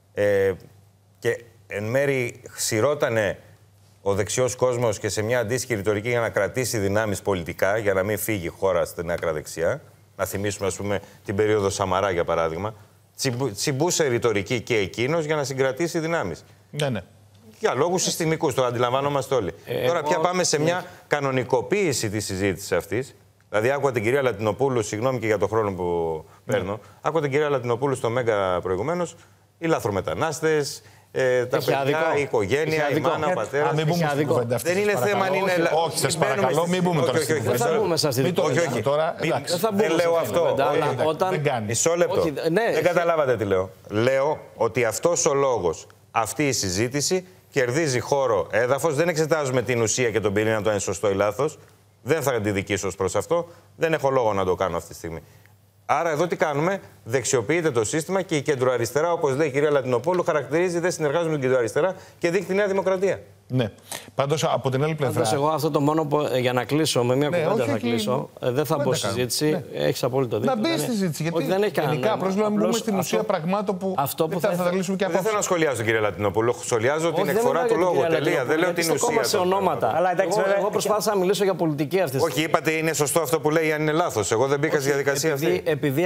και εν μέρει ξηρότανε ο δεξιός κόσμος και σε μια αντίστοιχη ρητορική για να κρατήσει δυνάμεις πολιτικά, για να μην φύγει η χώρα στην άκρα δεξιά. Να θυμίσουμε, ας πούμε, την περίοδο Σαμαρά, για παράδειγμα. Τσιμπούσε ρητορική και εκείνος για να συγκρατήσει δυνάμεις. Ναι. Για λόγους συστημικούς, το αντιλαμβανόμαστε όλοι. Τώρα πια πάμε σε μια κανονικοποίηση της συζήτησης αυτής. Δηλαδή, άκουγα την κυρία Λατινοπούλου, συγγνώμη και για τον χρόνο που παίρνω, άκουγα την κυρία Λατινοπούλου στο Μέγκα προηγουμένως, οι λαθρομετανάστες, τα παιδιά, η οικογένεια, η μάνα, ο πατέρας. Δεν είναι θέμα αν είναι. Όχι, σας παρακαλώ, μην μπούμε τώρα. Δεν θα μπούμε σε αυτή την όχι. Δεν λέω αυτό. Μισό λεπτό. Δεν καταλάβατε τι λέω. Λέω ότι αυτός ο λόγος, αυτή η συζήτηση κερδίζει χώρο, έδαφος. Δεν εξετάζουμε την ουσία και τον πυρήνα, το αν είναι σωστό ή λάθος. Δεν θα αντιδικήσω προς αυτό. Δεν έχω λόγο να το κάνω αυτή τη στιγμή. Άρα εδώ τι κάνουμε? Δεξιοποιείται το σύστημα και η κεντροαριστερά, όπως λέει η κυρία Λατινοπούλου, χαρακτηρίζει, δεν συνεργάζονται με την κεντροαριστερά και δείχνει τη Νέα Δημοκρατία. Ναι. Πάντως από την άλλη πλευρά. Πάντως εγώ αυτό το μόνο που, για να κλείσω, με μια κουβέντα θα κλείσω. Δεν θα μπω στη συζήτηση. Έχεις απόλυτο δίκιο. Να μπει στη συζήτηση. Γιατί δεν έχει γενικά απλώς να μπούμε στην ουσία πραγμάτων που δεν θα τα λύσουμε και δεν θέλω να σχολιάζω την κυρία Λατινοπούλου. Σχολιάζω την εκφορά του λόγου. Τελεία. Δεν λέω την ουσία. Σε ονόματα. Εγώ προσπάθησα να μιλήσω για πολιτική αυτή τη στιγμή. Όχι, είπατε είναι σωστό αυτό που λέει, αν είναι λάθος. Εγώ δεν μπήκα στη διαδικασία αυτή. Επειδή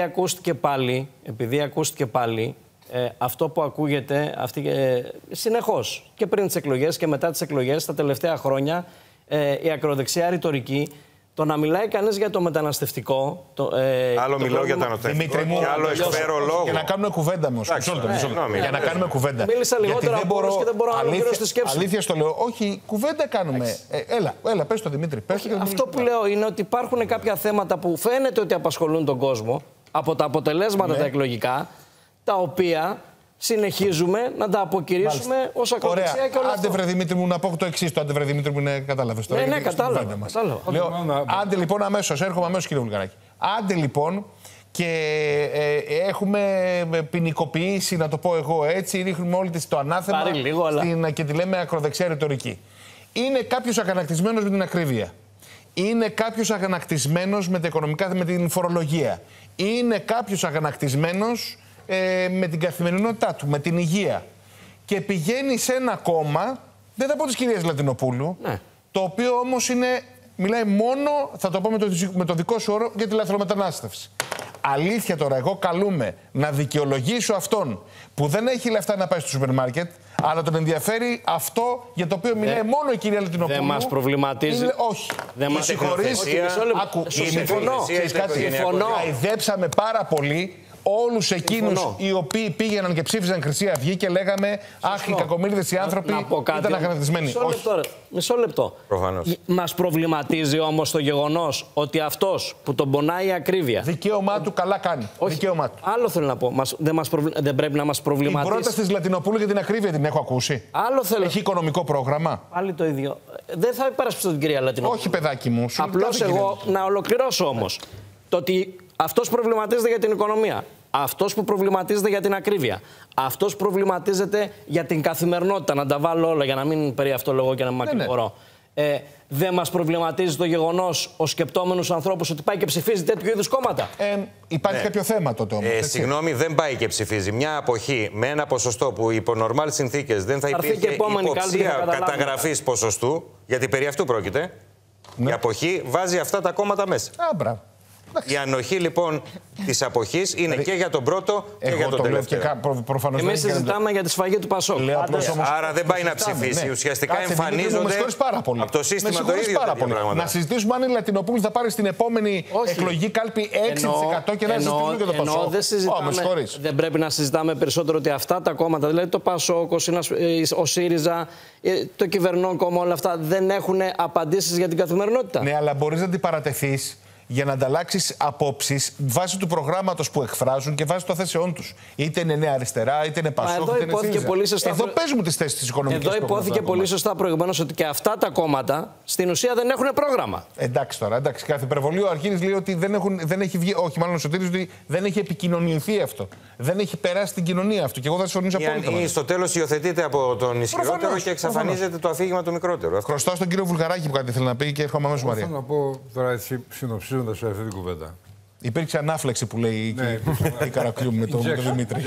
ακούστηκε πάλι. Αυτό που ακούγεται συνεχώς και πριν τις εκλογές και μετά τις εκλογές, τα τελευταία χρόνια, η ακροδεξιά ρητορική Το να μιλάει κανείς για το μεταναστευτικό. Άλλο μιλώ για τα νοθευτικό και άλλο εκφέρω λόγο. Για να κάνουμε κουβέντα μου. Για να κάνουμε κουβέντα. Μίλησα λιγότερα από όλους και δεν μπορώ να ολοκληρώσω τη σκέψη. Αλήθεια στο λέω. Όχι, κουβέντα κάνουμε. Έλα, πες το Δημήτρη. Αυτό που λέω είναι ότι υπάρχουν κάποια θέματα που φαίνεται ότι απασχολούν τον κόσμο από τα αποτελέσματα τα εκλογικά, τα οποία συνεχίζουμε να τα αποκηρύσουμε ως ακροδεξιά και όλα αυτά. Άντε βρε Δημήτρη μου, να πω το εξής. Το άντε βρε Δημήτρη μου, κατάλαβες τώρα. Ναι, κατάλαβα. Άντε λοιπόν έρχομαι αμέσως κύριε Βουλγαράκη. Άντε λοιπόν και έχουμε ποινικοποιήσει, να το πω εγώ έτσι, ρίχνουμε όλη το ανάθεμα και τη λέμε ακροδεξιά ρητορική. Είναι κάποιος αγανακτισμένος με την ακρίβεια. Είναι κάποιος αγανακτισμένος με τα οικονομικά, με την φορολογία. Είναι κάποιος αγανακτισμένος με την καθημερινότητά του, με την υγεία. Και πηγαίνει σε ένα κόμμα, δεν θα πω της κυρίας Λατινοπούλου, το οποίο όμως μιλάει μόνο, θα το πω με το δικό σου όρο, για τη λαθρομετανάστευση. Αλήθεια τώρα, εγώ καλούμε να δικαιολογήσω αυτόν που δεν έχει λεφτά να πάει στο σούπερ μάρκετ, αλλά τον ενδιαφέρει αυτό για το οποίο μιλάει μόνο η κυρία Λατινοπούλου. Δεν μας προβληματίζει. Όχι. Δεν μας συγχωρείς. Συμφωνώ. Αηδέψαμε πάρα πολύ όλους εκείνους οι οποίοι πήγαιναν και ψήφιζαν Χρυσή Αυγή και λέγαμε αχ, οι κακομοίριδες οι άνθρωποι ήταν αγανακτισμένοι. Μισό λεπτό. Μας προβληματίζει όμως το γεγονός ότι αυτός που τον πονάει η ακρίβεια. Δικαίωμά του, καλά κάνει. Δικαίωμά του. Άλλο θέλω να πω. Δεν πρέπει να μας προβληματίσει. Η πρόταση της Λατινοπούλου για την ακρίβεια την έχω ακούσει. Άλλο θέλω. Έχει οικονομικό πρόγραμμα. Πάλι το ίδιο. Δεν θα υπερασπιστώ την κυρία Λατινοπούλου. Όχι, παιδάκι μου. Απλώς εγώ να ολοκληρώσω όμως. Το ότι αυτός προβληματίζεται για την οικονομία, αυτός που προβληματίζεται για την ακρίβεια, αυτός προβληματίζεται για την καθημερινότητα, να τα βάλω όλα για να μην περί αυτό λόγο και να μακρηγορώ. Δεν μας προβληματίζει το γεγονός ως σκεπτόμενους ανθρώπους ότι πάει και ψηφίζει τέτοιου είδους κόμματα. Υπάρχει κάποιο θέμα τότε όμως. Συγγνώμη, δεν πάει και ψηφίζει. Μια αποχή με ένα ποσοστό που υπό νορμάλ συνθήκες δεν θα υπήρχε υποψία καταγραφής ποσοστού, γιατί περί αυτού πρόκειται. Η αποχή βάζει αυτά τα κόμματα μέσα. Η ανοχή λοιπόν της αποχής είναι και για τον πρώτο και για τον τελευταίο. Εμείς συζητάμε για τη σφαγή του Πασόκ. Άρα δεν πάει να ψηφίσει. Ουσιαστικά εμφανίζονται από το σύστημα το ίδιο τέτοια πράγματα. Να συζητήσουμε αν η Λατινοπούλου θα πάρει στην επόμενη εκλογή κάλπη 6% και να συζητήσουμε και το Πασόκ. Δεν πρέπει να συζητάμε περισσότερο ότι αυτά τα κόμματα, δηλαδή το Πασόκ, ο ΣΥΡΙΖΑ, το κυβερνών κόμμα, όλα αυτά δεν έχουν απαντήσεις για την καθημερινότητα. Ναι, αλλά μπορείς να αντιπαρατεθείς για να ανταλλάξεις απόψεις βάσει του προγράμματος που εκφράζουν και βάσει των θέσεών τους. Είτε είναι Νέα Αριστερά, είτε είναι Πασόκ, είτε είναι ΣΥΡΙΖΑ. Εδώ παίζουμε τις θέσεις της οικονομικής. Εδώ υπόθηκε πολύ σωστά προηγουμένως ότι και αυτά τα κόμματα στην ουσία δεν έχουν πρόγραμμα. Εντάξει τώρα, εντάξει. Κάθε υπερβολή ο Αρχίδης λέει ότι δεν έχει βγει. Όχι, μάλλον ο Σωτήρης ότι δεν έχει επικοινωνηθεί αυτό. Δεν έχει περάσει την κοινωνία αυτό. Και εγώ θα συμφωνήσω απόλυτα. Ή στο τέλος υιοθετείται από τον ισχυρότερο και εξαφανίζεται το αφήγημα του μικρότερου. Χρωστάω στον κύριο Βουλγαράκη που κάτι θέλει να πει και έρχομαι αμέσως Μαρία. Θέλω να πω τώρα έτσι συνοψίζοντας αυτή την κουβέντα. Υπήρξε ανάφλεξη που λέει η Καρακλιού με τον Δημήτρη.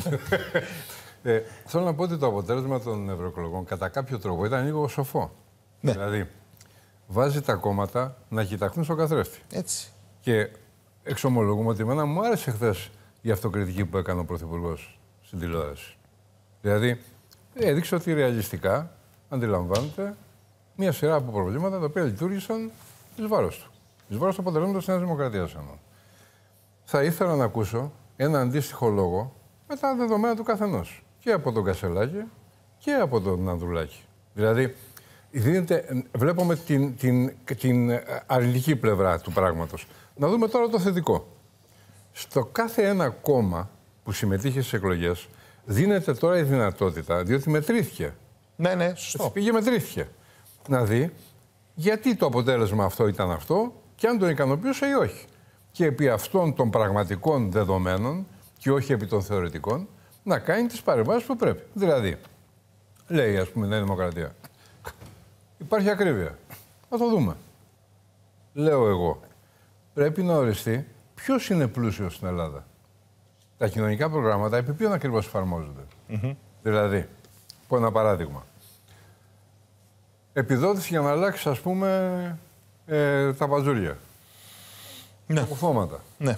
Θέλω να πω ότι το αποτέλεσμα των ευρωεκλογών κατά κάποιο τρόπο ήταν λίγο σοφό. Δηλαδή, βάζει τα κόμματα να κοιταχτούν στον καθρέφτη. Έτσι. Και εξομολογούμε ότι εμένα μου άρεσε χθες η αυτοκριτική που έκανε ο Πρωθυπουργός στην τηλεόραση. Δηλαδή, έδειξε ότι ρεαλιστικά αντιλαμβάνεται μια σειρά από προβλήματα τα οποία λειτουργήσαν εις βάρος του. Εις βάρος του αποτελέσματος της Νέας Δημοκρατίας. Θα ήθελα να ακούσω ένα αντίστοιχο λόγο με τα δεδομένα του καθενός. Και από τον Κασελάκη και από τον Ανδρουλάκη. Δηλαδή, βλέπουμε την αρνητική πλευρά του πράγματος. Να δούμε τώρα το θετικό. Στο κάθε ένα κόμμα που συμμετείχε στις εκλογές δίνεται τώρα η δυνατότητα, διότι μετρήθηκε. Ναι, σωστό. Πήγε μετρήθηκε. Να δει γιατί το αποτέλεσμα αυτό ήταν αυτό και αν τον ικανοποιούσε ή όχι. Και επί αυτών των πραγματικών δεδομένων και όχι επί των θεωρητικών να κάνει τις παρεμβάσεις που πρέπει. Δηλαδή, λέει ας πούμε η Νέα Δημοκρατία, υπάρχει ακρίβεια. Θα το δούμε. Λέω εγώ, πρέπει να οριστεί ποιος είναι πλούσιος στην Ελλάδα. Τα κοινωνικά προγράμματα επί ποιον ακριβώς εφαρμόζονται. Δηλαδή, πω ένα παράδειγμα. Επιδότηση για να αλλάξει, ας πούμε, τα μπατζούρια. Ναι. Τα κουφώματα. Ναι.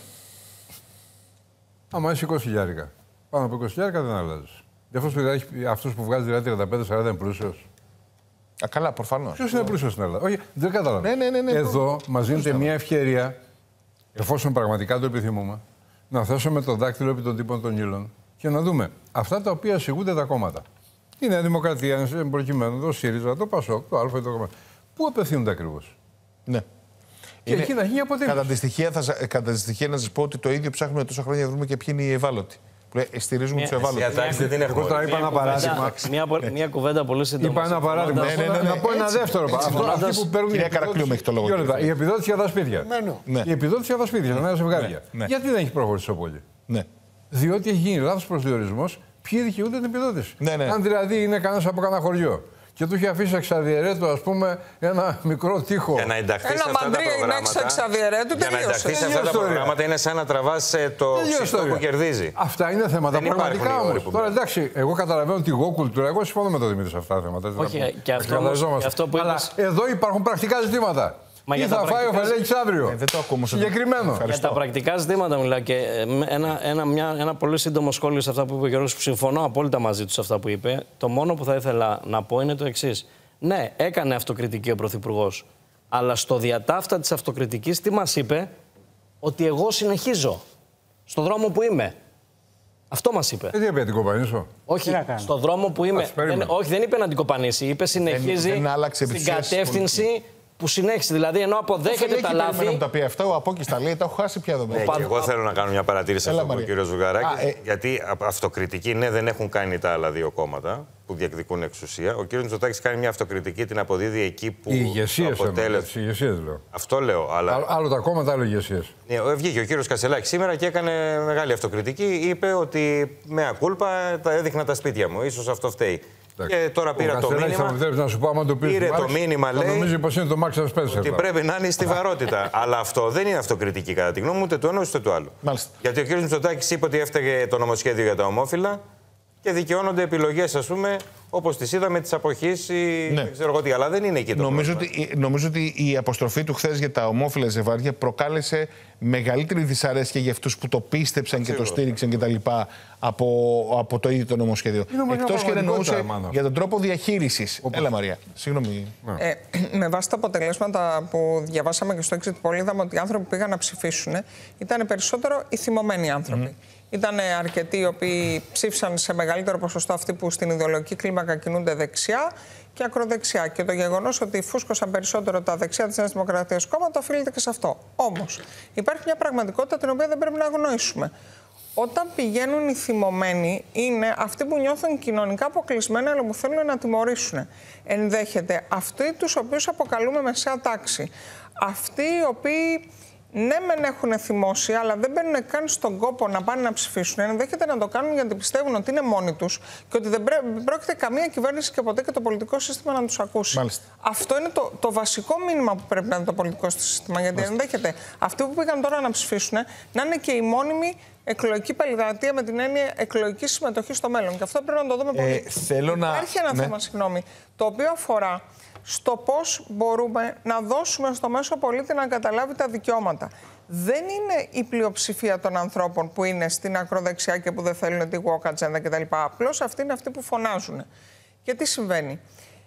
Άμα είσαι 20.000. Πάνω από 20.000 δεν αλλάζεις. Αυτός που βγάζει δηλαδή 35-40 είναι πλούσιος. Καλά, προφανώς. Ποιος είναι πλούσιος στην Ελλάδα? Όχι, δεν κατάλαβα. Ναι. Εδώ μας δίνεται μια ευκαιρία, εφόσον πραγματικά το επιθυμούμε, να θέσουμε το δάκτυλο επί των τύπων των ύλων και να δούμε αυτά τα οποία εισηγούνται τα κόμματα. Η Νέα Δημοκρατία, προκειμένου, το ΣΥΡΙΖΑ, το ΠΑΣΟΚ, το ΑΛΦΑ ή το ΚΑΜΑ. Πού απευθύνονται ακριβώς? Ναι. Και εκεί να γίνει αποτίμηση. Κατά τη στοιχεία να σας πω ότι το ίδιο ψάχνουμε τόσα χρόνια να βρούμε και ποιοι είναι οι ευάλωτοι. Στηρίζουμε τους ευάλωτους. Εγώ τώρα είπα ένα παράδειγμα. Μια κουβέντα πολύ σύντομα. Είπα ένα παράδειγμα. Να πω ένα δεύτερο παράδειγμα. Αυτοί που παίρνουν. Κυρία Καρακλείου, έχει το λόγο. Η επιδότηση για τα σπίτια. Η επιδότηση για τα σπίτια, στα νέα ζευγάρια. Γιατί δεν έχει προχωρήσει τόσο πολύ? Διότι έχει γίνει λάθος προσδιορισμός ποιοι δικαιούνται την επιδότηση. Αν δηλαδή είναι κανένας από κανένα χωριό και του είχε αφήσει εξαδιαιρέτου, ας πούμε, ένα μικρό τείχο. Για να ενταχθεί σε αυτά τα προγράμματα. Για να ενταχθεί σε αυτά τα προγράμματα είναι σαν να τραβάς το ψήφο που κερδίζει. Αυτά είναι θέματα πραγματικά όμως. Τώρα εντάξει, εγώ καταλαβαίνω τη κουλτούρα. Εγώ συμφωνώ με τον Δημήτρη σε αυτά τα θέματα. Όχι, και αυτό που αλλά εδώ υπάρχουν πρακτικά ζητήματα. Τι θα φάει ο Φελέκης αύριο? Δεν το ακούμε συγκεκριμένο. Για τα πρακτικά ζητήματα μιλάω και ένα πολύ σύντομο σχόλιο σε αυτά που είπε ο Γιώργος, που συμφωνώ απόλυτα μαζί του σε αυτά που είπε. Το μόνο που θα ήθελα να πω είναι το εξής. Ναι, έκανε αυτοκριτική ο Πρωθυπουργός, αλλά στο διατάφτα της αυτοκριτικής τι μας είπε? Ότι εγώ συνεχίζω στον δρόμο που είμαι. Αυτό μας είπε. Δεν είπε να την κοπανίσω. Όχι, στον δρόμο που είμαι. Όχι, δεν είπε να την κοπανίσει. Είπε συνεχίζει στην κατεύθυνση που συνέχισε. Δηλαδή, ενώ αποδέχεται τα λάθη. Δεν τα πει αυτά, ο Απόκης τα λέει, τα έχω χάσει πια εδώ μέσα. Εγώ θέλω να κάνω μια παρατήρηση αυτό που είπε ο κ. Ζουγαράκης. Γιατί αυτοκριτική, ναι, δεν έχουν κάνει τα άλλα δύο κόμματα που διεκδικούν εξουσία. Ο κ. Μητσοτάκης κάνει μια αυτοκριτική, την αποδίδει εκεί που. Οι ηγεσίες, λέω. Αυτό λέω. Αλλά... Άλλο τα κόμματα, άλλο οι ηγεσίες. Ναι, βγήκε ο κ. Κασελάκης σήμερα και έκανε μεγάλη αυτοκριτική. Είπε ότι με ακούλπα τα έδειχνα τα σπίτια μου. Ίσως αυτό φταίει. Και τώρα πήρα το μήνυμα. Να σου πω, άμα το πήρε το μήνυμα, λέει. Νομίζει πως είναι το Max Spencer. Ότι πρέπει να είναι στη βαρότητα. Αλλά αυτό δεν είναι αυτοκριτική κατά τη γνώμη μου, ούτε το ένα ούτε το άλλο. Μάλιστα. Γιατί ο κ. Μητσοτάκης είπε ότι έφταιγε το νομοσχέδιο για τα ομόφυλα και δικαιώνονται επιλογές, ας πούμε, όπως τις είδαμε, της αποχής ή δεν ξέρω εγώ τι. Αλλά δεν είναι εκεί το νομίζω ότι η αποστροφή του χθες για τα ομόφυλα ζευγάρια προκάλεσε μεγαλύτερη δυσαρέσκεια για αυτούς που το πίστεψαν και το στήριξαν κτλ. Από το ίδιο το νομοσχέδιο. Εκτός και εννοούσε για τον τρόπο διαχείρισης. Έλα, Μαρία. Συγγνώμη. Με βάση τα αποτελέσματα που διαβάσαμε και στο exit poll, είδαμε ότι οι άνθρωποι που πήγαν να ψηφίσουν ήταν περισσότερο οι θυμωμένοι άνθρωποι. Ήταν αρκετοί οι οποίοι ψήφισαν σε μεγαλύτερο ποσοστό αυτοί που στην ιδεολογική κλίμακα κινούνται δεξιά και ακροδεξιά. Και το γεγονός ότι φούσκωσαν περισσότερο τα δεξιά της Νέας Δημοκρατίας κόμματα οφείλεται και σε αυτό. Όμως, υπάρχει μια πραγματικότητα την οποία δεν πρέπει να αγνοήσουμε. Όταν πηγαίνουν οι θυμωμένοι, είναι αυτοί που νιώθουν κοινωνικά αποκλεισμένοι, αλλά που θέλουν να τιμωρήσουν. Ενδέχεται αυτοί τους οποίους αποκαλούμε μεσαία τάξη. Αυτοί οι οποίοι. Ναι, μεν έχουν θυμώσει, αλλά δεν μπαίνουν καν στον κόπο να πάνε να ψηφίσουν. Ενδέχεται να το κάνουν γιατί πιστεύουν ότι είναι μόνοι τους και ότι δεν πρόκειται καμία κυβέρνηση και ποτέ και το πολιτικό σύστημα να τους ακούσει. Μάλιστα. Αυτό είναι το βασικό μήνυμα που πρέπει να είναι το πολιτικό σύστημα. Γιατί ενδέχεται αυτοί που πήγαν τώρα να ψηφίσουν να είναι και η μόνιμη εκλογική πελιδρατεία με την έννοια εκλογική συμμετοχή στο μέλλον. Και αυτό πρέπει να το δούμε πολύ. Υπάρχει ένα θέμα, το οποίο αφορά στο πώς μπορούμε να δώσουμε στο μέσο πολίτη να καταλάβει τα δικαιώματα. Δεν είναι η πλειοψηφία των ανθρώπων που είναι στην ακροδεξιά και που δεν θέλουν τη woke agenda κτλ. Απλώς αυτοί είναι αυτοί που φωνάζουν. Και τι συμβαίνει?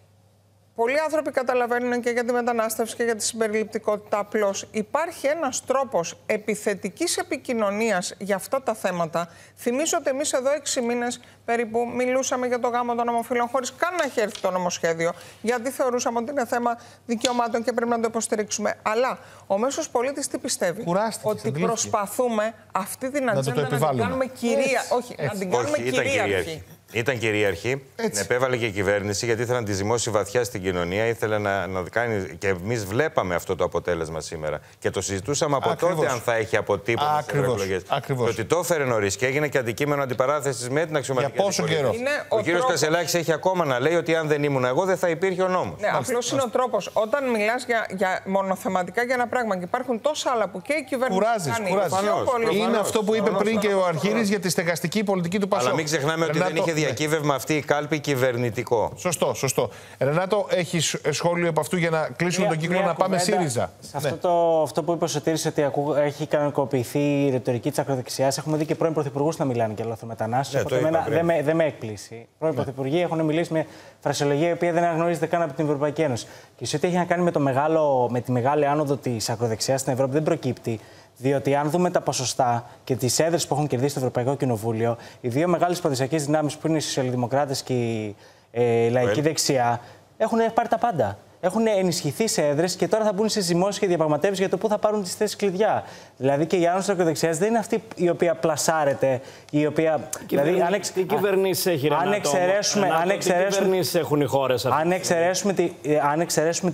Πολλοί άνθρωποι καταλαβαίνουν και για τη μετανάστευση και για τη συμπεριληπτικότητα. Απλώς υπάρχει ένας τρόπος επιθετικής επικοινωνίας για αυτά τα θέματα. Θυμίζω ότι εμείς εδώ 6 μήνες περίπου μιλούσαμε για το γάμο των ομοφυλών χωρίς καν να έχει έρθει το νομοσχέδιο, γιατί θεωρούσαμε ότι είναι θέμα δικαιωμάτων και πρέπει να το υποστηρίξουμε. Αλλά ο μέσος πολίτης τι πιστεύει? Ότι προσπαθούμε αυτή την ατζέντα να την κάνουμε κυρία. Όχι, να την κάνουμε κυρίαρχη. Ήταν κυρίαρχη, επέβαλε και η κυβέρνηση γιατί ήθελε να τη ζυμώσει βαθιά στην κοινωνία, ήθελε να κάνει. Και εμείς βλέπαμε αυτό το αποτέλεσμα σήμερα. Και το συζητούσαμε από τότε αν θα έχει αποτύπωμα στις ευρωεκλογές. Και ότι το έφερε νωρίς και έγινε και αντικείμενο αντιπαράθεσης με την αξιωματική. Για πόσο καιρό? Ο κύριος Κασελάκης έχει ακόμα να λέει ότι αν δεν ήμουν εγώ δεν θα υπήρχε ο νόμος. Ναι, απλώς είναι ο τρόπος. Όταν μιλάς για μονοθεματικά για ένα πράγμα και υπάρχουν τόσα άλλα που και η κυβέρνηση. Κουράζει. Είναι αυτό που είπε πριν και ο Αρχήρης για τη στεγαστική πολιτική του Πασόκ. Αλλά μην ξεχνάμε ότι δεν είχε διακύβευμα αυτή η κάλπη κυβερνητικό. Σωστό, σωστό. Ρενάτο, έχεις σχόλιο από αυτού για να κλείσουμε τον κύκλο να πάμε ΣΥΡΙΖΑ? Σε αυτό που είπε ο Σωτήρης, ότι έχει κανονικοποιηθεί η ρητορική της ακροδεξιάς, έχουμε δει και πρώην πρωθυπουργούς να μιλάνε για λαθρομετανάστες. Δεν με εκπλήσει. Πρώην πρωθυπουργοί έχουν μιλήσει με φρασιολογία η οποία δεν αναγνωρίζεται καν από την Ευρωπαϊκή Ένωση. Και σε ό,τι έχει να κάνει με τη μεγάλη άνοδο της ακροδεξιάς στην Ευρώπη δεν προκύπτει. Διότι αν δούμε τα ποσοστά και τις έδρες που έχουν κερδίσει το Ευρωπαϊκό Κοινοβούλιο, οι δύο μεγάλες παραδοσιακές δυνάμεις που είναι οι σοσιαλδημοκράτες και η λαϊκή δεξιά έχουν πάρει τα πάντα. Έχουν ενισχυθεί σε έδρες και τώρα θα μπουν σε δημόσιες διαπραγματεύσεις για το πού θα πάρουν τις θέσεις κλειδιά. Δηλαδή και η άνοδος της ακροδεξιάς δεν είναι αυτή η οποία πλασάρεται, η οποία. Τι κυβερνήσεις έχει, Ρενάτο? Τι κυβερνήσεις έχουν οι χώρες αυτές? Αν εξαιρέσουμε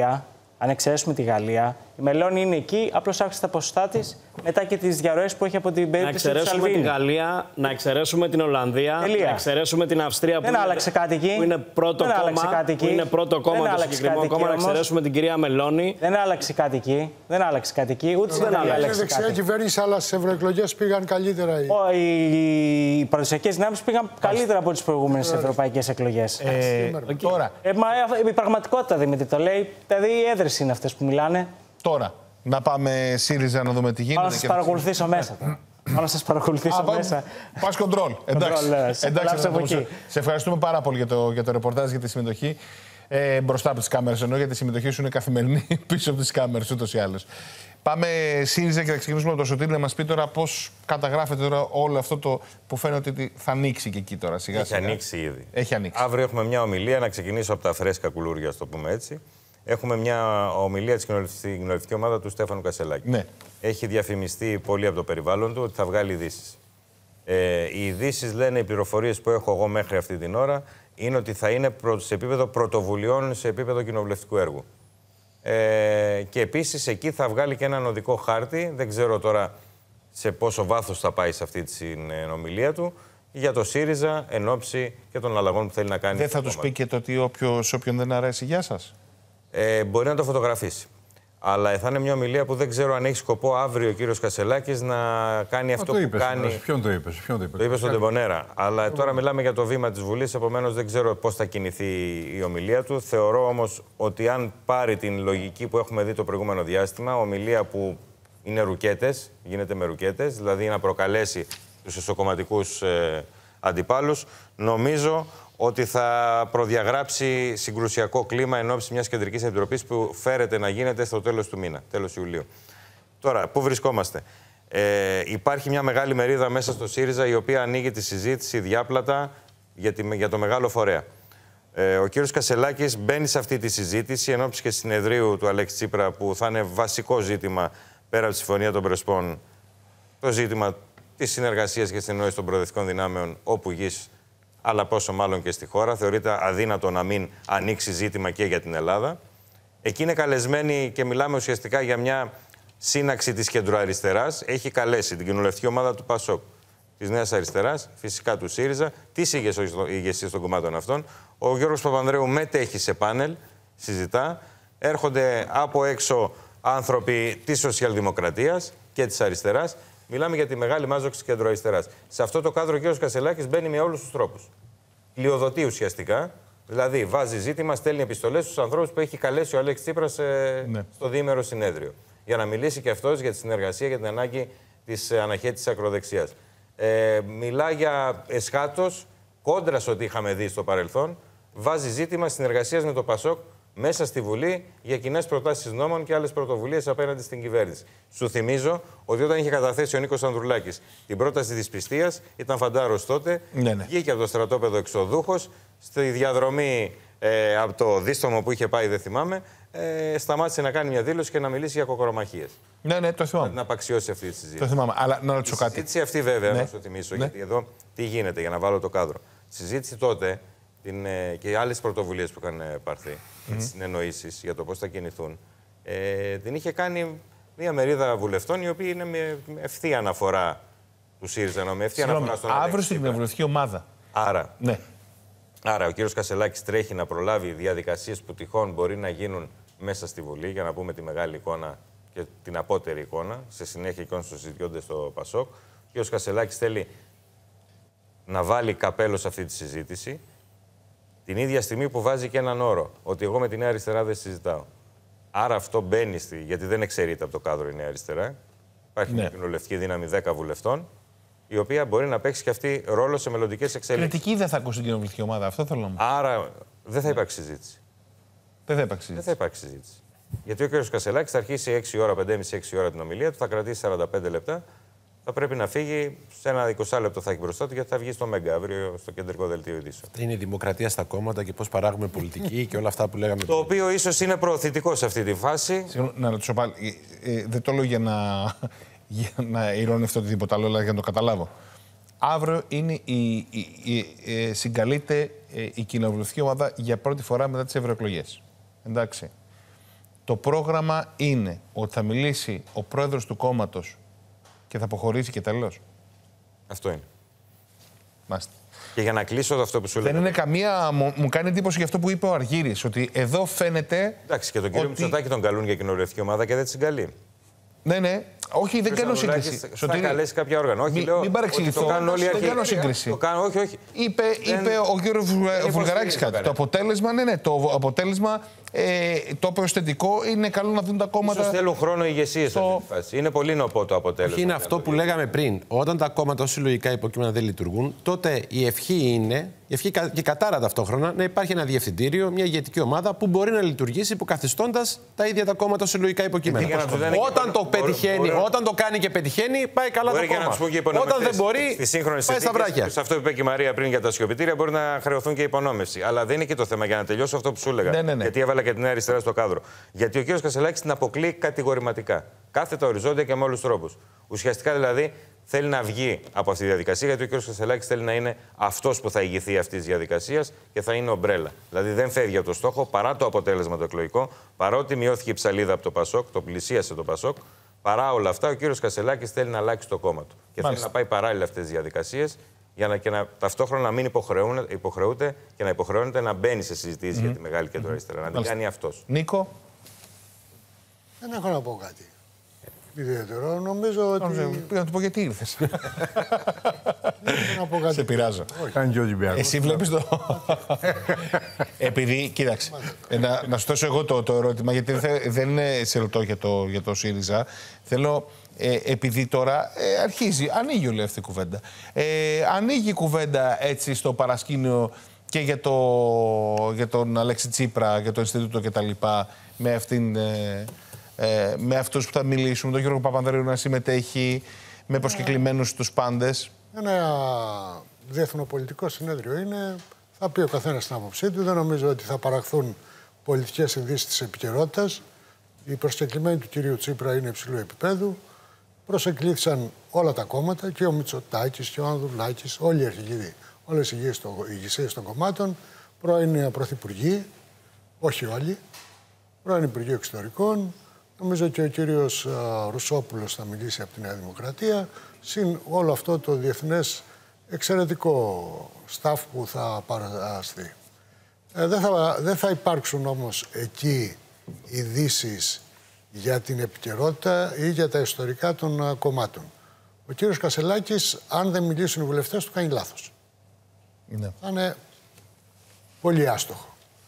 τη Γαλλία, η Μελώνη είναι εκεί, απλώς άξιζε τα ποσοστά της μετά και τις διαρροές που έχει από την περίπτωση του Σαλβίνη. Να εξαιρέσουμε τη Γαλλία, να εξαιρέσουμε την Ολλανδία, να εξαιρέσουμε την Αυστρία που είναι πρώτο κόμμα, το συγκεκριμένο κόμμα, να εξαιρέσουμε την κυρία Μελώνη. Δεν άλλαξε κάτι εκεί. Ούτε στην Ιταλία άλλαξε. Η δεξιά κυβέρνηση, αλλά στις ευρωεκλογές πήγαν καλύτερα. Οι παραδοσιακές δυνάμεις πήγαν καλύτερα από τις προηγούμενες ευρωπαϊκές εκλογές. Τώρα. Η πραγματικότητα, Δημήτρη, το λέει. Δηλαδή οι έδρες είναι αυτές που μιλάνε. Τώρα, να πάμε ΣΥΡΙΖΑ να δούμε τι γίνεται. Πάω να σας παρακολουθήσω μέσα. Πάω να σας παρακολουθήσω μέσα. Πας κοντρόλ. Εντάξει. Σε ευχαριστούμε πάρα πολύ για το ρεπορτάζ, για τη συμμετοχή. Μπροστά από τις κάμερες εννοώ, γιατί η συμμετοχή σου είναι καθημερινή πίσω από τις κάμερες ούτως ή άλλως. Πάμε ΣΥΡΙΖΑ και θα ξεκινήσουμε με τον Σωτήρη να μας πει τώρα πώς καταγράφεται τώρα όλο αυτό το που φαίνεται ότι θα ανοίξει και εκεί τώρα σιγά-σιγά. Έχει ανοίξει ήδη. Έχει ανοίξει. Αύριο έχουμε μια ομιλία, να ξεκινήσω από τα φρέσκα κουλούρια, α το πούμε έτσι. Έχουμε μια ομιλία στην κοινοβουλευτική ομάδα του Στέφανου Κασσελάκη. Ναι. Έχει διαφημιστεί πολύ από το περιβάλλον του ότι θα βγάλει ειδήσεις. Οι ειδήσεις λένε, οι πληροφορίες που έχω εγώ μέχρι αυτή την ώρα, είναι ότι θα είναι σε επίπεδο πρωτοβουλειών, σε επίπεδο κοινοβουλευτικού έργου. Και επίσης εκεί θα βγάλει και έναν οδικό χάρτη, δεν ξέρω τώρα σε πόσο βάθος θα πάει σε αυτή την ομιλία του, για το ΣΥΡΙΖΑ εν ώψη και των αλλαγών που θέλει να κάνει. Δεν θα τους πει και το ότι όποιον δεν αρέσει, γεια σας? Μπορεί να το φωτογραφίσει. Αλλά θα είναι μια ομιλία που δεν ξέρω αν έχει σκοπό αύριο ο κύριος Κασσελάκης να κάνει αυτό που κάνει. Ποιον το είπες? Το είπε στον Τεμπονέρα. Αλλά τώρα μιλάμε για το βήμα της Βουλής, επομένως δεν ξέρω πώς θα κινηθεί η ομιλία του. Θεωρώ όμως ότι αν πάρει την λογική που έχουμε δει το προηγούμενο διάστημα, ομιλία που είναι ρουκέτες, γίνεται με ρουκέτες, δηλαδή να προκαλέσει τους εσωκομματικούς αντιπάλους, νομίζω ότι θα προδιαγράψει συγκρουσιακό κλίμα εν ώψη μιας κεντρικής επιτροπής που φέρεται να γίνεται στο τέλος του μήνα, τέλος Ιουλίου. Τώρα, πού βρισκόμαστε? Υπάρχει μια μεγάλη μερίδα μέσα στο ΣΥΡΙΖΑ η οποία ανοίγει τη συζήτηση διάπλατα για το μεγάλο φορέα. Ο κύριος Κασσελάκης μπαίνει σε αυτή τη συζήτηση εν ώψη και συνεδρίου του Αλέξη Τσίπρα, που θα είναι βασικό ζήτημα πέρα από τη Συμφωνία των Πρεσπών, το ζήτημα της συνεργασίας και της συνεννόησης των προοδευτικών δυνάμεων όπου γης, αλλά πόσο μάλλον και στη χώρα. Θεωρείται αδύνατο να μην ανοίξει ζήτημα και για την Ελλάδα. Εκεί είναι καλεσμένοι και μιλάμε ουσιαστικά για μια σύναξη της κεντροαριστεράς. Έχει καλέσει την κοινοβουλευτική ομάδα του ΠΑΣΟΚ, της Νέας Αριστεράς, φυσικά του ΣΥΡΙΖΑ, τις ηγεσίες των κομμάτων αυτών. Ο Γιώργος Παπανδρέου μετέχει σε πάνελ, συζητά. Έρχονται από έξω άνθρωποι της σοσιαλδημοκρατίας και της αριστεράς. Μιλάμε για τη μεγάλη μάζοξη της κεντροαριστεράς. Σε αυτό το κάδρο ο κ. Κασσελάκης μπαίνει με όλους τους τρόπους. Κλειοδοτεί ουσιαστικά, δηλαδή βάζει ζήτημα, στέλνει επιστολές στους ανθρώπους που έχει καλέσει ο Αλέξης Τσίπρας στο διήμερο συνέδριο. Για να μιλήσει και αυτός για τη συνεργασία, για την ανάγκη της αναχέτησης ακροδεξιάς. Μιλά για εσχάτως, κόντρα σε ό,τι είχαμε δει στο παρελθόν, βάζει ζήτημα συνεργασίας με το ΠΑΣΟΚ μέσα στη Βουλή για κοινές προτάσεις νόμων και άλλες πρωτοβουλίες απέναντι στην κυβέρνηση. Σου θυμίζω ότι όταν είχε καταθέσει ο Νίκος Ανδρουλάκης την πρόταση της πιστείας, ήταν φαντάρος τότε, βγήκε από το στρατόπεδο εξοδούχος, στη διαδρομή από το δίστομο που είχε πάει, δεν θυμάμαι, σταμάτησε να κάνει μια δήλωση και να μιλήσει για κοκορομαχίες. Ναι, το θυμάμαι. Να απαξιώσει αυτή τη συζήτηση. Το θυμάμαι, αλλά να ρωτήσω κάτι. Η συζήτηση αυτή, βέβαια, να σου θυμίσω, γιατί εδώ τι γίνεται, για να βάλω το κάδρο. Η συζήτηση τότε και οι άλλες πρωτοβουλίες που είχαν πάρθει, τις συνεννοήσεις για το πώς θα κινηθούν, την είχε κάνει μια μερίδα βουλευτών οι οποίοι είναι με ευθεία αναφορά του ΣΥΡΙΖΑ, με ευθεία αναφορά στον Αλέξη. Αύριο στην κοινοβουλευτική ομάδα. Άρα, ο κύριος Κασσελάκης τρέχει να προλάβει διαδικασίες που τυχόν μπορεί να γίνουν μέσα στη Βουλή, για να πούμε τη μεγάλη εικόνα και την απότερη εικόνα, σε συνέχεια εικόνες που συζητιόνται στο ΠΑΣΟΚ. Ο κύριος Κασσελάκης θέλει να βάλει καπέλο σε αυτή τη συζήτηση, την ίδια στιγμή που βάζει και έναν όρο, ότι εγώ με τη Νέα Αριστερά δεν συζητάω. Άρα αυτό μπαίνει γιατί δεν εξαιρείται από το κάδρο η Νέα Αριστερά. Υπάρχει μια κοινοβουλευτική δύναμη 10 βουλευτών, η οποία μπορεί να παίξει και αυτή ρόλο σε μελλοντικές εξελίξεις. Κριτική δεν θα ακούσει την κοινοβουλευτική ομάδα, αυτό θέλω να μου. Άρα δεν θα υπάρξει συζήτηση. Δεν θα υπάρξει συζήτηση. Δεν θα υπάρξει συζήτηση. Γιατί ο κ. Κασελάκης θα αρχίσει 6 ώρα, 5,5-6 ώρα την ομιλία του, θα κρατήσει 45 λεπτά. Θα πρέπει να φύγει, σε ένα 20 λεπτό θα έχει μπροστά του, γιατί θα βγει στο Μέγκα αύριο στο κεντρικό δελτίο ειδήσεων. Είναι η δημοκρατία στα κόμματα και πώς παράγουμε πολιτική και όλα αυτά που λέγαμε. Το οποίο ίσως είναι προωθητικό σε αυτή τη φάση. Να ρωτήσω πάλι. Δεν το λέω για να ειρωνευτώ οτιδήποτε άλλο, αλλά για να το καταλάβω. Αύριο είναι συγκαλείται η κοινοβουλευτική ομάδα για πρώτη φορά μετά τις ευρωεκλογές. Εντάξει. Το πρόγραμμα είναι ότι θα μιλήσει ο πρόεδρος του κόμματος και θα αποχωρήσει και τέλος. Αυτό είναι. Μάστε. Και για να κλείσω αυτό που σου λέω. Δεν είναι καμία. Μου κάνει εντύπωση για αυτό που είπε ο Αργύρης, ότι εδώ φαίνεται. Εντάξει, και τον κύριο Μητσοτάκη τον καλούν για κοινοβουλευτική ομάδα και δεν τη συγκαλεί. Ναι. Όχι, δεν κάνω σύγκριση. Θα καλέσει κάποια όργανα. Όχι, μην παρεξηγηθώ. Το κάνουν όλοι οι αρχαίοι. Δεν κάνω σύγκριση. Όχι. Είπε ο κύριος Βουλγαράκης κάτι. Το αποτέλεσμα, το είπε ως θετικό, είναι καλό να δουν τα κόμματα. Ίσως θέλουν χρόνο ηγεσίες σε αυτή τη φάση. Είναι πολύ νοπό το αποτέλεσμα. Είναι αυτό που λέγαμε πριν. Όταν τα κόμματα ως συλλογικά υποκείμενα δεν λειτουργούν, τότε η ευχή είναι, η ευχή και κατάρα ταυτόχρονα, να υπάρχει ένα διευθυντήριο, μια ηγετική ομάδα που μπορεί να λειτουργήσει υποκαθιστώντας τα ίδια τα κόμματα ως συλλογικά υποκείμενα. Όταν το κάνει και πετυχαίνει, πάει καλά το κόμμα. Όταν δεν μπορεί, πάει στα βράχια. Σε αυτό που είπε και η Μαρία πριν για τα σιωπητήρια, μπορεί να χρεωθούν και υπονόμευση. Αλλά δεν είναι και το θέμα, για να τελειώσω αυτό που σου έλεγα. Ναι. Γιατί έβαλα και την Νέα Αριστερά στο κάδρο. Γιατί ο κ. Κασελάκης την αποκλείει κατηγορηματικά. Κάθετα, οριζόντια και με όλους τους τρόπους. Ουσιαστικά δηλαδή θέλει να βγει από αυτή τη διαδικασία, γιατί ο κ. Κασελάκης θέλει να είναι αυτός που θα ηγηθεί αυτή τη διαδικασία και θα είναι ομπρέλα. Δηλαδή δεν φεύγει από το στόχο παρά το αποτέλεσμα το εκλογικό, παρότι μειώθηκε η ψαλίδα από το Πασόκ, το πλησίασε το Πασόκ. Παρά όλα αυτά, ο κ. Κασελάκης θέλει να αλλάξει το κόμμα του. Και θέλει να πάει παράλληλα αυτές τις διαδικασίες, για να ταυτόχρονα να μην υποχρεούται και να υποχρεώνεται να μπαίνει σε συζητήσεις για τη μεγάλη κεντροαριστερά. Να την κάνει αυτός. Νίκο. Δεν έχω να πω κάτι ιδιαίτερο. Νομίζω ότι. Πήγα να του πω γιατί ήρθες. Δεν έχω να πω κάτι. Σε πειράζω. Κάνει και ο Ολυμπιακός. Εσύ βλέπεις το. Επειδή, κοίταξε, να σου δώσω εγώ το ερώτημα, γιατί δεν είναι σε ρωτώ για το ΣΥΡΙΖΑ. Θέλω, επειδή τώρα ανοίγει όλη αυτή η κουβέντα. Ανοίγει η κουβέντα έτσι στο παρασκήνιο και για τον Αλέξη Τσίπρα, για το Ινστιτούτο κτλ. Με αυτούς που θα μιλήσουν, με τον Γιώργο Παπανδρέου να συμμετέχει, με προσκεκλημένους τους πάντες. Ένα διεθνοπολιτικό συνέδριο είναι, θα πει ο καθένας την άποψή του. Δεν νομίζω ότι θα παραχθούν πολιτικές ειδήσεις της επικαιρότητας. Οι προσκεκλημένοι του κυρίου Τσίπρα είναι υψηλού επίπεδου. Προσεκλήθησαν όλα τα κόμματα, και ο Μητσοτάκης και ο Ανδρουλάκης, όλοι οι αρχηγοί, όλες οι ηγεσίες των κομμάτων, πρώην πρωθυπουργοί, όχι όλοι, πρώην Υπουργοί Εξωτερικών. Νομίζω και ο κύριος Ρουσόπουλος θα μιλήσει από τη Νέα Δημοκρατία, συν όλο αυτό το διεθνές εξαιρετικό staff που θα παραστεί. Δεν θα υπάρξουν όμως εκεί ειδήσεις για την επικαιρότητα ή για τα ιστορικά των κομμάτων. Ο κύριος Κασελάκης, αν δεν μιλήσουν οι βουλευτές του, κάνει λάθος. Ναι. Θα είναι πολύ άστοχο.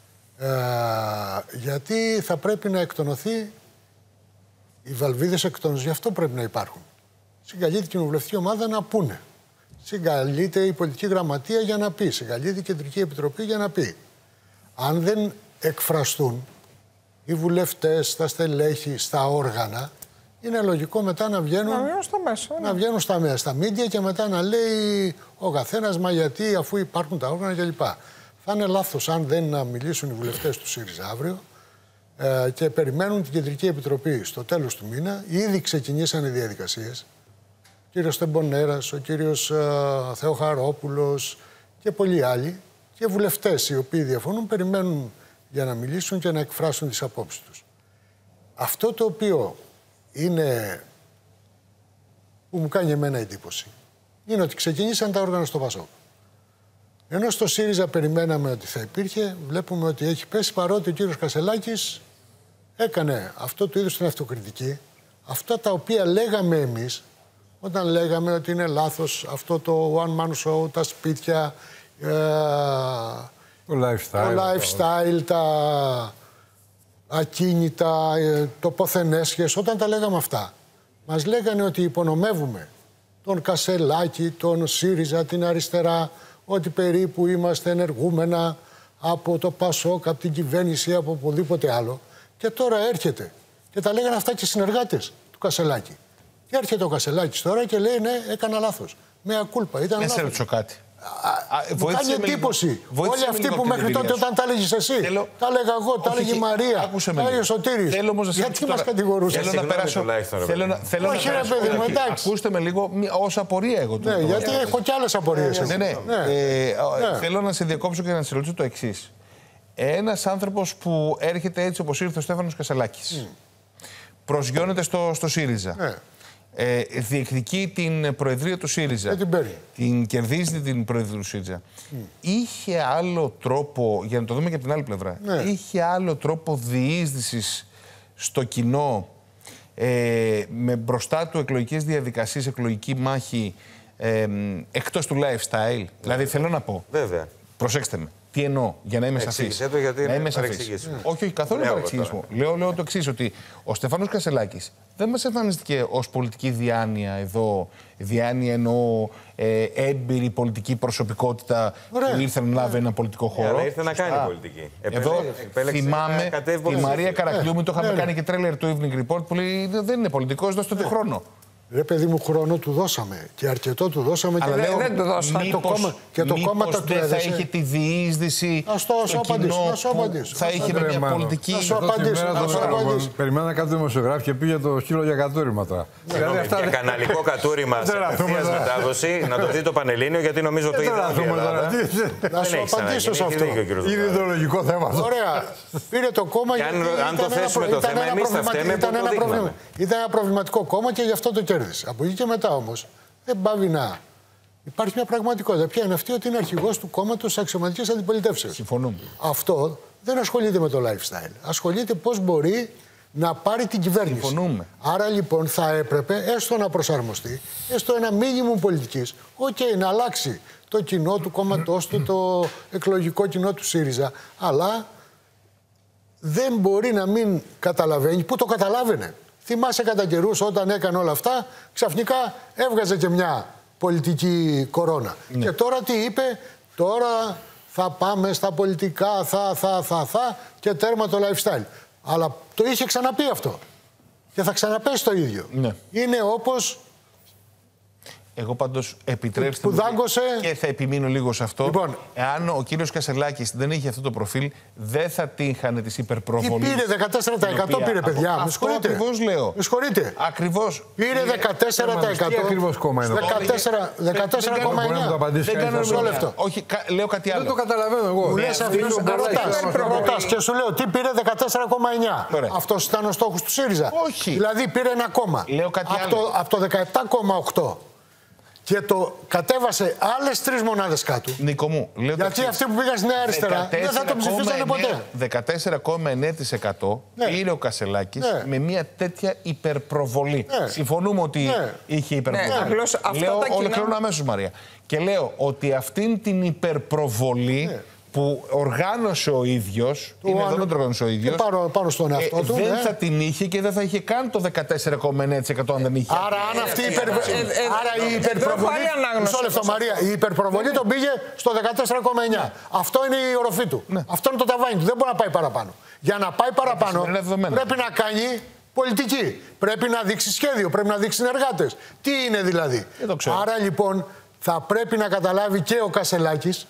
Γιατί θα πρέπει να εκτονωθεί, οι βαλβίδες εκτόνωσης, γι' αυτό πρέπει να υπάρχουν. Συγκαλείται η κοινοβουλευτική ομάδα να πούνε. Συγκαλείται η πολιτική γραμματεία για να πει. Συγκαλείται η κεντρική επιτροπή για να πει. Αν δεν εκφραστούν οι βουλευτές, τα στελέχη, στα όργανα, είναι λογικό μετά να βγαίνουν στα μέσα, στα μίντια, και μετά να λέει ο καθένας, μα γιατί, αφού υπάρχουν τα όργανα κλπ. Θα είναι λάθος αν δεν μιλήσουν οι βουλευτές του ΣΥΡΙΖΑ αύριο και περιμένουν την Κεντρική Επιτροπή στο τέλος του μήνα. Ήδη ξεκινήσαν οι διαδικασίες. Ο κύριος Τεμπονέρας, ο κύριος Θεοχαρόπουλος και πολλοί άλλοι, και βουλευτές οι οποίοι διαφωνούν, περιμένουν για να μιλήσουν και να εκφράσουν τις απόψεις τους. Αυτό το οποίο είναι, που μου κάνει εμένα εντύπωση, είναι ότι ξεκινήσαν τα όργανα στο Πασόκ. Ενώ στο ΣΥΡΙΖΑ περιμέναμε ότι θα υπήρχε, βλέπουμε ότι έχει πέσει, παρότι ο κύριος Κασελάκης έκανε αυτό το είδους την αυτοκριτική, αυτά τα οποία λέγαμε εμείς Όταν λέγαμε ότι είναι λάθος αυτό το one man show, τα σπίτια, το lifestyle, τα ακίνητα, τοποθενέσχες, όταν τα λέγαμε αυτά, μας λέγανε ότι υπονομεύουμε τον Κασελάκη, τον ΣΥΡΙΖΑ, την αριστερά, ότι περίπου είμαστε ενεργούμενα από το ΠΑΣΟΚ, από την κυβέρνηση, από οπουδήποτε άλλο. Και τώρα έρχεται. Και τα λέγανε αυτά και οι συνεργάτες του Κασελάκη. Και έρχεται ο Κασελάκης τώρα και λέει: ναι, έκανα λάθος. Μea culpa. Ήταν λάθος. Σε ρωτήσω κάτι. Μου κάνει εντύπωση. Όλοι αυτοί που μέχρι τότε όταν τα έλεγες εσύ, τα έλεγα εγώ, τα έλεγε η Μαρία, τα έλεγε ο Σωτήρης. Γιατί μας κατηγορούσες? Θέλω να περάσω. Όχι, ρε παιδί μου, εντάξει. Ακούστε με λίγο ως απορία εγώ. Ναι, γιατί έχω κι άλλες απορίες. Θέλω να σε διακόψω και να σε ρωτήσω το εξής. Ένας άνθρωπος που έρχεται έτσι όπως ήρθε ο Στέφανος Κασελάκης, προσγειώνεται στο ΣΥΡΙΖΑ. Διεκδικεί την προεδρία του ΣΥΡΙΖΑ. Την κερδίζει την προεδρία του ΣΥΡΙΖΑ. Είχε άλλο τρόπο, για να το δούμε και από την άλλη πλευρά, είχε άλλο τρόπο διείσδυσης στο κοινό με μπροστά του εκλογικές διαδικασίες, εκλογική μάχη εκτός του lifestyle? Δηλαδή θέλω να πω, προσέξτε με, τι εννοώ, για να είμαι σαφής. Να είμαι σαφής. Όχι, καθόλου παρεξηγήσιμο. Λέω το εξής, ότι ο Στεφάνος Κασελάκης δεν μας εμφανίστηκε ως πολιτική διάνοια εδώ. Διάνοια εννοώ έμπειρη πολιτική προσωπικότητα που ήρθε να λάβει ένα πολιτικό χώρο. Αλλά ήρθε να κάνει πολιτική. Εδώ θυμάμαι τη Μαρία Καρακλιούμη, το είχαμε κάνει και τρέλερ του Evening Report, που λέει δεν είναι πολιτικός, δώστε του χρόνο. Ρε παιδί μου, χρόνο του δώσαμε και αρκετό του δώσαμε. Αλλά και δεν του δώσαμε. Και το κόμμα του δεν θα είχε τη διείσδυση στο κοινό που θα είχε μια πολιτική... Να σου απαντήσω. Περιμένω κάτι δημοσιογράφο και πήγε το σκύλο για κατούριμα τώρα. Για καναλικό κατούριμα σε απευθείας μετάδοση, να το δει το Πανελλήνιο, γιατί νομίζω το είδα. Να σου απαντήσω σε αυτό. Είναι ιδεολογικό θέμα. Ωραία. Πήρε το κόμμα γιατί αν το θέσουμε το θέμα, εμείς θα φταίμε που το δείχναμε. Ήταν ένα προβληματικό κόμμα και γι' αυτό το κέρδισε. Από εκεί και μετά όμως δεν πάβει να υπάρχει μια πραγματικότητα. Ποια είναι αυτή? Ότι είναι αρχηγός του κόμματος αξιωματικής αντιπολιτεύσεως. Συμφωνούμε. Αυτό δεν ασχολείται με το lifestyle. Ασχολείται πώς μπορεί να πάρει την κυβέρνηση. Συμφωνούμε. Άρα λοιπόν θα έπρεπε έστω να προσαρμοστεί, έστω ένα μίνιμουμ πολιτικής, να αλλάξει το κοινό του κόμματός του, το εκλογικό κοινό του ΣΥΡΙΖΑ, αλλά δεν μπορεί να μην καταλαβαίνει, που το καταλάβαινε. Θυμάσαι κατά καιρούς όταν έκανε όλα αυτά, ξαφνικά έβγαζε και μια πολιτική κορώνα. Ναι. Και τώρα τι είπε? Τώρα θα πάμε στα πολιτικά, θα και τέρμα το lifestyle. Αλλά το είχε ξαναπεί αυτό. Και θα ξαναπέσει το ίδιο. Ναι. Είναι όπως... Εγώ πάντως επιτρέψτε μου και θα επιμείνω λίγο σε αυτό. Λοιπόν, εάν ο κύριος Κασελάκης δεν είχε αυτό το προφίλ, δεν θα τύχανε της υπερπροβολής. Τι πήρε 14% πήρε, παιδιά. Με συγχωρείτε. Ακριβώς λέω. Με συγχωρείτε. Ακριβώς. Πήρε 14%. Τι ακριβώς κόμμα είναι? 14,9%. Δεν κάνω μισό λεπτό. Όχι, λέω κάτι άλλο. Δεν το καταλαβαίνω εγώ. Μου λες ρωτάς και σου λέω τι πήρε 14,9%. Αυτός ήταν ο στόχος του ΣΥΡΙΖΑ. Όχι. Δηλαδή πήρε ένα κόμμα. Λέω κάτι άλλο. Από το 17,8%. Και το κατέβασε άλλες 3 μονάδες κάτω. Νίκο μου, λέω γιατί αυτοί που πήγαν στη Νέα Αριστερά δεν θα τον ψηφίσανε ποτέ. 14,9% πήρε ο Κασελάκης με μια τέτοια υπερπροβολή. Συμφωνούμε ότι είχε υπερπροβολή. Ολοκληρώνω αμέσως, Μαρία. Και λέω ότι αυτήν την υπερπροβολή που οργάνωσε ο ίδιος, είναι εδώ να το οργάνωσε ο ίδιος, πάνω στον εαυτό του, δεν θα την είχε και δεν θα είχε καν το 14,9% αν δεν είχε. Άρα αν αυτή η υπερπροβολή... Μισό λεπτό, Μαρία. Η υπερπροβολή τον πήγε στο 14,9%. Αυτό είναι η οροφή του. Αυτό είναι το ταβάνι του. Δεν μπορεί να πάει παραπάνω. Για να πάει παραπάνω πρέπει να κάνει πολιτική. Πρέπει να δείξει σχέδιο. Πρέπει να δείξει συνεργάτες. Τι είναι δηλαδή? Άρα λοιπόν θα πρέπει να καταλάβει και ο Κασελάκης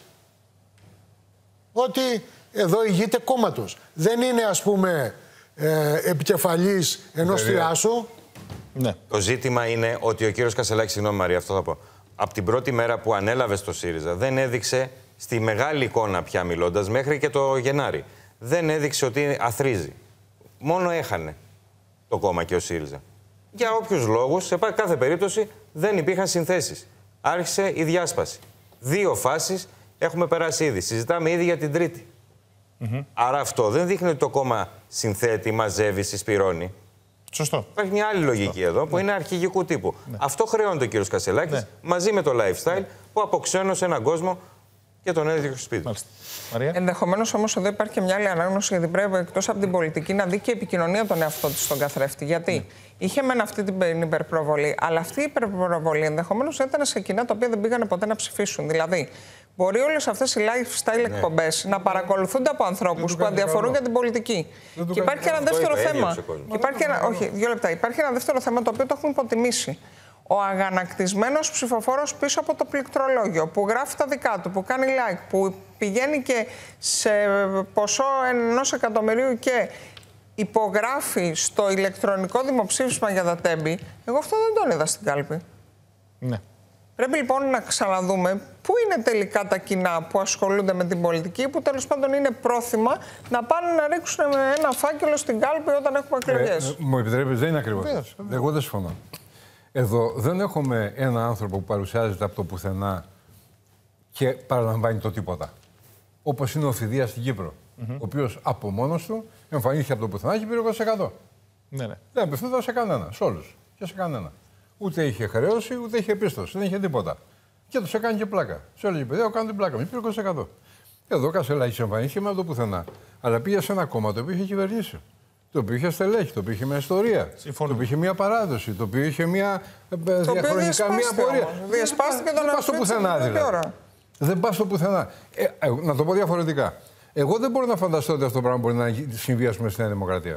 ότι εδώ ηγείται κόμματος. Δεν είναι, ας πούμε, επικεφαλής ενός θειάσου. Ναι. Το ζήτημα είναι ότι ο κύριος Κασελάκης, συγγνώμη Μαρία, αυτό θα πω, από την πρώτη μέρα που ανέλαβε στο ΣΥΡΙΖΑ δεν έδειξε στη μεγάλη εικόνα πια μιλώντας μέχρι και το Γενάρη. Δεν έδειξε ότι αθρίζει. Μόνο έχανε το κόμμα και ο ΣΥΡΙΖΑ. Για όποιους λόγους, σε κάθε περίπτωση δεν υπήρχαν συνθέσεις. Άρχισε η διάσπαση. 2 φάσεις έχουμε περάσει ήδη. Συζητάμε ήδη για την τρίτη. Άρα αυτό δεν δείχνει ότι το κόμμα συνθέτει, μαζεύει, συσπυρώνει. Σωστό. Υπάρχει μια άλλη λογική εδώ που είναι αρχηγικού τύπου. Αυτό χρεώνεται ο κύριος Κασσελάκης μαζί με το lifestyle που αποξένωσε έναν κόσμο και τον έδιωξε στο σπίτι. Ενδεχομένως όμως εδώ υπάρχει και μια άλλη ανάγνωση, γιατί πρέπει εκτός από την πολιτική να δει και η επικοινωνία τον εαυτό της στον καθρέφτη. Γιατί είχε μεν αυτή την υπερπροβολή, αλλά αυτή η υπερπροβολή ενδεχομένως ήταν σε κοινά τα οποία δεν πήγανε ποτέ να ψηφίσουν. Δηλαδή, μπορεί όλες αυτές οι lifestyle εκπομπές να παρακολουθούνται από ανθρώπους που αδιαφορούν για την πολιτική. Και υπάρχει ένα δεύτερο θέμα. Όχι, 2 λεπτά. Υπάρχει ένα δεύτερο θέμα το οποίο το έχουν υποτιμήσει. Ο αγανακτισμένος ψηφοφόρος πίσω από το πληκτρολόγιο, που γράφει τα δικά του, που κάνει like, που πηγαίνει και σε ποσό 1 εκατομμυρίου και υπογράφει στο ηλεκτρονικό δημοψήφισμα για τα τέμπη, εγώ αυτό δεν τον είδα στην κάλπη. Ναι. Πρέπει λοιπόν να ξαναδούμε πού είναι τελικά τα κοινά που ασχολούνται με την πολιτική, που τέλος πάντων είναι πρόθυμα να πάνε να ρίξουν ένα φάκελο στην κάλπη όταν έχουμε εκλογές. Μου επιτρέπεις, δεν είναι ακριβώς. Εγώ δεν συμφωνώ. Εδώ δεν έχουμε έναν άνθρωπο που παρουσιάζεται από το πουθενά και παραλαμβάνει το τίποτα. Όπως είναι ο Φιδίας στην Κύπρο, ο οποίος από μόνος του εμφανίστηκε από το πουθενά και πήρε 20%. Ναι. Δεν απευθύνονταν σε κανένα, σε όλους και σε κανένα. Ούτε είχε χρέωση, ούτε είχε πίστοση, δεν είχε τίποτα. Και τους έκανε και πλάκα. Σε έλεγε παιδιά, κάνω την πλάκα, μην πήρε 20%. Εδώ ο Κασσελάκης εμφανίστηκε με το πουθενά. Αλλά πήγε σε ένα κόμμα το οποίο είχε κυβερνήσει. Το οποίο είχε στελέχη, το οποίο είχε μια ιστορία. Το οποίο είχε μια παράδοση, το οποίο είχε μια διαχρονικά μια πορεία. Διασπάστηκε τον δεν πας στο πουθενά δηλαδή. Δεν πας στο πουθενά. Να το πω διαφορετικά. Εγώ δεν μπορώ να φανταστώ ότι αυτό το πράγμα μπορεί να συμβεί στη Νέα Δημοκρατία.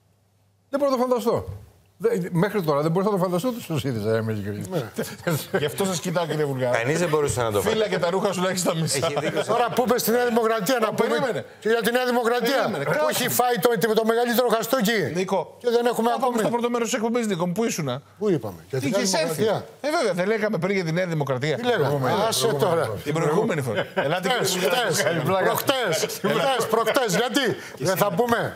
Δεν μπορώ να το φανταστώ. Μέχρι τώρα δεν μπορούσα να το φανταστώ το ΣΥΡΙΖΑ, είμαι ειλικρινής. Γι' αυτό σας κοιτάω, κύριε Βουλγάρη. Κανείς δεν μπορούσε να το φανταστεί. Φίλα και τα ρούχα σου να έχεις τα μισά. Τώρα που είπε στη Νέα Δημοκρατία, να πούμε και για τη Νέα Δημοκρατία. Που έχει φάει το μεγαλύτερο χαστούκι. Νίκο. Και δεν έχουμε ακόμα. Στο πρώτο μέρος της εκπομπής, Νίκο, πού ήσουνα? Πού είπαμε? Για τη Νέα Δημοκρατία. Βέβαια, δεν λέγαμε πριν για τη Νέα Δημοκρατία. Τι λέγαμε? Άσε τώρα. Την προηγούμενη φορά. Ελάτε προχτές. Γιατί δεν θα πούμε?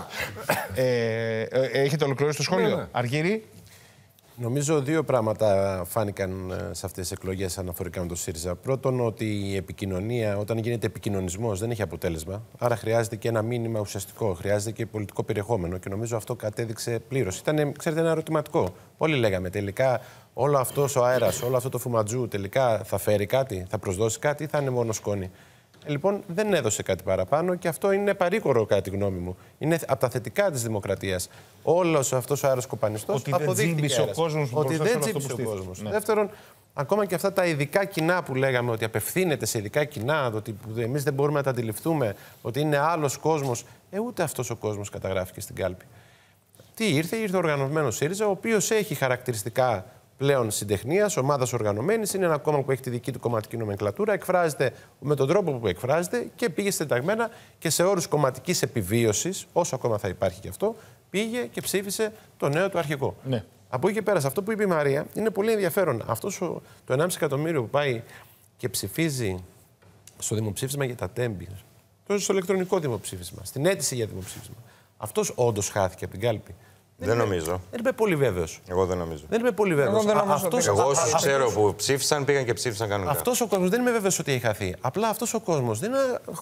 Έχετε ολοκληρώσει το σχόλιο, Αργύρη? Νομίζω 2 πράγματα φάνηκαν σε αυτές τις εκλογές αναφορικά με το ΣΥΡΙΖΑ. Πρώτον, ότι η επικοινωνία, όταν γίνεται επικοινωνισμός, δεν έχει αποτέλεσμα. Άρα χρειάζεται και ένα μήνυμα ουσιαστικό, χρειάζεται και πολιτικό περιεχόμενο. Και νομίζω αυτό κατέδειξε πλήρως. Ήταν, ξέρετε, ένα ερωτηματικό. Όλοι λέγαμε τελικά όλο αυτός ο αέρας, όλο αυτό το φουματζού τελικά θα φέρει κάτι, θα προσδώσει κάτι ή θα είναι μόνο σκόνη. Λοιπόν, δεν έδωσε κάτι παραπάνω και αυτό είναι παρήγορο κατά τη γνώμη μου. Είναι από τα θετικά της δημοκρατίας. Όλος αυτός ο αέρας κοπανιστός αποδείχθηκε ότι δεν τζίμπησε ο κόσμος. Ναι. Δεύτερον, ακόμα και αυτά τα ειδικά κοινά που λέγαμε ότι απευθύνεται σε ειδικά κοινά, ότι εμείς δεν μπορούμε να τα αντιληφθούμε, ότι είναι άλλος κόσμος, ούτε αυτός ο κόσμος καταγράφηκε στην κάλπη. Τι ήρθε ο οργανωμένος ΣΥΡΙΖΑ, ο οποίος έχει χαρακτηριστικά πλέον συντεχνίας, ομάδας οργανωμένης, είναι ένα κόμμα που έχει τη δική του κομματική νομενκλατούρα, εκφράζεται με τον τρόπο που εκφράζεται και πήγε συνταγμένα και σε όρους κομματικής επιβίωσης, όσο ακόμα θα υπάρχει και αυτό, πήγε και ψήφισε το νέο του αρχηγό. Ναι. Από εκεί και πέρα, αυτό που είπε η Μαρία είναι πολύ ενδιαφέρον. Αυτό το 1,5 εκατομμύριο που πάει και ψηφίζει στο δημοψήφισμα για τα τέμπη, στο ηλεκτρονικό δημοψήφισμα, στην αίτηση για δημοψήφισμα, αυτός όντως χάθηκε από την κάλπη? Δεν νομίζω. Δεν είμαι πολύ βέβαιος. Εγώ δεν νομίζω. Δεν είμαι πολύ βέβαιος. Εγώ όσους ξέρω που ψήφισαν, πήγαν και ψήφισαν κανονικά. Αυτός ο κόσμος δεν είμαι βέβαιος ότι έχει χαθεί. Απλά αυτός ο κόσμος δεν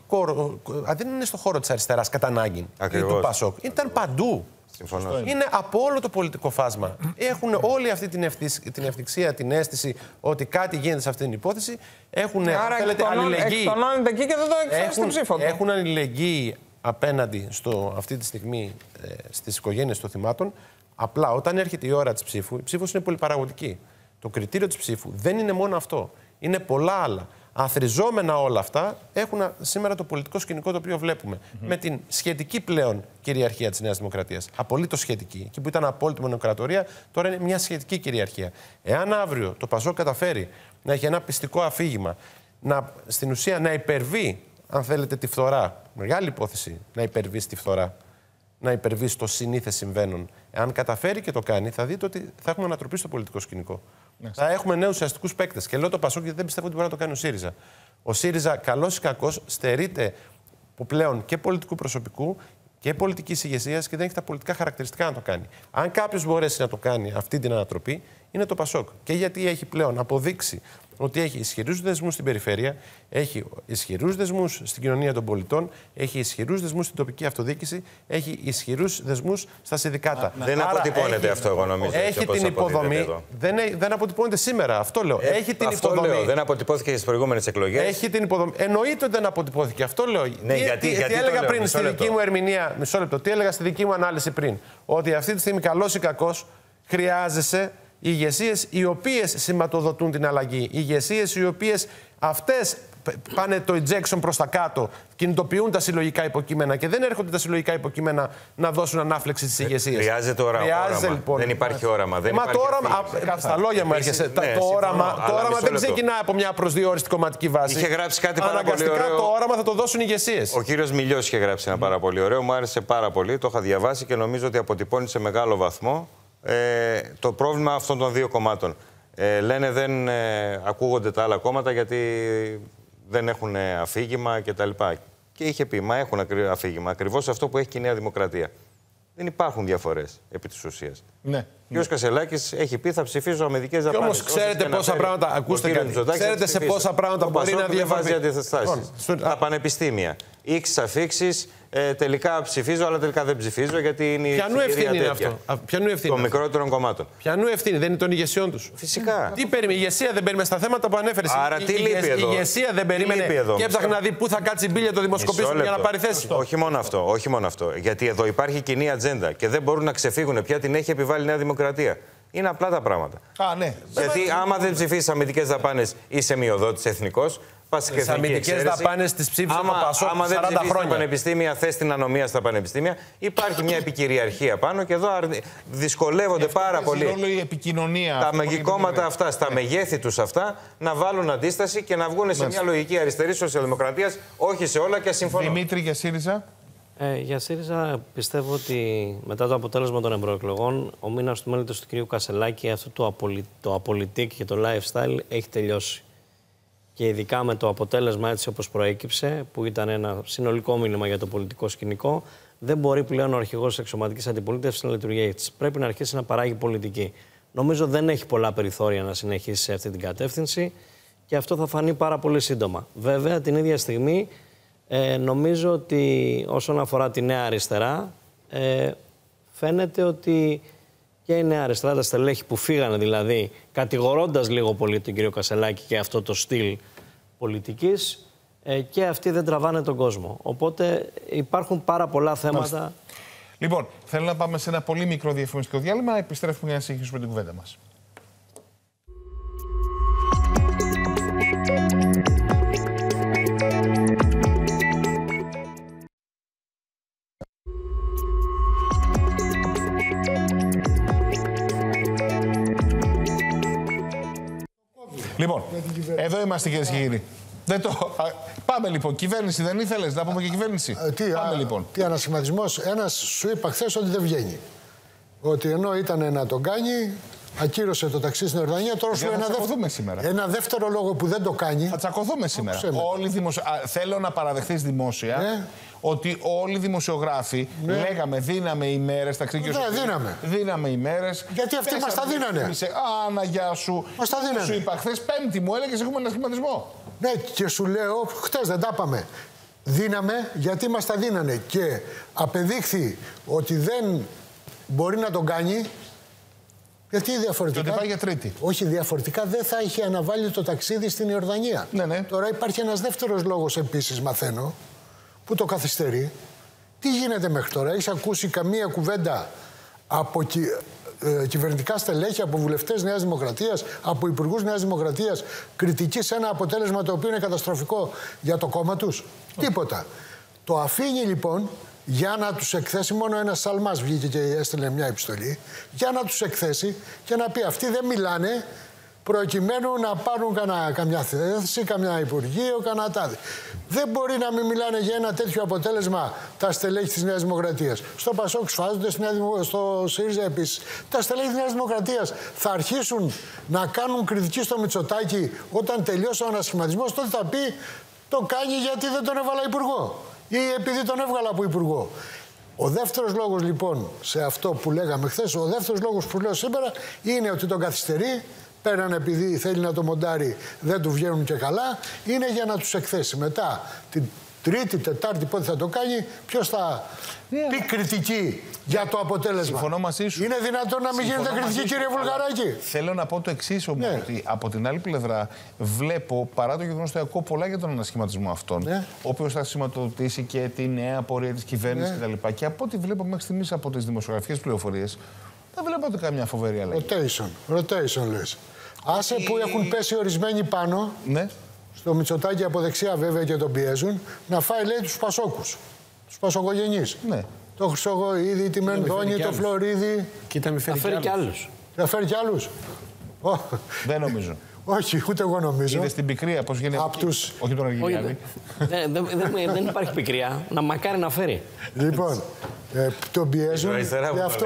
είναι στο χώρο της αριστεράς κατά ανάγκη ή του Πασόκ. Ήταν παντού. Συμφωνώ. Είναι από όλο το πολιτικό φάσμα. Έχουν όλη αυτή την ευθυξία, την αίσθηση ότι κάτι γίνεται σε αυτή την υπόθεση. Έχουν αλληλεγγύη. Εκτονώνεται εκεί και δεν το εκφράζει στην ψήφο του. Έχουν αλληλεγγύη απέναντι αυτή τη στιγμή στις οικογένειες των θυμάτων. Απλά όταν έρχεται η ώρα της ψήφου, η ψήφος είναι πολυπαραγωγική. Το κριτήριο της ψήφου δεν είναι μόνο αυτό. Είναι πολλά άλλα. Αθροιζόμενα όλα αυτά έχουν σήμερα το πολιτικό σκηνικό το οποίο βλέπουμε. Με την σχετική πλέον κυριαρχία της Νέας Δημοκρατίας. Απολύτως σχετική. Εκεί που ήταν απόλυτη μονοκρατορία, τώρα είναι μια σχετική κυριαρχία. Εάν αύριο το Πασόκ καταφέρει να έχει ένα πιστικό αφήγημα, στην ουσία να υπερβεί, αν θέλετε, τη φθορά. Μεγάλη υπόθεση να υπερβεί στη φθορά, να υπερβεί στο συνήθες συμβαίνον. Εάν καταφέρει και το κάνει, θα δείτε ότι θα έχουμε ανατροπή στο πολιτικό σκηνικό. Θα έχουμε νέους ουσιαστικούς παίκτες. Και λέω το Πασόκ γιατί δεν πιστεύω ότι μπορεί να το κάνει ο ΣΥΡΙΖΑ. Ο ΣΥΡΙΖΑ, καλός ή κακός, στερείται πλέον και πολιτικού προσωπικού και πολιτικής ηγεσίας και δεν έχει τα πολιτικά χαρακτηριστικά να το κάνει. Αν κάποιος μπορέσει να το κάνει αυτή την ανατροπή, είναι το Πασόκ. Και γιατί έχει πλέον αποδείξει ότι έχει ισχυρούς δεσμούς στην περιφέρεια, έχει ισχυρούς δεσμούς στην κοινωνία των πολιτών, έχει ισχυρούς δεσμούς στην τοπική αυτοδιοίκηση, έχει ισχυρούς δεσμούς στα συνδικάτα. Δεν αποτυπώνεται αυτό, εγώ νομίζω. Έχει την υποδομή. Δεν αποτυπώνεται σήμερα. Αυτό λέω. Έχει την υποδομή. Λέω, δεν αποτυπώθηκε στις προηγούμενες εκλογές. Έχει την υποδομή. Εννοείται ότι δεν αποτυπώθηκε. Αυτό λέω. Ναι, γιατί έλεγα πριν στη δική μου ερμηνεία, μισό λεπτό, τι έλεγα στη δική μου ανάλυση πριν. Ότι αυτή τη στιγμή, καλός ή κακός, χρειάζεσαι ηγεσίες οι οποίες σηματοδοτούν την αλλαγή. Ηγεσίες οι οποίες αυτές πάνε το injection προς τα κάτω, κινητοποιούν τα συλλογικά υποκείμενα και δεν έρχονται τα συλλογικά υποκείμενα να δώσουν ανάφλεξη στις ηγεσίες. Χρειάζεται όραμα. Λοιπόν, δεν υπάρχει όραμα. Δεν μα υπάρχει το όραμα, στα λόγια μου έρχεσαι. Το όραμα δεν ξεκινάει από μια προσδιοριστική κομματική βάση. Είχε γράψει κάτι πάρα πολύ ωραίο. Το όραμα θα το δώσουν ηγεσίες. Ο κύριος Μιλιός είχε γράψει ένα πάρα πολύ ωραίο. Μου άρεσε πάρα πολύ. Το είχα διαβάσει και νομίζω ότι αποτυπώνει σε μεγάλο βαθμό το πρόβλημα αυτών των δύο κομμάτων. Λένε δεν ακούγονται τα άλλα κόμματα γιατί δεν έχουν αφήγημα κτλ. Και είχε πει, μα έχουν αφήγημα. Ακριβώς αυτό που έχει και η Νέα Δημοκρατία. Δεν υπάρχουν διαφορές επί της ουσίας. Ναι. Και ο Σκασελάκης έχει πει θα ψηφίσω αμυντικές δαπάνες. Όμως ξέρετε πόσα πράγματα. Ακούστε κάτι. Ξέρετε σε πόσα πράγματα μπορεί να διαβάζει αντιστάσεις. Τα πανεπιστήμια. X αφήξεις, τελικά ψηφίζω, αλλά τελικά δεν ψηφίζω γιατί είναι. Ποιανού ευθύνη είναι αυτό? Ποιανού ευθύνη? Των μικρότερων κομμάτων. Ποιανού ευθύνη? Δεν είναι των ηγεσιών τους? Φυσικά. Τι περίμενε? Η ηγεσία δεν περίμενε στα θέματα που ανέφερες? Άρα τι λείπει εδώ? Η ηγεσία δεν περίμενε και έψαχνε να δει πού θα κάτσει η μπίλια των δημοσκοπήσεων για να πάρει θέση? Όχι μόνο αυτό. Γιατί εδώ υπάρχει κοινή ατζέντα και δεν μπορούν να ξεφύγουν πια, την έχει επιβάλει η Νέα Δημοκρατία. Είναι απλά τα πράγματα. Ναι. Γιατί άμα δεν ψηφίσεις αμυντικές δαπάνες, είσαι μειοδότης εθνικός. Τις αμυντικές δαπάνες τις ψήφισε το Πασόκ 40 χρόνια. Άμα δεν ψηφίσεις στα πανεπιστήμια, θες την ανομία στα πανεπιστήμια. Υπάρχει μια επικυριαρχία πάνω και εδώ δυσκολεύονται πάρα πολύ η επικοινωνία, τα μεγικόμματα αυτά, στα μεγέθη τους αυτά, να βάλουν αντίσταση και να βγουν σε μια λογική αριστερής σοσιαλδημοκρατίας, όχι σε όλα και συμφωνώ. Δημήτρη, για ΣΥΡΙΖΑ. Για ΣΥΡΙΖΑ πιστεύω ότι μετά το αποτέλεσμα των ευρωεκλογών ο μήνας του μέλητος του κ. Κασελάκη, αυτό το απολυτικ και το lifestyle έχει τελειώσει. Και ειδικά με το αποτέλεσμα έτσι όπως προέκυψε, που ήταν ένα συνολικό μήνυμα για το πολιτικό σκηνικό, δεν μπορεί πλέον ο αρχηγός της εξωματικής αντιπολίτευσης να λειτουργεί έτσι. Πρέπει να αρχίσει να παράγει πολιτική. Νομίζω δεν έχει πολλά περιθώρια να συνεχίσει σε αυτή την κατεύθυνση και αυτό θα φανεί πάρα πολύ σύντομα. Βέβαια, την ίδια στιγμή νομίζω ότι όσον αφορά τη Νέα Αριστερά, φαίνεται ότι και η Νέα Αριστερά, τα στελέχη που φύγανε δηλαδή, κατηγορώντας λίγο πολύ τον κύριο Κασελάκη και αυτό το στυλ πολιτικής, και αυτοί δεν τραβάνε τον κόσμο. Οπότε υπάρχουν πάρα πολλά θέματα. Λοιπόν, θέλω να πάμε σε ένα πολύ μικρό διαφημιστικό διάλειμμα. Επιστρέφουμε για να συνεχίσουμε την κουβέντα μας. Λοιπόν, εδώ είμαστε κυρίες και κύριοι. Πάμε λοιπόν. Κυβέρνηση δεν ήθελες να πούμε και κυβέρνηση? Πάμε λοιπόν. Τι ανασχηματισμός? Ένας σου είπα χθες ότι δεν βγαίνει. Ότι ενώ ήταν να τον κάνει, ακύρωσε το ταξί στην Ιορδανία. Τώρα σου ένα δεύτερο λόγο που δεν το κάνει. Θα τσακωθούμε σήμερα. Θέλω να παραδεχθείς δημόσια ότι όλοι οι δημοσιογράφοι λέγαμε δίναμε ημέρες. Δίναμε ημέρες. Γιατί αυτοί μας τα δίνανε. Άνα, γεια σου. Μας τα δίνανε. Σου είπα χθες Πέμπτη, μου έλεγες έχουμε ένα σχηματισμό. Ναι, και σου λέω, χτες δεν τα είπαμε. Δίναμε γιατί μας τα δίνανε. Και απεδείχθη ότι δεν μπορεί να τον κάνει. Γιατί διαφορετικά. Τότε πάει για Τρίτη. Όχι, διαφορετικά δεν θα είχε αναβάλει το ταξίδι στην Ιορδανία. Ναι. Τώρα υπάρχει ένας δεύτερος λόγος επίσης, μαθαίνω, που το καθυστερεί. Τι γίνεται μέχρι τώρα? Έχεις ακούσει καμία κουβέντα από κυβερνητικά στελέχη, από βουλευτές Νέας Δημοκρατίας, από υπουργούς Νέας Δημοκρατίας, κριτική σε ένα αποτέλεσμα το οποίο είναι καταστροφικό για το κόμμα τους? Τίποτα. Το αφήνει λοιπόν για να τους εκθέσει. Μόνο ένας Σαλμάς βγήκε και έστειλε μια επιστολή για να τους εκθέσει και να πει αυτοί δεν μιλάνε προκειμένου να πάρουν καμιά θέση, καμιά υπουργείο, κανένα τάδε. Δεν μπορεί να μην μιλάνε για ένα τέτοιο αποτέλεσμα τα στελέχη της Νέας Δημοκρατίας. Στο Πασόκ σφάζονται, στο ΣΥΡΙΖΑ επίσης. Τα στελέχη της Νέας Δημοκρατίας θα αρχίσουν να κάνουν κριτική στο Μητσοτάκη όταν τελειώσει ο ανασχηματισμός. Τότε θα πει το κάνει γιατί δεν τον έβαλα υπουργό ή επειδή τον έβγαλα από υπουργό. Ο δεύτερος λόγος λοιπόν σε αυτό που λέγαμε χθες, ο δεύτερος λόγος που λέω σήμερα είναι ότι τον καθυστερεί πέραν επειδή θέλει να το μοντάρει, δεν του βγαίνουν και καλά, είναι για να τους εκθέσει. Μετά την Τρίτη, Τετάρτη, πότε θα το κάνει, ποιος θα πει κριτική για το αποτέλεσμα. Συμφωνώ μαζί σου. Είναι δυνατόν να μην γίνεται κριτική, κύριε Βουλγαράκη? Θέλω να πω το εξής όμως, ότι από την άλλη πλευρά βλέπω, παρά το γεγονός ότι ακούω πολλά για τον ανασχηματισμό αυτόν, ο οποίος θα σηματοδοτήσει και τη νέα πορεία της κυβέρνησης κτλ. Και από ό,τι βλέπω μέχρι στιγμής από τις δημοσιογραφικές πληροφορίες, δεν βλέπω ότι καμιά φοβερή αλλαγή. Rotation λες. Άσε που έχουν πέσει ορισμένοι πάνω. Ναι. Στο Μητσοτάκη από δεξιά βέβαια και τον πιέζουν, να φάει, λέει, τους Πασόκους, τους Πασοκογενείς. Ναι. Το Χρυσογοίδη, τη Μενδώνη, το Φλωρίδη. Κοίτα, μην φέρει κι άλλους. Θα φέρει κι άλλους. Δεν νομίζω. Όχι, ούτε εγώ νομίζω. Είδες την πικρία, πώς γίνεται. Όχι τον Αργυριάδη. Δεν υπάρχει πικρία. Να μακάρι να φέρει. Λοιπόν, τον πιέζουν για αυτό.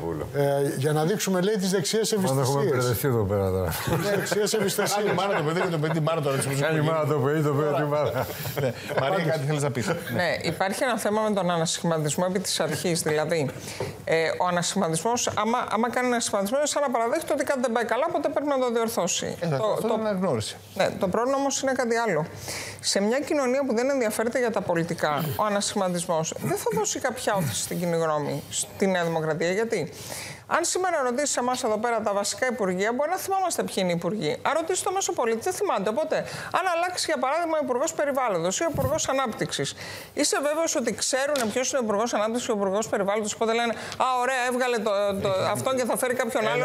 Για να δείξουμε, λέει, τις δεξιές ευαισθησίες. Έχουμε μπερδευτεί εδώ πέρα τώρα. Δεξιές ευαισθησίες. Κάνει μάνα το παιδί και το παιδί τη μάνα τώρα. Κάνει μάνα το παιδί, το παιδί τη μάνα. Μαρία, κάτι θέλεις να πεις? Ναι, υπάρχει ένα θέμα με τον ανασχηματισμό επί της αρχής. Δηλαδή, ο ανασχηματισμός, άμα κάνει ανασχηματισμό, είναι σαν να παραδέχεται ότι κάτι δεν πάει καλά, οπότε πρέπει να το διορθώσει. Αυτό είναι αναγνώριση. Ναι, το πρόβλημα όμως είναι κάτι άλλο. Σε μια κοινωνία που δεν ενδιαφέρεται για τα πολιτικά, ο ανασχηματισμός δεν θα δώσει κάποια όθηση στην κοινή γνώμη, στη Νέα Δημοκρατία. Γιατί αν σήμερα ρωτήσει εμάς εδώ πέρα τα βασικά υπουργεία, μπορεί να θυμάμαστε ποιοι είναι οι υπουργοί. Αν ρωτήσει το μέσο πολίτη, δεν θυμάται. Οπότε, αν αλλάξει για παράδειγμα ο Υπουργός Περιβάλλοντος ή ο Υπουργός Ανάπτυξης, είσαι βέβαιος ότι ξέρουν ποιος είναι ο Υπουργός Ανάπτυξης και ο Υπουργός Περιβάλλοντος? Οπότε λένε, α, ωραία, έβγαλε αυτόν και θα φέρει κάποιον άλλον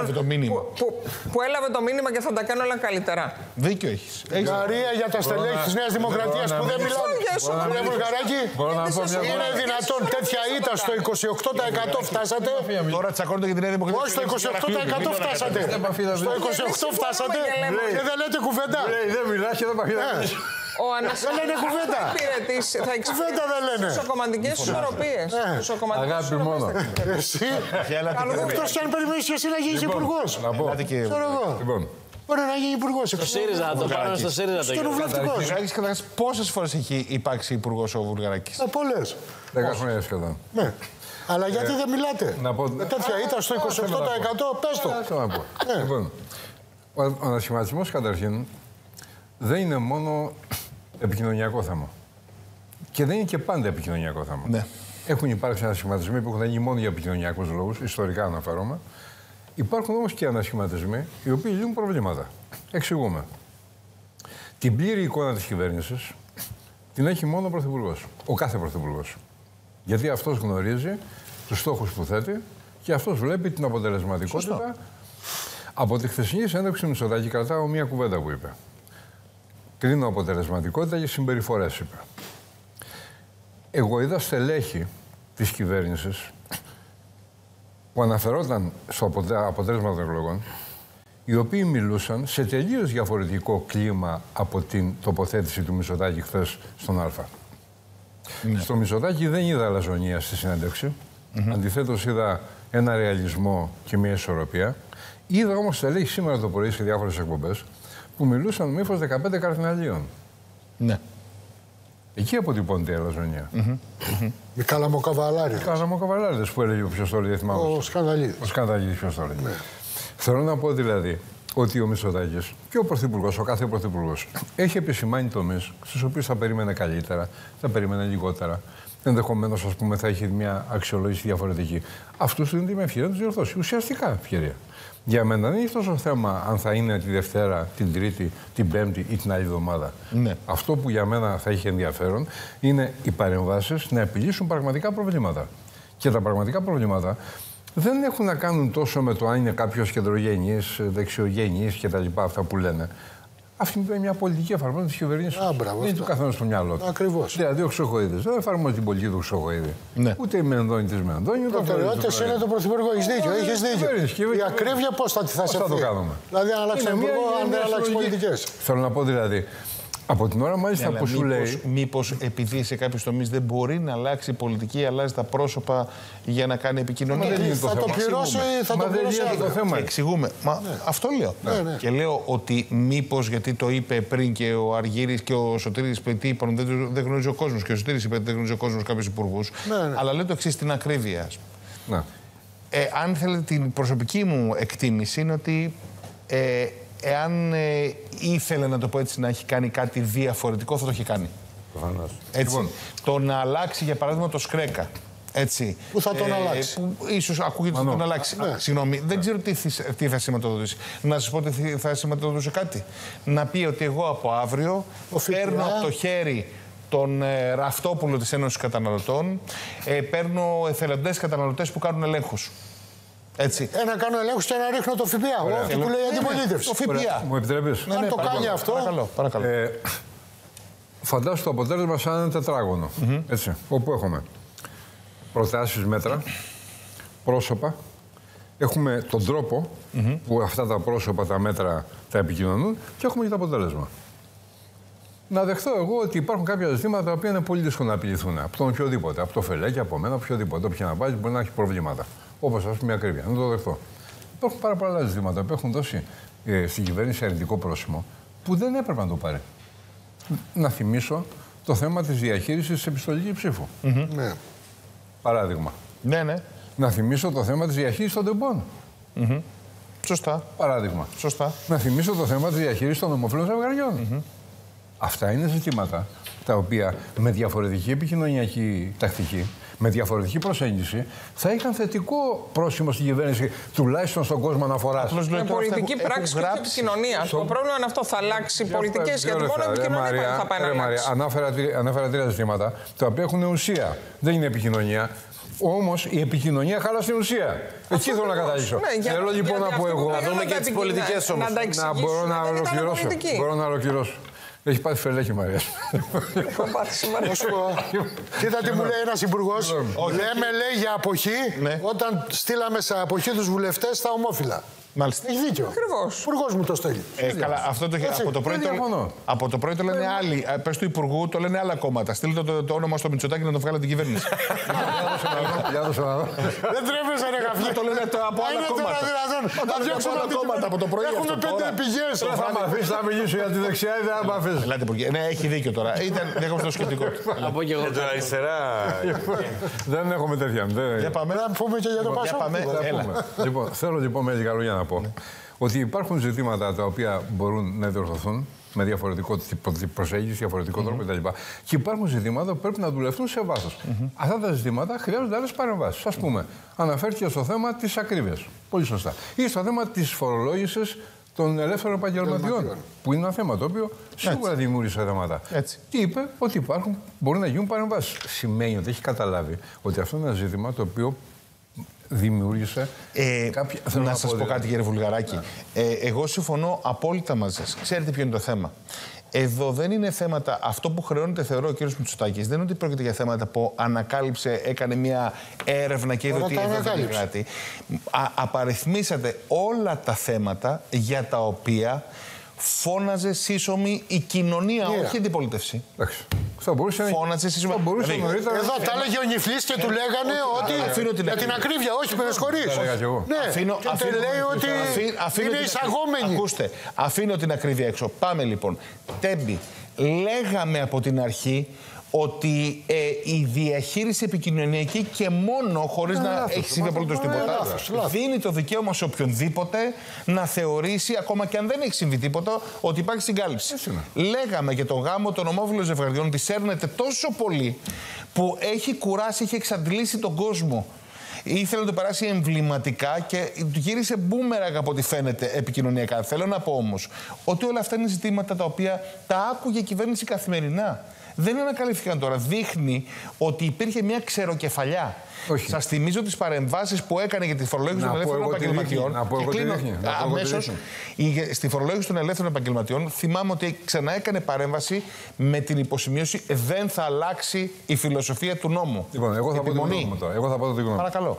που έλαβε το μήνυμα και θα τα κάνει όλα καλύτερα. Δίκιο έχεις. Μαρία, για τα στελέχη της Νέας Δημοκρατίας που δεν μιλάνε. Κύριε Βουλγαράκη, είναι δυνατόν τέτοια ήττα στο 28% φτάσατε? Τώρα τσακώνονται για την Νέα Δημοκρατία. Όχι, στο 28% φτάσατε. Στο 28% φτάσατε και δεν λέτε κουβέντα. Δεν μιλάς και δεν παχύδατε. Δεν λένε κουβέντα. Κουβέντα δεν λένε. Σοκομματικές ισορροπίες. Αγάπη μόνο. Εσύ, εκτός κι αν περιμένεις και εσύ να γίνεις υπουργός. Ξέρω εγώ. Μπορεί να γίνει υπουργός. Στο ΣΥΡΙΖΑ, το πάνω στο ΣΥΡΙΖΑ το γίνει. Πόσες φορές έχει υπάρξει υπουργός ο Βουλγαράκης? Πολλές. 10 χρόνια σχεδόν. Ναι. Αλλά γιατί δεν μιλάτε? Με τέτοια ήταν στο 28%, πες το. Λοιπόν, ο ανασχηματισμός καταρχήν δεν είναι μόνο επικοινωνιακό θέμα. Και δεν είναι και πάντα επικοινωνιακό θέμα. Ναι. Έχουν υπάρξει ανασχηματισμοί που έχουν γίνει μόνο για επικοινωνιακούς λόγους, ιστορικά αναφέρομαι. Υπάρχουν όμως και ανασχηματισμοί οι οποίοι λύνουν προβλήματα. Εξηγούμε. Την πλήρη εικόνα της κυβέρνησης την έχει μόνο ο Πρωθυπουργός. Ο κάθε Πρωθυπουργός. Γιατί αυτός γνωρίζει τους στόχους που θέτει και αυτός βλέπει την αποτελεσματικότητα. Σωστό. Από τη χθεσινή συνέντευξη Μητσοτάκη κρατάω μία κουβέντα που είπε. Κρίνω αποτελεσματικότητα και συμπεριφορές, είπε. Εγώ είδα στελέχη της κυβέρνησης που αναφερόταν στο αποτέλεσμα των εκλογών, οι οποίοι μιλούσαν σε τελείως διαφορετικό κλίμα από την τοποθέτηση του Μητσοτάκη χθες στον Α. Ναι. Στο Μητσοτάκη δεν είδα αλαζονία στη συνέντευξη. Αντιθέτως είδα ένα ρεαλισμό και μια ισορροπία. Είδα όμως στελέχη σήμερα το πρωί σε διάφορες εκπομπές που μιλούσαν με ύφος 15 καρδιναλίων. Ναι. Εκεί αποτυπώνεται η αλαζονία. Οι Καλαμοκαβαλάριδες. Οι Καλαμοκαβαλάριδες που έλεγε ποιος το έλεγε, δεν θυμάμαι. Ο Σκανδαλίδης. Ο Σκανδαλίδης ποιος το έλεγε. Ναι. Θέλω να πω δηλαδή ότι ο Μητσοτάκης και ο Πρωθυπουργός, ο κάθε Πρωθυπουργός, έχει επισημάνει τομείς στους οποίους θα περίμενε καλύτερα, θα περίμενε λιγότερα. Ενδεχομένως, ας πούμε, θα έχει μια αξιολόγηση διαφορετική. Αυτούς του δίνει μια ευκαιρία να τους διορθώσει. Ουσιαστικά ευκαιρία. Για μένα δεν είναι τόσο θέμα αν θα είναι τη Δευτέρα, την Τρίτη, την Πέμπτη ή την άλλη εβδομάδα. Ναι. Αυτό που για μένα θα έχει ενδιαφέρον είναι οι παρεμβάσεις να επιλύσουν πραγματικά προβλήματα. Και τα πραγματικά προβλήματα δεν έχουν να κάνουν τόσο με το αν είναι κάποιος κεντρογενής, δεξιογενής κτλ. Αυτά που λένε. Αυτή είναι μια πολιτική εφαρμογή τη κυβέρνηση. Δεν είναι του καθενός στο μιάλο του. Ακριβώς. Δηλαδή, ο Χρυσοχοίδης δεν εφαρμόζει την πολιτική του Χρυσοχοίδη. Ναι. Ούτε η Μενδώνη τη Μενδώνη. Οι προτεραιότητες είναι το Πρωθυπουργό. Έχεις δίκιο. Η ακρίβεια πώς θα σε το κάνουμε. Δηλαδή, αν αλλάξει τον Υπουργό, αν δεν αλλάξει πολιτικές. Θέλω να πω δηλαδή. Από την ώρα μάλιστα που σου λέει. Μήπως επειδή σε κάποιους τομείς δεν μπορεί να αλλάξει η πολιτική, αλλάζει τα πρόσωπα για να κάνει επικοινωνία. Θα το πληρώσει, θα το πληρώσει το θέμα. Εξηγούμε. Μα αυτό λέω. Ναι. Και λέω ότι μήπως, γιατί το είπε πριν και ο Αργύρης και ο Σωτήρης τι είπαν, δεν γνωρίζει ο κόσμος. Και ο Σωτήρης είπε ότι δεν γνωρίζει ο κόσμος κάποιους υπουργούς. Αλλά λέω το εξής, την ακρίβεια. Αν θέλετε, την προσωπική μου εκτίμηση είναι ότι εάν ήθελε, να το πω έτσι, να έχει κάνει κάτι διαφορετικό, θα το είχε κάνει. Έτσι. Λοιπόν. Το να αλλάξει, για παράδειγμα, το Σκρέκα. Έτσι. Πού θα τον αλλάξει. Που ίσως ακούγεται ότι θα τον αλλάξει. Ναι. Συγγνώμη, δεν ξέρω τι θα σηματοδοτήσει. Να σας πω ότι θα σηματοδοτούσε κάτι. Να πει ότι εγώ από αύριο παίρνω από το χέρι τον Ραυτόπουλο της Ένωσης Καταναλωτών, παίρνω εθελοντές καταναλωτές που κάνουν ελέγχους. Έτσι. Να κάνω ελέγχους και να ρίχνω το ΦΠΑ. Όχι, που λέει η αντιπολίτευση. Το ΦΠΑ. Μου επιτρέπεις. Αν το κάνει αυτό. Παρακαλώ. Φαντάσου το αποτέλεσμα σαν ένα τετράγωνο. Έτσι, όπου έχουμε προτάσεις, μέτρα, πρόσωπα. Έχουμε τον τρόπο που αυτά τα πρόσωπα, τα μέτρα τα επικοινωνούν και έχουμε και το αποτέλεσμα. Να δεχτώ εγώ ότι υπάρχουν κάποια ζητήματα τα οποία είναι πολύ δύσκολο να απειληθούν από τον οποιοδήποτε. Από το Φελέκι, από μένα, οποιοδήποτε. Όποια να πάει μπορεί να έχει προβλήματα. Όπως, ας πούμε, η ακρίβεια. Να το δεχτώ. Υπάρχουν πάρα πολλά ζητήματα που έχουν δώσει στην κυβέρνηση αρνητικό πρόσημο που δεν έπρεπε να το πάρει. Να θυμίσω το θέμα της διαχείρισης της επιστολικής ψήφου. Ναι. Παράδειγμα. Ναι. Να θυμίσω το θέμα της διαχείρισης των τεμπών. Σωστά. Παράδειγμα. Σωστά. Να θυμίσω το θέμα της διαχείρισης των ομοφυλών ζευγαριών. Αυτά είναι ζητήματα τα οποία με διαφορετική επικοινωνιακή τακτική, με διαφορετική προσέγγιση, θα είχαν θετικό πρόσημο στην κυβέρνηση, τουλάχιστον στον κόσμο αναφοράς. Με πολιτική πράξη και επικοινωνία. Το πρόβλημα είναι αυτό. Θα αλλάξει πολιτικές, γιατί μόνο η επικοινωνία θα πάει να αλλάξει. Ανάφερα τρία ζητήματα, τα οποία έχουν ουσία. Δεν είναι επικοινωνία. Όμως η επικοινωνία χάλα στην ουσία. Εκεί θέλω να καταλήξω. Θέλω λοιπόν να πω εγώ. Να δούμε και τις πολιτικές όμως. Να μπορώ να ολοκληρώσω. Μπορώ να ολοκληρώσω. Έχει πάθει Φελέκι, Μαρία. Έχω πάθει σήμερα. Κοίτα τι μου λέει ένας υπουργός. Λέμε, λέει, για αποχή, όταν στείλαμε σε αποχή τους βουλευτές στα ομόφυλα. Μάλιστα. Έχει δίκιο. Ακριβώς. Ο υπουργός μου το στέλνει. Καλά, αυτό από το πρωί το λένε άλλοι. Πες του υπουργού, το λένε άλλα κόμματα. Στείλτε το όνομα στο Μητσοτάκη να το βγάλει την κυβέρνηση. Δεν τρέπεσαι, ρε γαφλί. Το λένε από άλλα κόμματα. Θα διώξουμε άλλα κόμματα από το πρωί. Έχουμε 5 πηγές. Θα μ' αφήσεις να μιλήσω για τη δεξιά ή δεν θα μ' αφήσεις. Ελάτε, υπουργέ. Ναι, έχει δίκιο τώρα. Δεν έχω στο σκεπτικό. Από και εγώ. Αριστερά. Δεν έχουμε τέτοια. Για πάμε. Να πούμε και για το Πασόκ. Θέλω λοιπόν με λίγα λόγια να πω ότι υπάρχουν ζητήματα τα οποία μπορούν να διορθωθούν με διαφορετικό προσέγγιση, διαφορετικό τρόπο κτλ. Και υπάρχουν ζητήματα που πρέπει να δουλευτούν σε βάθος. Αυτά τα ζητήματα χρειάζονται άλλες παρεμβάσεις. Ας πούμε, αναφέρθηκε στο θέμα της ακρίβειας. Πολύ σωστά. Ή στο θέμα της φορολόγησης των ελεύθερων επαγγελματιών. Που είναι ένα θέμα το οποίο σίγουρα δημιούργησε θέματα. Και είπε ότι μπορούν να γίνουν παρεμβάσεις. Σημαίνει ότι έχει καταλάβει ότι αυτό είναι ένα ζήτημα το οποίο δημιούργησε κάποια... Να σας πω κάτι, κύριε Βουλγαράκη. Εγώ συμφωνώ απόλυτα μαζί σας. Ξέρετε ποιο είναι το θέμα. Εδώ δεν είναι θέματα, αυτό που χρεώνεται θεωρώ ο κύριος Μητσοτάκης, δεν είναι ότι πρόκειται για θέματα που ανακάλυψε, έκανε μια έρευνα και είδε ότι δεν κράτη. Απαριθμίσατε όλα τα θέματα για τα οποία φώναζε σύσσωμη η κοινωνία, όχι η αντιπολίτευση. Φώναζε σύσσωμη. Εδώ τα έλεγε ο Νιφλής και του λέγανε ότι για την ακρίβεια, όχι, με συγχωρείς. Και λέει ότι είναι εισαγόμενοι. Ακούστε, αφήνω την ακρίβεια έξω. Πάμε λοιπόν. Τέμπη, λέγαμε από την αρχή ότι η διαχείριση επικοινωνιακή και μόνο, χωρίς να έχει συμβεί απολύτως τίποτα, δίνει το δικαίωμα σε οποιονδήποτε να θεωρήσει, ακόμα και αν δεν έχει συμβεί τίποτα, ότι υπάρχει συγκάλυψη. Λέγαμε και το γάμο των ομόφυλων ζευγαριών τη σέρνεται τόσο πολύ που έχει κουράσει, έχει εξαντλήσει τον κόσμο. Ήθελε να το περάσει εμβληματικά και του γύρισε μπούμεραγκ από ό,τι φαίνεται επικοινωνιακά. Θέλω να πω όμως ότι όλα αυτά είναι ζητήματα τα οποία τα άκουγε η κυβέρνηση καθημερινά. Δεν ανακαλύφθηκαν τώρα. Δείχνει ότι υπήρχε μια ξεροκεφαλιά. Σας θυμίζω τις παρεμβάσεις που έκανε για τη φορολόγηση των ελεύθερων επαγγελματιών. Αμέσως στη φορολόγηση των ελεύθερων επαγγελματιών θυμάμαι ότι ξανά έκανε παρέμβαση με την υποσημείωση δεν θα αλλάξει η φιλοσοφία του νόμου. Λοιπόν, εγώ θα πω το γνώμη μου τώρα. Παρακαλώ.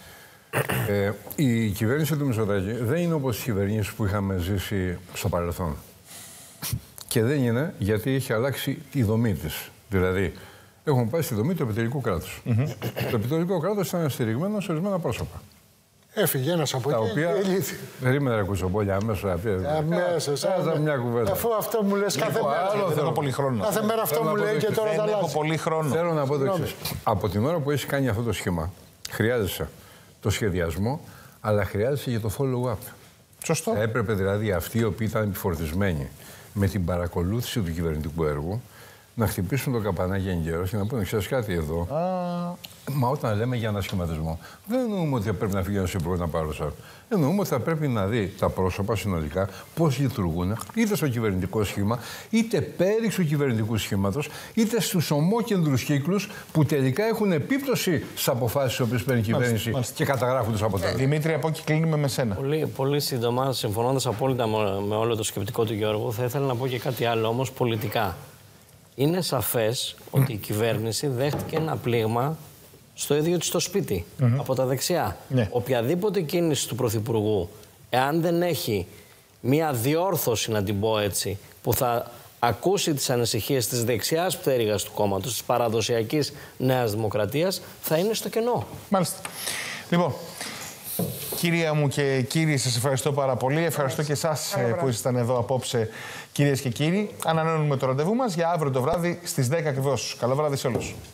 Η κυβέρνηση του Μητσοτάκη δεν είναι όπως οι κυβερνήσεις που είχαμε ζήσει στο παρελθόν. Και δεν είναι γιατί έχει αλλάξει η δομή της. Δηλαδή, έχουμε πάει στη δομή του επιτελικού κράτους. Το επιτελικό κράτος ήταν στηριγμένο σε ορισμένα πρόσωπα. Έφυγε ένας από εκεί. Περίμενα ρε κουτσομπόλια αμέσως. Αμέσως. Μια κουβέντα. Αφού αυτό μου λες κάθε μέρα. Δεν έχω πολύ χρόνο. Κάθε μέρα αυτό μου λέει και τώρα τα αλλάζει. Έχω πολύ χρόνο. Θέλω να πω το εξής. Από την ώρα που έχει κάνει αυτό το σχήμα, χρειάζεσαι το σχεδιασμό, αλλά χρειάζεσαι και το follow-up. Σωστό. Έπρεπε δηλαδή αυτοί οι οποίοι ήταν επιφορτισμένοι με την παρακολούθηση του κυβερνητικού έργου να χτυπήσουν το καπανάκι εγκαίρως και να πούνε: ξέρεις κάτι εδώ. Μα όταν λέμε για ανασχηματισμό, δεν εννοούμε ότι θα πρέπει να φύγει ένας υπουργός να πάρει το. Εννοούμε ότι θα πρέπει να δει τα πρόσωπα συνολικά πώς λειτουργούν, είτε στο κυβερνητικό σχήμα, είτε πέριξ του κυβερνητικού σχήματος, είτε στους ομόκεντρους κύκλους που τελικά έχουν επίπτωση στις αποφάσεις τις οποίες παίρνει η κυβέρνηση και καταγράφουν τους αποτελέσματα. Δημήτρη, από εκεί κλείνουμε με σένα. Πολύ σύντομα, συμφωνώντας απόλυτα με όλο το σκεπτικό του Γιώργου, θα ήθελα να πω και κάτι άλλο όμως πολιτικά. Είναι σαφές ότι η κυβέρνηση δέχτηκε ένα πλήγμα στο ίδιο της το σπίτι, από τα δεξιά. Ναι. Οποιαδήποτε κίνηση του Πρωθυπουργού, εάν δεν έχει μία διόρθωση, να την πω έτσι, που θα ακούσει τις ανησυχίες της δεξιάς πτέρυγας του κόμματος, της παραδοσιακής Νέας Δημοκρατίας, θα είναι στο κενό. Μάλιστα. Λοιπόν, κυρία μου και κύριοι, σας ευχαριστώ πάρα πολύ. Ευχαριστώ και εσάς που ήσασταν εδώ απόψε, κυρίες και κύριοι. Ανανεώνουμε το ραντεβού μας για αύριο το βράδυ στις 10 ακριβώς. Καλό βράδυ σε όλους.